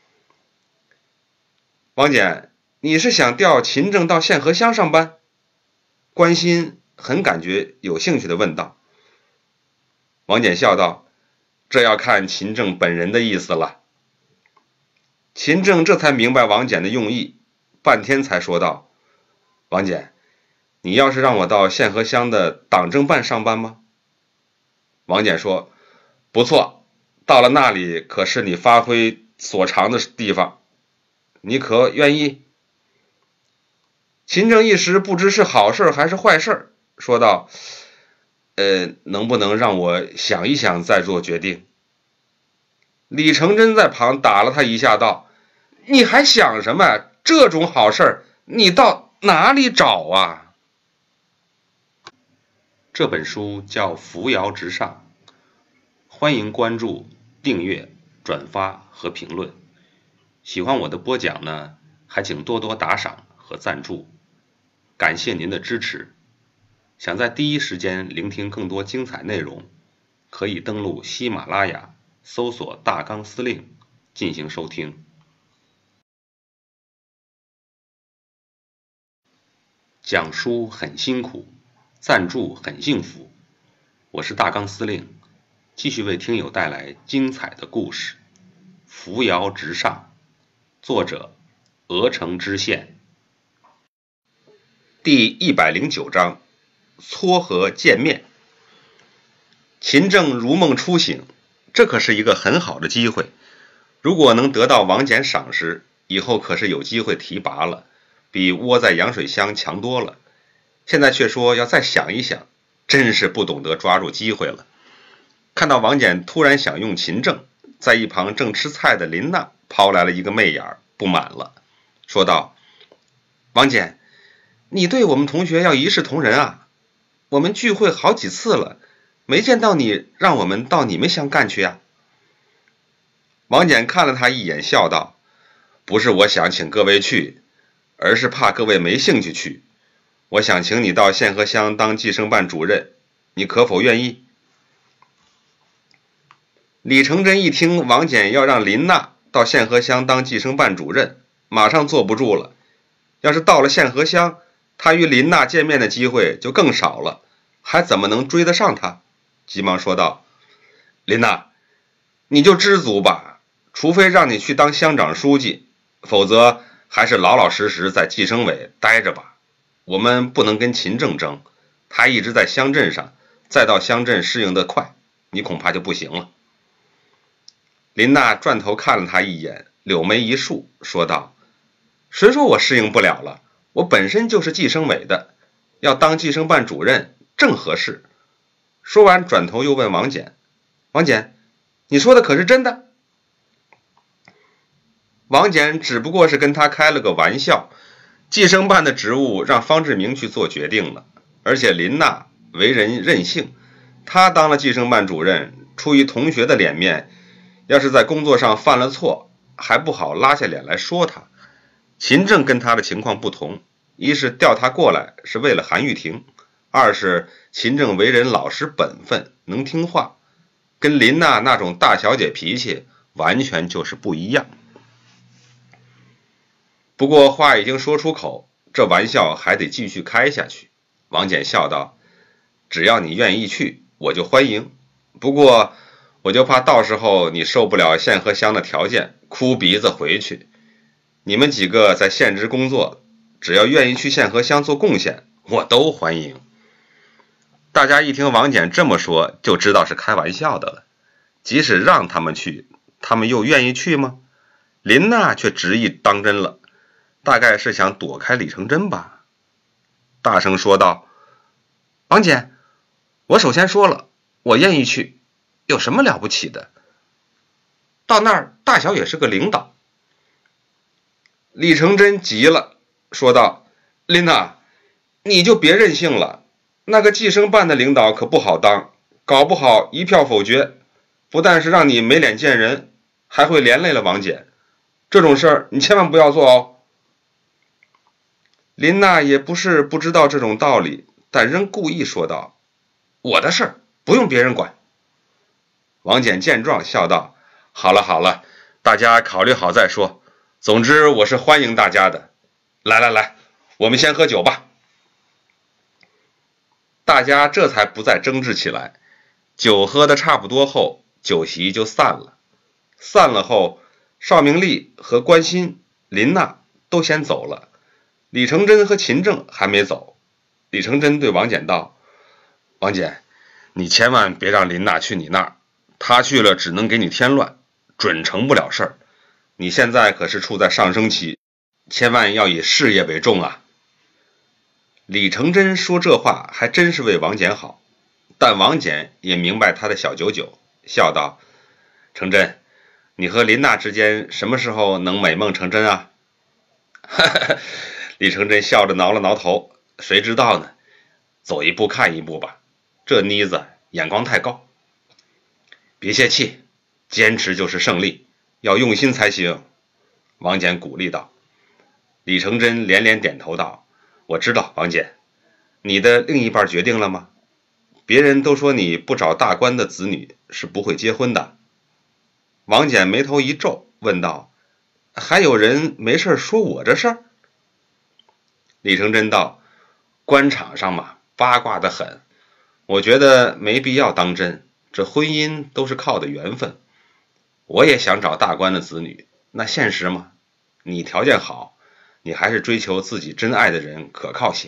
王翦，你是想调秦正到县河乡上班？关心很感觉有兴趣地问道。王翦笑道：这要看秦正本人的意思了。秦正这才明白王翦的用意，半天才说道：王翦，你要是让我到县河乡的党政办上班吗？王翦说：不错，到了那里可是你发挥所长的地方，你可愿意？秦正一时不知是好事还是坏事，说道：呃，能不能让我想一想再做决定？李成真在旁打了他一下，道：你还想什么？这种好事你到哪里找啊？这本书叫《扶摇直上》，欢迎关注、订阅、转发和评论。喜欢我的播讲呢，还请多多打赏和赞助，感谢您的支持。 想在第一时间聆听更多精彩内容，可以登录喜马拉雅，搜索大纲司令进行收听。讲书很辛苦，赞助很幸福。我是大纲司令，继续为听友带来精彩的故事。扶摇直上，作者鹅城知县。第一百零九章，撮合见面。秦正如梦初醒，这可是一个很好的机会。如果能得到王翦赏识，以后可是有机会提拔了，比窝在阳水乡强多了。现在却说要再想一想，真是不懂得抓住机会了。看到王翦突然想用秦正，在一旁正吃菜的林娜抛来了一个媚眼，不满了，说道：王翦，你对我们同学要一视同仁啊！我们聚会好几次了，没见到你让我们到你们乡干去啊！王翦看了他一眼，笑道：不是我想请各位去，而是怕各位没兴趣去。我想请你到县河乡当计生办主任，你可否愿意？李成真一听王翦要让林娜到县河乡当计生办主任，马上坐不住了。要是到了县河乡，他与林娜见面的机会就更少了，还怎么能追得上他？急忙说道：林娜，你就知足吧，除非让你去当乡长书记，否则还是老老实实在计生委待着吧。我们不能跟秦正争，他一直在乡镇上，再到乡镇适应得快，你恐怕就不行了。林娜转头看了他一眼，柳眉一竖，说道：谁说我适应不了了？我本身就是计生委的，要当计生办主任正合适。说完转头又问王翦：王翦，你说的可是真的？王翦只不过是跟他开了个玩笑，计生办的职务让方志明去做决定了，而且林娜为人任性，他当了计生办主任，出于同学的脸面，要是在工作上犯了错，还不好拉下脸来说他。秦正跟他的情况不同，一是调他过来是为了韩玉婷，二是秦正为人老实本分，能听话，跟林娜那种大小姐脾气完全就是不一样。不过话已经说出口，这玩笑还得继续开下去。王翦笑道：只要你愿意去，我就欢迎。不过我就怕到时候你受不了县河乡的条件，哭鼻子回去。你们几个在县职工作，只要愿意去县河乡做贡献，我都欢迎。大家一听王翦这么说，就知道是开玩笑的了。即使让他们去，他们又愿意去吗？林娜却执意当真了，大概是想躲开李成真吧。大声说道：王翦，我首先说了，我愿意去，有什么了不起的？到那儿大小也是个领导。李成真急了，说道：琳娜，你就别任性了，那个计生办的领导可不好当，搞不好一票否决，不但是让你没脸见人，还会连累了王翦。这种事儿你千万不要做哦。林娜也不是不知道这种道理，但仍故意说道：我的事儿不用别人管。王翦见状笑道：好了好了，大家考虑好再说，总之我是欢迎大家的。来来来，我们先喝酒吧。大家这才不再争执起来，酒喝得差不多后，酒席就散了。散了后，邵明丽和关心、林娜都先走了，李成真和秦正还没走。李成真对王翦道：王翦，你千万别让林娜去你那儿，她去了只能给你添乱，准成不了事儿。你现在可是处在上升期，千万要以事业为重啊。李成真说这话还真是为王翦好，但王翦也明白他的小九九，笑道：成真，你和林娜之间什么时候能美梦成真啊？李成真笑着挠了挠头，谁知道呢？走一步看一步吧，这妮子眼光太高。别泄气，坚持就是胜利，要用心才行。王翦鼓励道。李成真连连点头道：我知道，王翦， 你的另一半决定了吗？别人都说你不找大官的子女是不会结婚的。”王翦眉头一皱，问道：“还有人没事说我这事儿？”李成贞道：“官场上嘛，八卦得很，我觉得没必要当真，这婚姻都是靠的缘分。我也想找大官的子女，那现实嘛，你条件好，你还是追求自己真爱的人可靠些。”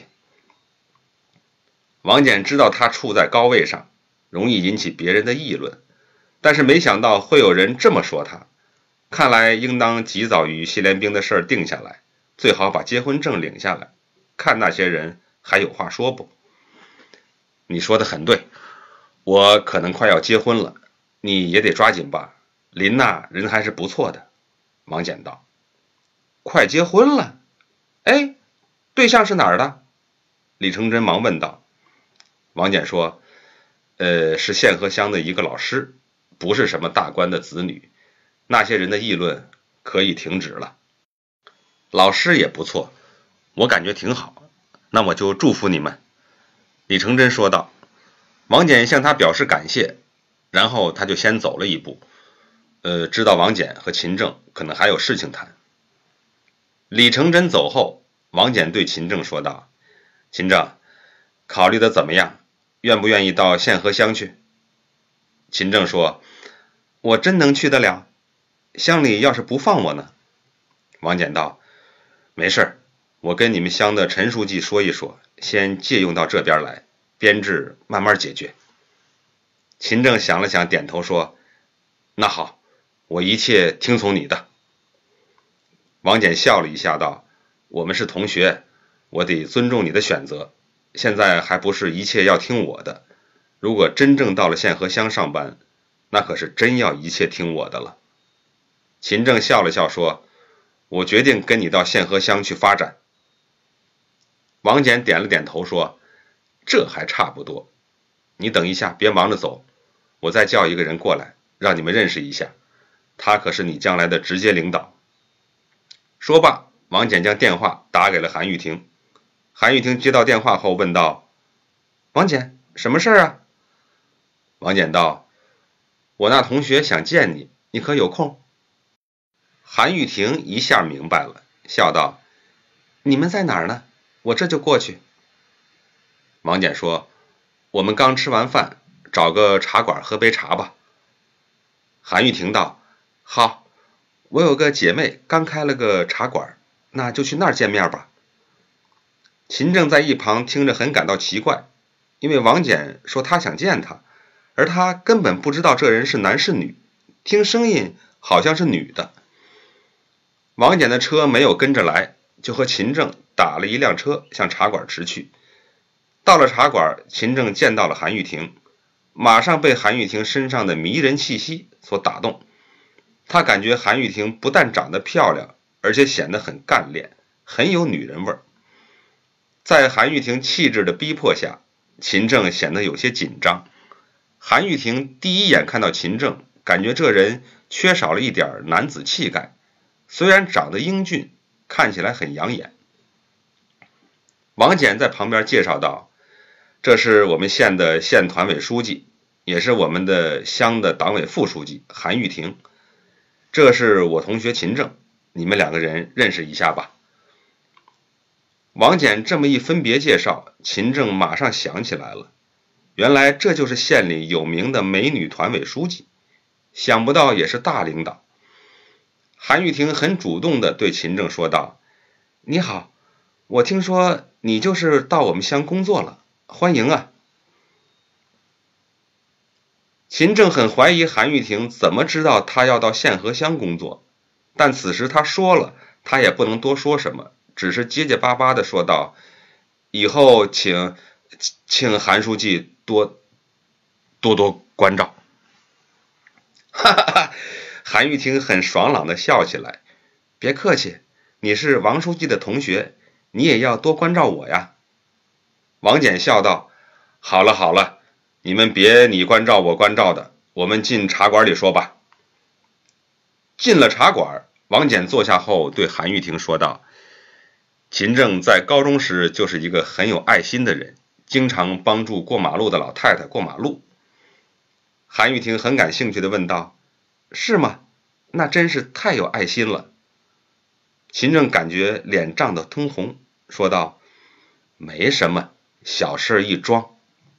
王翦知道他处在高位上，容易引起别人的议论，但是没想到会有人这么说他，看来应当及早与谢连兵的事儿定下来，最好把结婚证领下来，看那些人还有话说不。你说的很对，我可能快要结婚了，你也得抓紧吧，林娜人还是不错的。王翦道：“快结婚了？哎，对象是哪儿的？”李成贞忙问道。王翦说：“呃，是县河乡的一个老师，不是什么大官的子女，那些人的议论可以停止了。老师也不错，我感觉挺好，那我就祝福你们。”李成贞说道。王翦向他表示感谢，然后他就先走了一步，呃，知道王翦和秦政可能还有事情谈。李成贞走后，王翦对秦政说道：“秦政，考虑的怎么样？愿不愿意到县河乡去？”秦政说：“我真能去得了？乡里要是不放我呢？”王翦道：“没事，我跟你们乡的陈书记说一说，先借用到这边来，编制慢慢解决。”秦政想了想，点头说：“那好，我一切听从你的。”王翦笑了一下道：“我们是同学，我得尊重你的选择，现在还不是一切要听我的，如果真正到了县河乡上班，那可是真要一切听我的了。”秦政笑了笑说：“我决定跟你到县河乡去发展。”王翦点了点头说：“这还差不多，你等一下别忙着走，我再叫一个人过来，让你们认识一下，他可是你将来的直接领导。”说罢，王翦将电话打给了韩玉婷。韩玉婷接到电话后问道：“王翦，什么事儿啊？”王翦道：“我那同学想见你，你可有空？”韩玉婷一下明白了，笑道：“你们在哪儿呢？我这就过去。”王翦说：“我们刚吃完饭，找个茶馆喝杯茶吧。”韩玉婷道：“好，我有个姐妹刚开了个茶馆，那就去那儿见面吧。”秦政在一旁听着很感到奇怪，因为王翦说他想见他，而他根本不知道这人是男是女，听声音好像是女的。王翦的车没有跟着来，就和秦政打了一辆车向茶馆驰去。到了茶馆，秦政见到了韩玉婷，马上被韩玉婷身上的迷人气息所打动。他感觉韩玉婷不但长得漂亮，而且显得很干练，很有女人味儿。在韩玉婷气质的逼迫下，秦政显得有些紧张。韩玉婷第一眼看到秦政，感觉这人缺少了一点男子气概，虽然长得英俊，看起来很养眼。王翦在旁边介绍道：“这是我们县的县团委书记，也是我们的乡的党委副书记韩玉婷。这是我同学秦政，你们两个人认识一下吧。”王翦这么一分别介绍，秦政马上想起来了，原来这就是县里有名的美女团委书记，想不到也是大领导。韩玉婷很主动地对秦政说道：“你好，我听说你就是到我们乡工作了，欢迎啊。”秦政很怀疑韩玉婷怎么知道他要到县河乡工作，但此时他说了，他也不能多说什么，只是结结巴巴地说道：“以后请请韩书记多多多关照。”哈哈哈，韩玉婷很爽朗地笑起来：“别客气，你是王书记的同学，你也要多关照我呀。”王翦笑道：“好了好了，你们别你关照我关照的，我们进茶馆里说吧。”进了茶馆，王翦坐下后对韩玉婷说道：“秦政在高中时就是一个很有爱心的人， 经常帮助过马路的老太太过马路。韩玉婷很感兴趣地问道：是吗？那真是太有爱心了。秦正感觉脸涨得通红，说道：没什么，小事一桩。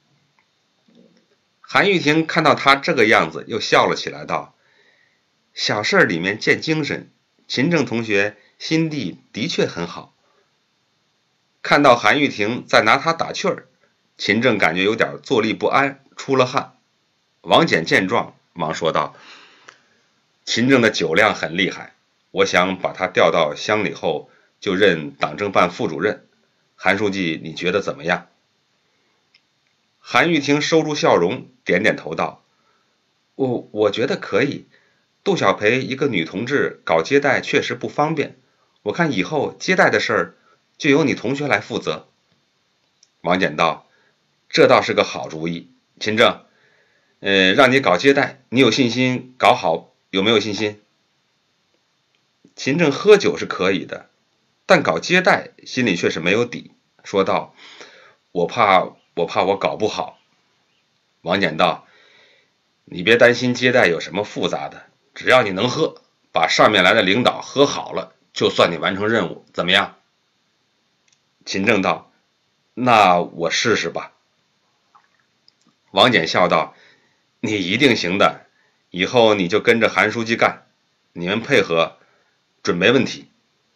韩玉婷看到他这个样子，又笑了起来，道：小事里面见精神，秦正同学心地的确很好。看到韩玉婷在拿他打趣儿，秦正感觉有点坐立不安，出了汗。王翦见状，忙说道：秦正的酒量很厉害，我想把他调到乡里后就任党政办副主任。韩书记，你觉得怎么样？韩玉婷收住笑容，点点头道：我我觉得可以。杜小培一个女同志搞接待确实不方便，我看以后接待的事儿就由你同学来负责。王翦道：这倒是个好主意。秦正，呃，让你搞接待，你有信心搞好，有没有信心？秦正喝酒是可以的，但搞接待心里却是没有底，说道：我怕我怕我搞不好。王翦道：你别担心接待有什么复杂的，只要你能喝，把上面来的领导喝好了，就算你完成任务，怎么样？秦正道：那我试试吧。王翦笑道：你一定行的，以后你就跟着韩书记干，你们配合准没问题。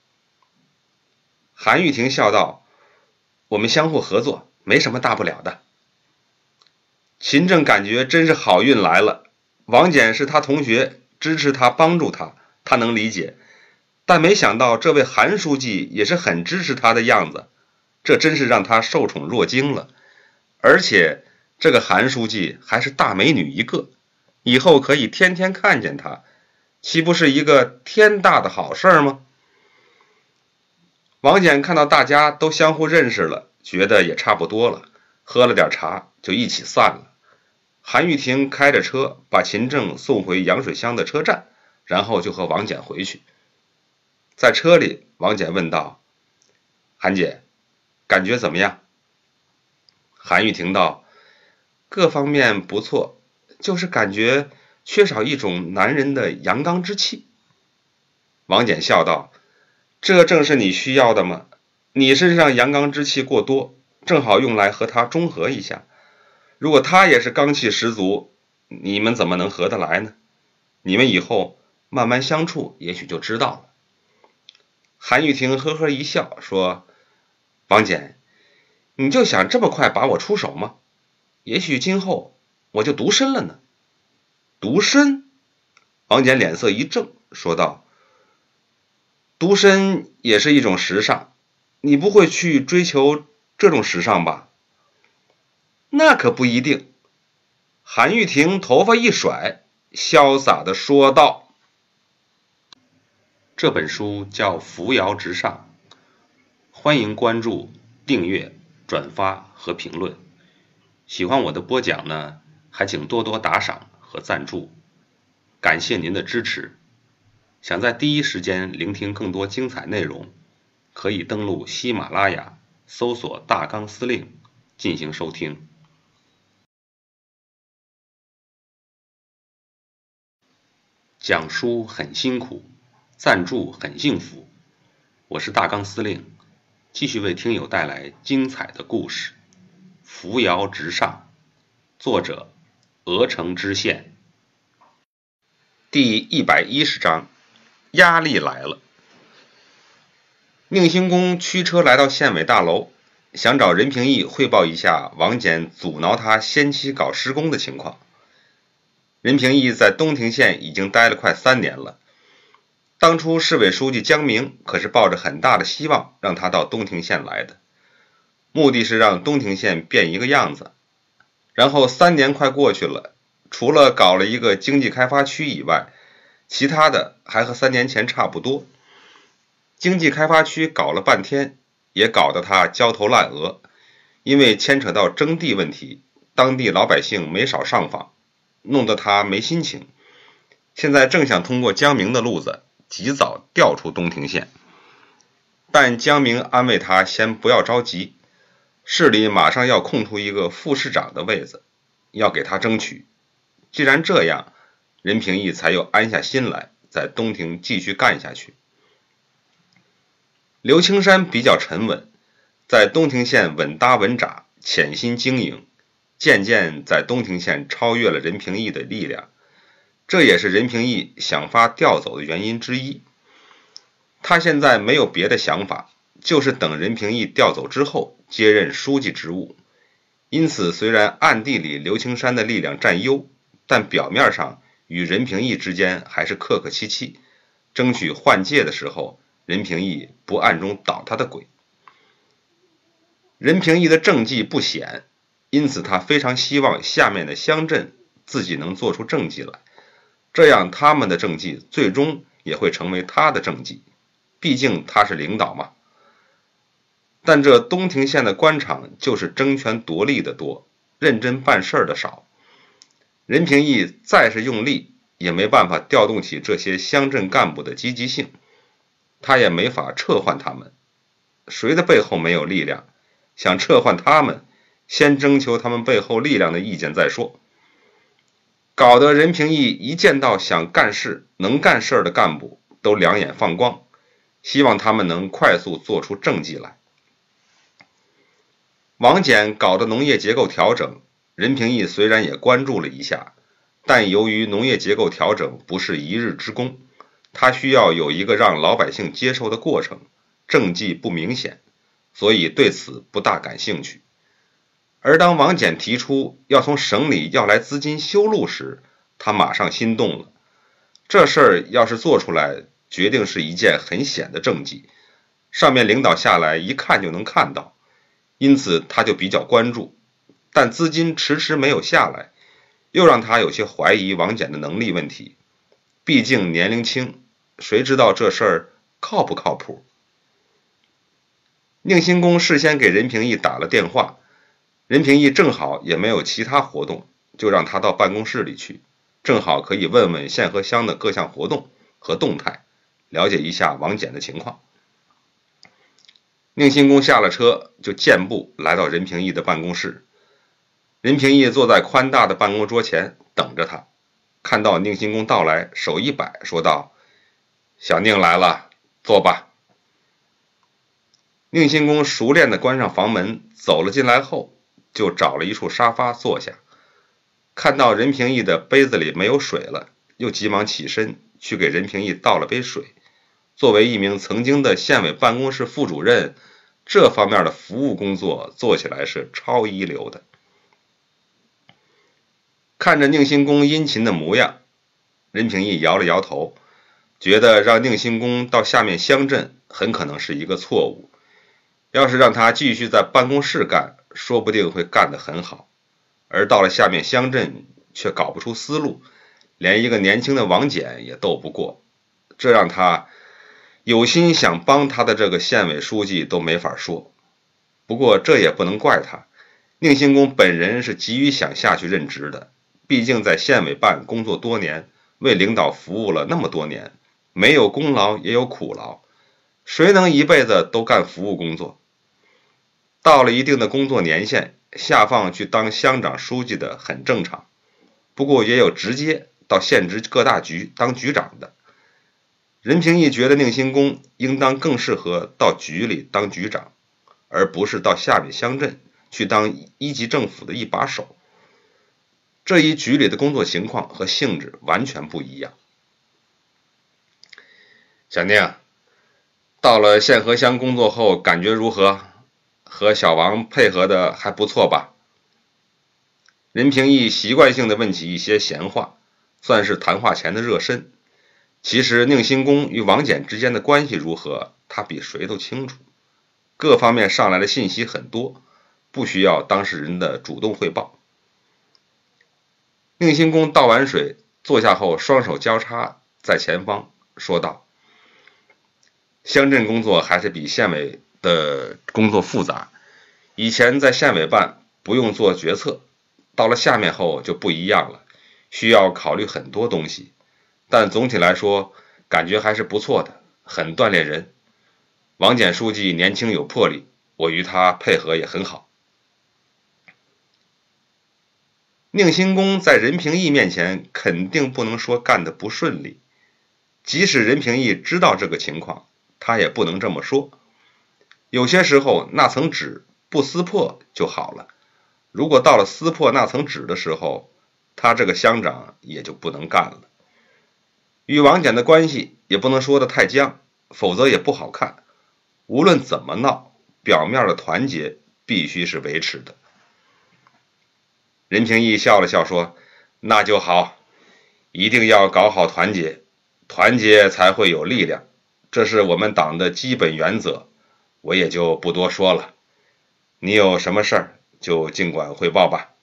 韩玉婷笑道：我们相互合作，没什么大不了的。秦正感觉真是好运来了，王翦是他同学，支持他帮助他，他能理解，但没想到这位韩书记也是很支持他的样子，这真是让他受宠若惊了。而且这个韩书记还是大美女一个，以后可以天天看见她，岂不是一个天大的好事吗？王翦看到大家都相互认识了，觉得也差不多了，喝了点茶就一起散了。韩玉婷开着车把秦正送回阳水乡的车站，然后就和王翦回去。在车里，王翦问道：韩姐，感觉怎么样？韩玉婷道：各方面不错，就是感觉缺少一种男人的阳刚之气。王翦笑道：这正是你需要的吗？你身上阳刚之气过多，正好用来和他中和一下。如果他也是刚气十足，你们怎么能合得来呢？你们以后慢慢相处，也许就知道了。韩玉婷呵呵一笑，说：王翦，你就想这么快把我出手吗？也许今后我就独身了呢。独身？王翦脸色一正，说道：独身也是一种时尚，你不会去追求这种时尚吧？那可不一定。韩玉婷头发一甩，潇洒地说道。这本书叫《扶摇直上》，欢迎关注、订阅、转发和评论。喜欢我的播讲呢，还请多多打赏和赞助，感谢您的支持。想在第一时间聆听更多精彩内容，可以登录喜马拉雅，搜索大纲司令进行收听。讲书很辛苦，赞助很幸福。我是大纲司令，继续为听友带来精彩的故事。扶摇直上，作者鹅城知县。第一百一十章，压力来了。宁兴公驱车来到县委大楼，想找任平义汇报一下王翦阻挠他先期搞施工的情况。任平义在东亭县已经待了快三年了，当初市委书记江明可是抱着很大的希望让他到东亭县来的，目的是让东亭县变一个样子。然后三年快过去了，除了搞了一个经济开发区以外，其他的还和三年前差不多。经济开发区搞了半天，也搞得他焦头烂额，因为牵扯到征地问题，当地老百姓没少上访，弄得他没心情。现在正想通过江明的路子及早调出东亭县，但江明安慰他先不要着急， 市里马上要空出一个副市长的位子，要给他争取。既然这样，任平义才又安下心来，在东亭继续干下去。刘青山比较沉稳，在东亭县稳搭稳扎，潜心经营，渐渐在东亭县超越了任平义的力量，这也是任平义想发调走的原因之一。他现在没有别的想法，就是等任平义调走之后接任书记职务。因此虽然暗地里刘青山的力量占优，但表面上与任平义之间还是客客气气，争取换届的时候任平义不暗中捣他的鬼。任平义的政绩不显，因此他非常希望下面的乡镇自己能做出政绩来，这样他们的政绩最终也会成为他的政绩，毕竟他是领导嘛。但这东亭县的官场就是争权夺利的多，认真办事的少。任平义再是用力，也没办法调动起这些乡镇干部的积极性，他也没法撤换他们。谁的背后没有力量，想撤换他们，先征求他们背后力量的意见再说。搞得任平义一见到想干事、能干事的干部，都两眼放光，希望他们能快速做出政绩来。王翦搞的农业结构调整，任平义虽然也关注了一下，但由于农业结构调整不是一日之功，他需要有一个让老百姓接受的过程，政绩不明显，所以对此不大感兴趣。而当王翦提出要从省里要来资金修路时，他马上心动了。这事儿要是做出来，决定是一件很显的政绩，上面领导下来一看就能看到，因此他就比较关注。但资金迟迟没有下来，又让他有些怀疑王翦的能力问题。毕竟年龄轻，谁知道这事儿靠不靠谱？宁兴公事先给任平义打了电话，任平义正好也没有其他活动，就让他到办公室里去，正好可以问问县和乡的各项活动和动态，了解一下王翦的情况。宁兴公下了车，就健步来到任平义的办公室。任平义坐在宽大的办公桌前等着他，看到宁兴公到来，手一摆，说道：“小宁来了，坐吧。”宁兴公熟练地关上房门，走了进来后，就找了一处沙发坐下。看到任平义的杯子里没有水了，又急忙起身去给任平义倒了杯水。作为一名曾经的县委办公室副主任，这方面的服务工作做起来是超一流的。看着宁兴公殷勤的模样，任平义摇了摇头，觉得让宁兴公到下面乡镇很可能是一个错误。要是让他继续在办公室干，说不定会干得很好，而到了下面乡镇却搞不出思路，连一个年轻的王翦也斗不过，这让他有心想帮他的这个县委书记都没法说。不过这也不能怪他，宁兴公本人是急于想下去任职的，毕竟在县委办工作多年，为领导服务了那么多年，没有功劳也有苦劳，谁能一辈子都干服务工作？到了一定的工作年限，下放去当乡长书记的很正常，不过也有直接到县直各大局当局长的。任平义觉得宁兴公应当更适合到局里当局长，而不是到下面乡镇去当一级政府的一把手。这一局里的工作情况和性质完全不一样。小宁，到了县和乡工作后感觉如何？和小王配合的还不错吧？任平义习惯性的问起一些闲话，算是谈话前的热身。其实宁兴公与王翦之间的关系如何，他比谁都清楚，各方面上来的信息很多，不需要当事人的主动汇报。宁兴公倒完水，坐下后双手交叉在前方，说道：“乡镇工作还是比县委的工作复杂，以前在县委办不用做决策，到了下面后就不一样了，需要考虑很多东西，但总体来说感觉还是不错的，很锻炼人。王翦书记年轻有魄力，我与他配合也很好。” 宁兴公在任平义面前肯定不能说干得不顺利，即使任平义知道这个情况，他也不能这么说。有些时候那层纸不撕破就好了，如果到了撕破那层纸的时候，他这个乡长也就不能干了。与王翦的关系也不能说得太僵，否则也不好看。无论怎么闹，表面的团结必须是维持的。任平义笑了笑说：那就好，一定要搞好团结，团结才会有力量，这是我们党的基本原则，我也就不多说了。你有什么事儿就尽管汇报吧。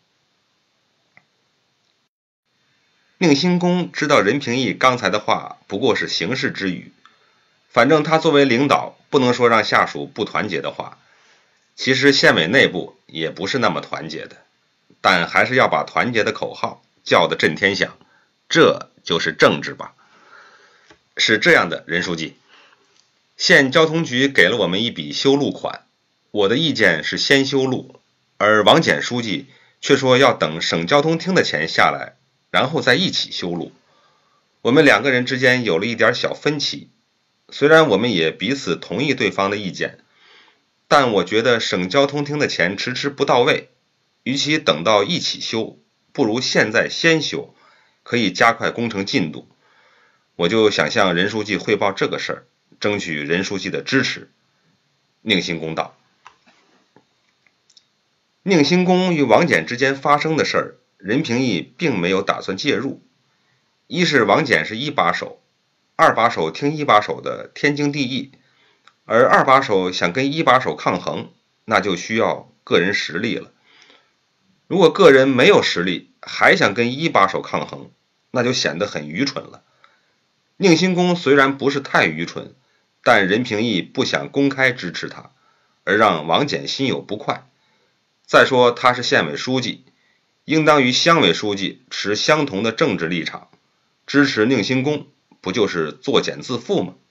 宁兴公知道任平义刚才的话不过是形式之语，反正他作为领导不能说让下属不团结的话。其实县委内部也不是那么团结的，但还是要把团结的口号叫得震天响，这就是政治吧。是这样的，任书记，县交通局给了我们一笔修路款，我的意见是先修路，而王翦书记却说要等省交通厅的钱下来，然后再一起修路。我们两个人之间有了一点小分歧，虽然我们也彼此同意对方的意见，但我觉得省交通厅的钱迟迟不到位，与其等到一起修，不如现在先修，可以加快工程进度。我就想向任书记汇报这个事儿，争取任书记的支持。宁兴公道。宁兴公与王翦之间发生的事儿，任平义并没有打算介入。一是王翦是一把手，二把手听一把手的天经地义，而二把手想跟一把手抗衡，那就需要个人实力了。如果个人没有实力，还想跟一把手抗衡，那就显得很愚蠢了。宁兴公虽然不是太愚蠢，但任平义不想公开支持他，而让王翦心有不快。再说他是县委书记，应当与乡委书记持相同的政治立场，支持宁兴公不就是作茧自缚吗？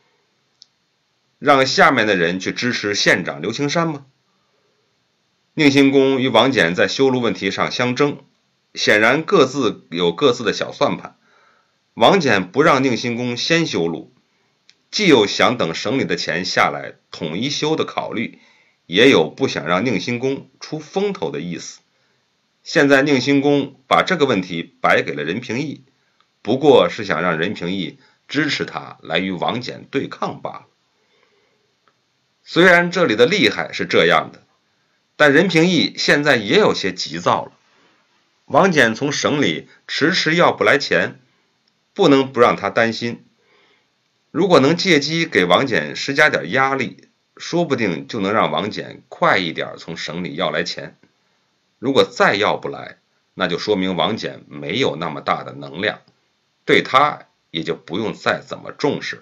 让下面的人去支持县长刘青山吗？宁兴公与王翦在修路问题上相争，显然各自有各自的小算盘。王翦不让宁兴公先修路，既有想等省里的钱下来统一修的考虑，也有不想让宁兴公出风头的意思。现在宁兴公把这个问题摆给了任平义，不过是想让任平义支持他来与王翦对抗罢了。虽然这里的厉害是这样的，但任平义现在也有些急躁了。王翦从省里迟迟要不来钱，不能不让他担心。如果能借机给王翦施加点压力，说不定就能让王翦快一点从省里要来钱。如果再要不来，那就说明王翦没有那么大的能量，对他也就不用再怎么重视了。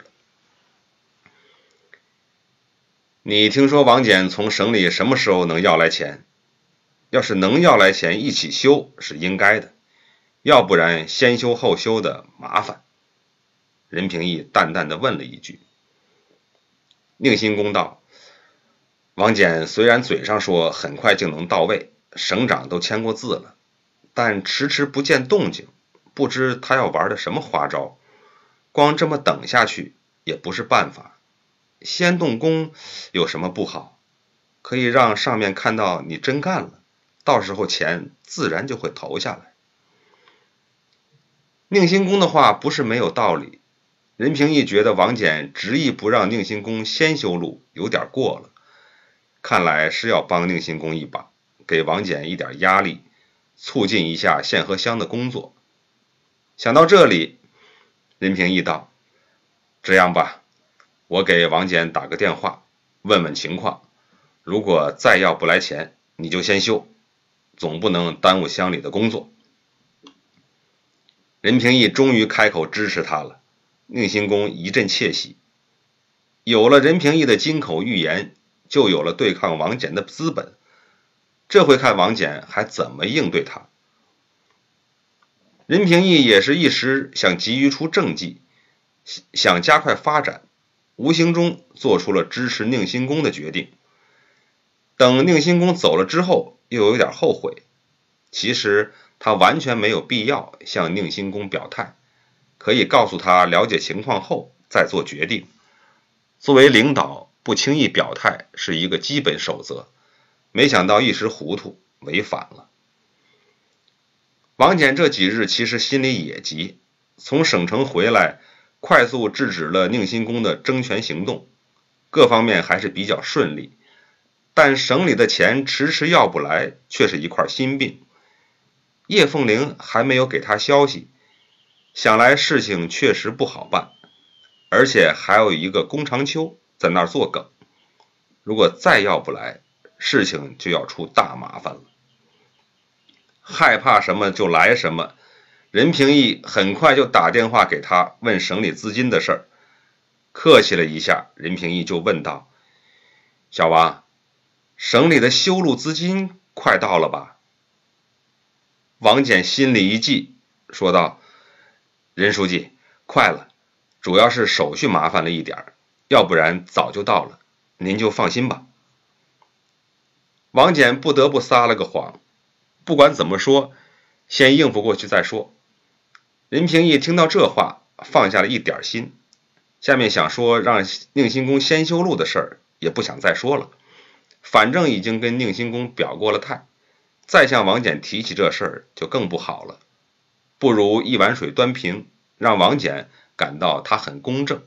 你听说王翦从省里什么时候能要来钱？要是能要来钱一起修是应该的，要不然先修后修的麻烦。任平义淡淡地问了一句。宁兴公道：王翦虽然嘴上说很快就能到位，省长都签过字了，但迟迟不见动静，不知他要玩的什么花招。光这么等下去也不是办法，先动工有什么不好？可以让上面看到你真干了，到时候钱自然就会投下来。宁兴公的话不是没有道理，任平义觉得王翦执意不让宁兴公先修路有点过了，看来是要帮宁兴公一把，给王翦一点压力，促进一下县和乡的工作。想到这里，任平义道：这样吧，我给王翦打个电话，问问情况，如果再要不来钱，你就先修，总不能耽误乡里的工作。任平义终于开口支持他了，宁兴公一阵窃喜。有了任平义的金口玉言，就有了对抗王翦的资本，这回看王翦还怎么应对他。任平义也是一时想急于出政绩，想加快发展，无形中做出了支持宁兴公的决定。等宁兴公走了之后，又有点后悔。其实他完全没有必要向宁兴公表态，可以告诉他了解情况后再做决定。作为领导，不轻易表态是一个基本守则，没想到一时糊涂违反了。王翦这几日其实心里也急，从省城回来，快速制止了宁兴公的争权行动，各方面还是比较顺利，但省里的钱迟迟要不来，却是一块心病。叶凤玲还没有给他消息，想来事情确实不好办，而且还有一个龚长秋在那儿作梗，如果再要不来，事情就要出大麻烦了。害怕什么就来什么，任平义很快就打电话给他问省里资金的事儿。客气了一下，任平义就问道：小王，省里的修路资金快到了吧？王翦心里一悸，说道：任书记，快了，主要是手续麻烦了一点，要不然早就到了，您就放心吧。王翦不得不撒了个谎，不管怎么说，先应付过去再说。任平义听到这话，放下了一点心，下面想说让宁兴公先修路的事儿，也不想再说了，反正已经跟宁兴公表过了态，再向王翦提起这事儿就更不好了，不如一碗水端平，让王翦感到他很公正。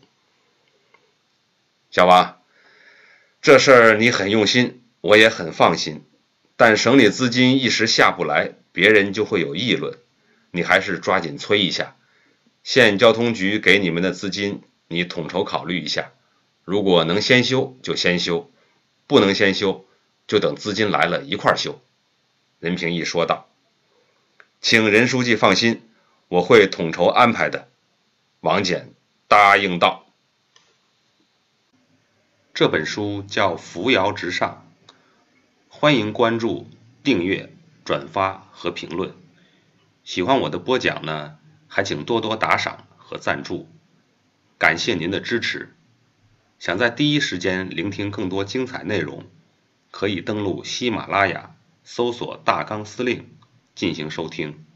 小王，这事儿你很用心，我也很放心，但省里资金一时下不来，别人就会有议论，你还是抓紧催一下。县交通局给你们的资金，你统筹考虑一下，如果能先修就先修，不能先修就等资金来了一块修。任平义说道。请任书记放心，我会统筹安排的。王翦答应道。这本书叫《扶摇直上》，欢迎关注、订阅、转发和评论。喜欢我的播讲呢，还请多多打赏和赞助，感谢您的支持。想在第一时间聆听更多精彩内容，可以登录喜马拉雅，搜索大纲司令进行收听。